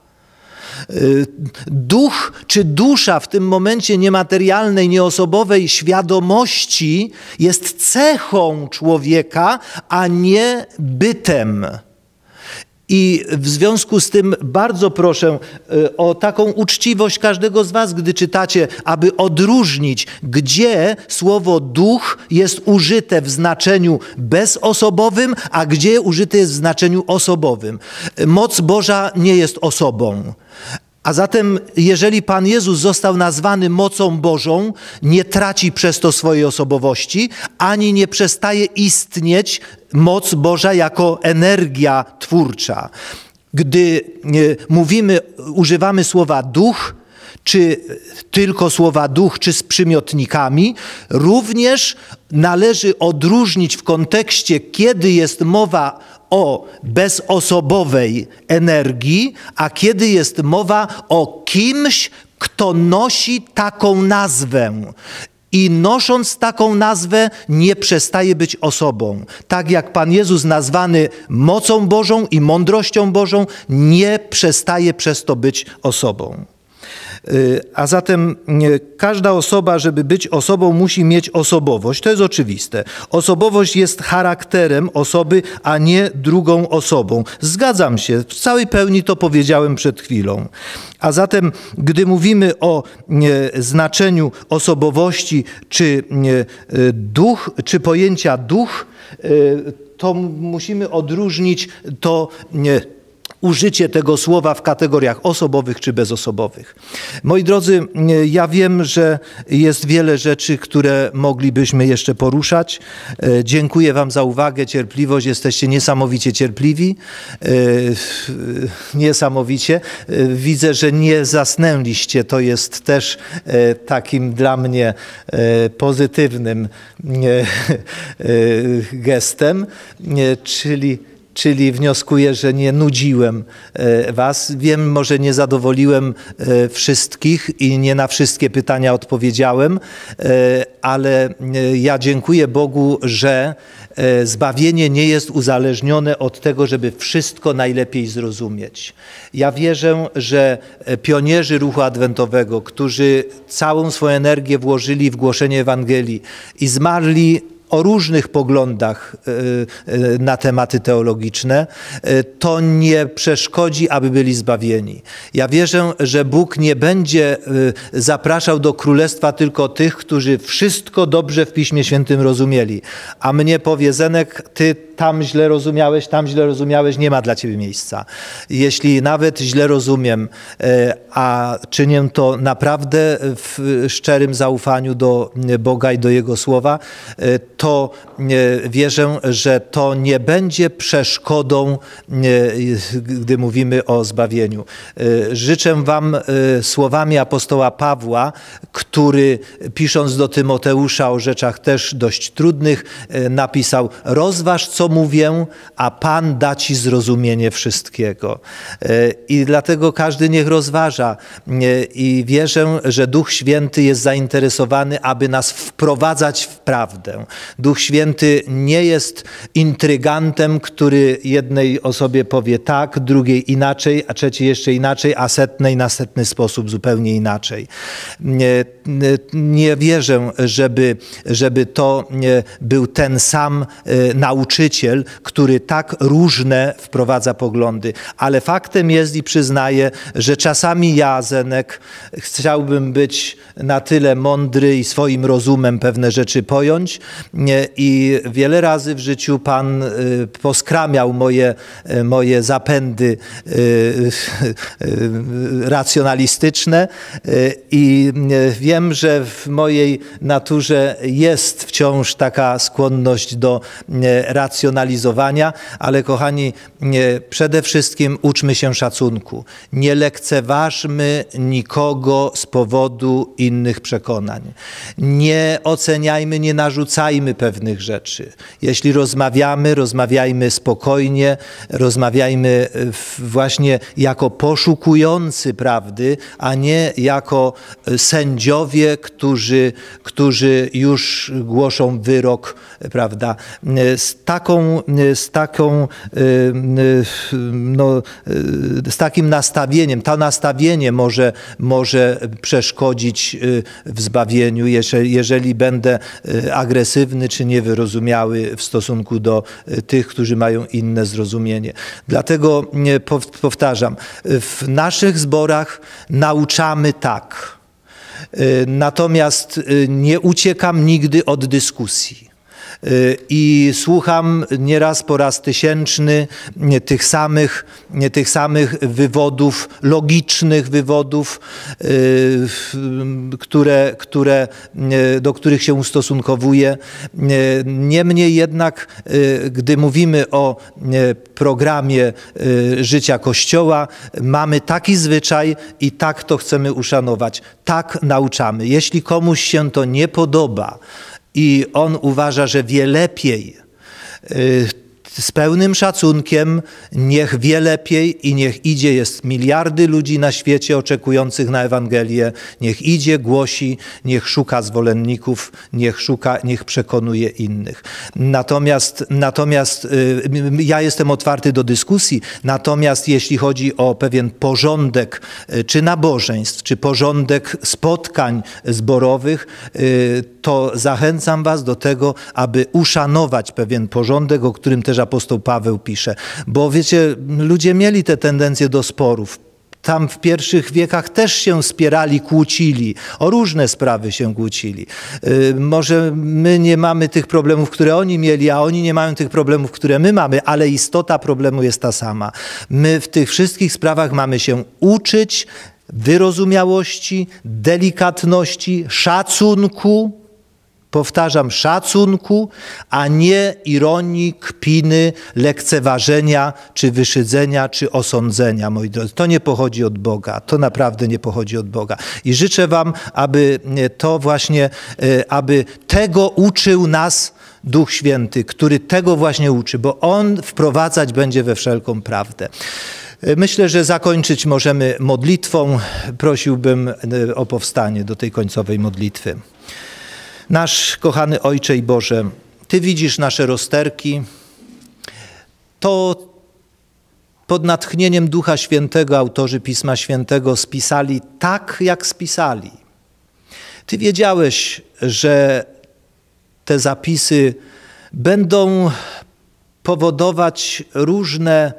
Duch czy dusza w tym momencie niematerialnej, nieosobowej świadomości jest cechą człowieka, a nie bytem. I w związku z tym bardzo proszę o taką uczciwość każdego z was, gdy czytacie, aby odróżnić, gdzie słowo duch jest użyte w znaczeniu bezosobowym, a gdzie użyte jest w znaczeniu osobowym. Moc Boża nie jest osobą. A zatem, jeżeli Pan Jezus został nazwany mocą Bożą, nie traci przez to swojej osobowości, ani nie przestaje istnieć moc Boża jako energia twórcza. Gdy mówimy, używamy słowa duch, czy tylko słowa duch, czy z przymiotnikami, również należy odróżnić w kontekście, kiedy jest mowa o bezosobowej energii, a kiedy jest mowa o kimś, kto nosi taką nazwę. I nosząc taką nazwę nie przestaje być osobą. Tak jak Pan Jezus nazwany mocą Bożą i mądrością Bożą, nie przestaje przez to być osobą. A zatem każda osoba, żeby być osobą, musi mieć osobowość. To jest oczywiste. Osobowość jest charakterem osoby, a nie drugą osobą. Zgadzam się, w całej pełni to powiedziałem przed chwilą. A zatem, gdy mówimy o znaczeniu osobowości, czy duch, czy pojęcia duch, to musimy odróżnić to użycie tego słowa w kategoriach osobowych czy bezosobowych. Moi drodzy, ja wiem, że jest wiele rzeczy, które moglibyśmy jeszcze poruszać. Dziękuję wam za uwagę, cierpliwość. Jesteście niesamowicie cierpliwi. Niesamowicie. Widzę, że nie zasnęliście. To jest też takim dla mnie pozytywnym gestem, czyli Czyli wnioskuję, że nie nudziłem was. Wiem, może nie zadowoliłem wszystkich i nie na wszystkie pytania odpowiedziałem, ale ja dziękuję Bogu, że zbawienie nie jest uzależnione od tego, żeby wszystko najlepiej zrozumieć. Ja wierzę, że pionierzy ruchu adwentowego, którzy całą swoją energię włożyli w głoszenie Ewangelii i zmarli o różnych poglądach na tematy teologiczne, to nie przeszkodzi, aby byli zbawieni. Ja wierzę, że Bóg nie będzie zapraszał do królestwa tylko tych, którzy wszystko dobrze w Piśmie Świętym rozumieli. A mnie powie: Zenek, ty tam źle rozumiałeś, tam źle rozumiałeś, nie ma dla ciebie miejsca. Jeśli nawet źle rozumiem, a czynię to naprawdę w szczerym zaufaniu do Boga i do Jego Słowa, to wierzę, że to nie będzie przeszkodą, gdy mówimy o zbawieniu. Życzę wam słowami apostoła Pawła, który pisząc do Tymoteusza o rzeczach też dość trudnych, napisał: rozważ, co mówię, a Pan da ci zrozumienie wszystkiego. I dlatego każdy niech rozważa. I wierzę, że Duch Święty jest zainteresowany, aby nas wprowadzać w prawdę. Duch Święty nie jest intrygantem, który jednej osobie powie tak, drugiej inaczej, a trzeciej jeszcze inaczej, a setnej na setny sposób zupełnie inaczej. Nie, nie wierzę, żeby, żeby to był ten sam nauczyciel, który tak różne wprowadza poglądy. Ale faktem jest i przyznaję, że czasami ja, Zenek, chciałbym być na tyle mądry i swoim rozumem pewne rzeczy pojąć, i wiele razy w życiu Pan poskramiał moje, moje zapędy racjonalistyczne i wiem, że w mojej naturze jest wciąż taka skłonność do racjonalizowania, ale kochani, przede wszystkim uczmy się szacunku. Nie lekceważmy nikogo z powodu innych przekonań. Nie oceniajmy, nie narzucajmy pewnych rzeczy. Jeśli rozmawiamy, rozmawiajmy spokojnie, rozmawiajmy właśnie jako poszukujący prawdy, a nie jako sędziowie, którzy, którzy już głoszą wyrok, prawda? Z taką, z taką, no, z takim nastawieniem, to nastawienie może, może przeszkodzić w zbawieniu, jeżeli, jeżeli będę agresywny agresywny czy niewyrozumiały w stosunku do tych, którzy mają inne zrozumienie. Dlatego powtarzam, w naszych zborach nauczamy tak. Natomiast nie uciekam nigdy od dyskusji. I słucham nieraz po raz tysięczny tych samych, tych samych wywodów, logicznych wywodów, które, które, do których się ustosunkowuję. Niemniej jednak, gdy mówimy o programie życia Kościoła, mamy taki zwyczaj i tak to chcemy uszanować. Tak nauczamy. Jeśli komuś się to nie podoba, i on uważa, że wie lepiej, z pełnym szacunkiem, niech wie lepiej i niech idzie. Jest miliardy ludzi na świecie oczekujących na Ewangelię. Niech idzie, głosi, niech szuka zwolenników, niech szuka, niech przekonuje innych. Natomiast, natomiast ja jestem otwarty do dyskusji, natomiast jeśli chodzi o pewien porządek czy nabożeństw, czy porządek spotkań zborowych, to zachęcam was do tego, aby uszanować pewien porządek, o którym też apostoł Paweł pisze. Bo wiecie, ludzie mieli te tendencje do sporów. Tam w pierwszych wiekach też się spierali, kłócili. O różne sprawy się kłócili. Yy, może my nie mamy tych problemów, które oni mieli, a oni nie mają tych problemów, które my mamy, ale istota problemu jest ta sama. My w tych wszystkich sprawach mamy się uczyć wyrozumiałości, delikatności, szacunku, powtarzam, szacunku, a nie ironii, kpiny, lekceważenia, czy wyszydzenia, czy osądzenia, moi drodzy. To nie pochodzi od Boga. To naprawdę nie pochodzi od Boga. I życzę wam, aby to właśnie, aby tego uczył nas Duch Święty, który tego właśnie uczy, bo On wprowadzać będzie we wszelką prawdę. Myślę, że zakończyć możemy modlitwą. Prosiłbym o powstanie do tej końcowej modlitwy. Nasz kochany Ojcze i Boże, Ty widzisz nasze rozterki. To pod natchnieniem Ducha Świętego autorzy Pisma Świętego spisali tak, jak spisali. Ty wiedziałeś, że te zapisy będą powodować różne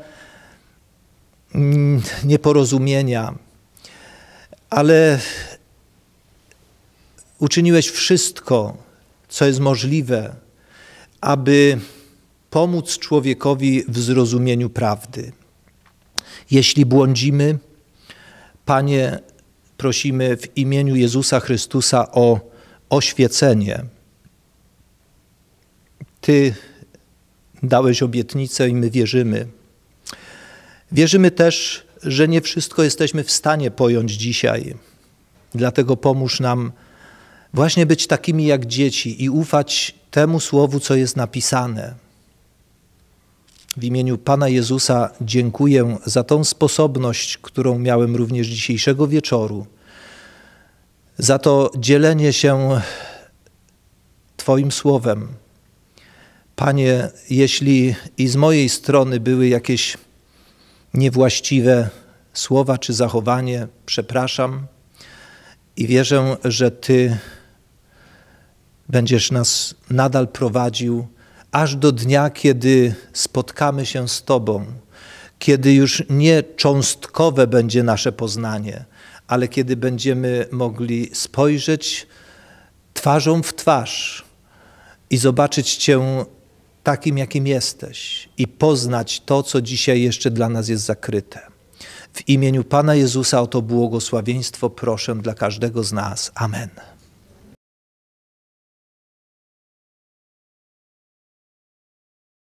nieporozumienia, ale uczyniłeś wszystko, co jest możliwe, aby pomóc człowiekowi w zrozumieniu prawdy. Jeśli błądzimy, Panie, prosimy w imieniu Jezusa Chrystusa o oświecenie. Ty dałeś obietnicę i my wierzymy. Wierzymy też, że nie wszystko jesteśmy w stanie pojąć dzisiaj. Dlatego pomóż nam właśnie być takimi jak dzieci i ufać temu słowu, co jest napisane. W imieniu Pana Jezusa dziękuję za tą sposobność, którą miałem również dzisiejszego wieczoru, za to dzielenie się Twoim słowem. Panie, jeśli i z mojej strony były jakieś niewłaściwe słowa czy zachowanie, przepraszam i wierzę, że Ty będziesz nas nadal prowadził aż do dnia, kiedy spotkamy się z Tobą, kiedy już nie cząstkowe będzie nasze poznanie, ale kiedy będziemy mogli spojrzeć twarzą w twarz i zobaczyć Cię takim, jakim jesteś i poznać to, co dzisiaj jeszcze dla nas jest zakryte. W imieniu Pana Jezusa o to błogosławieństwo proszę dla każdego z nas. Amen.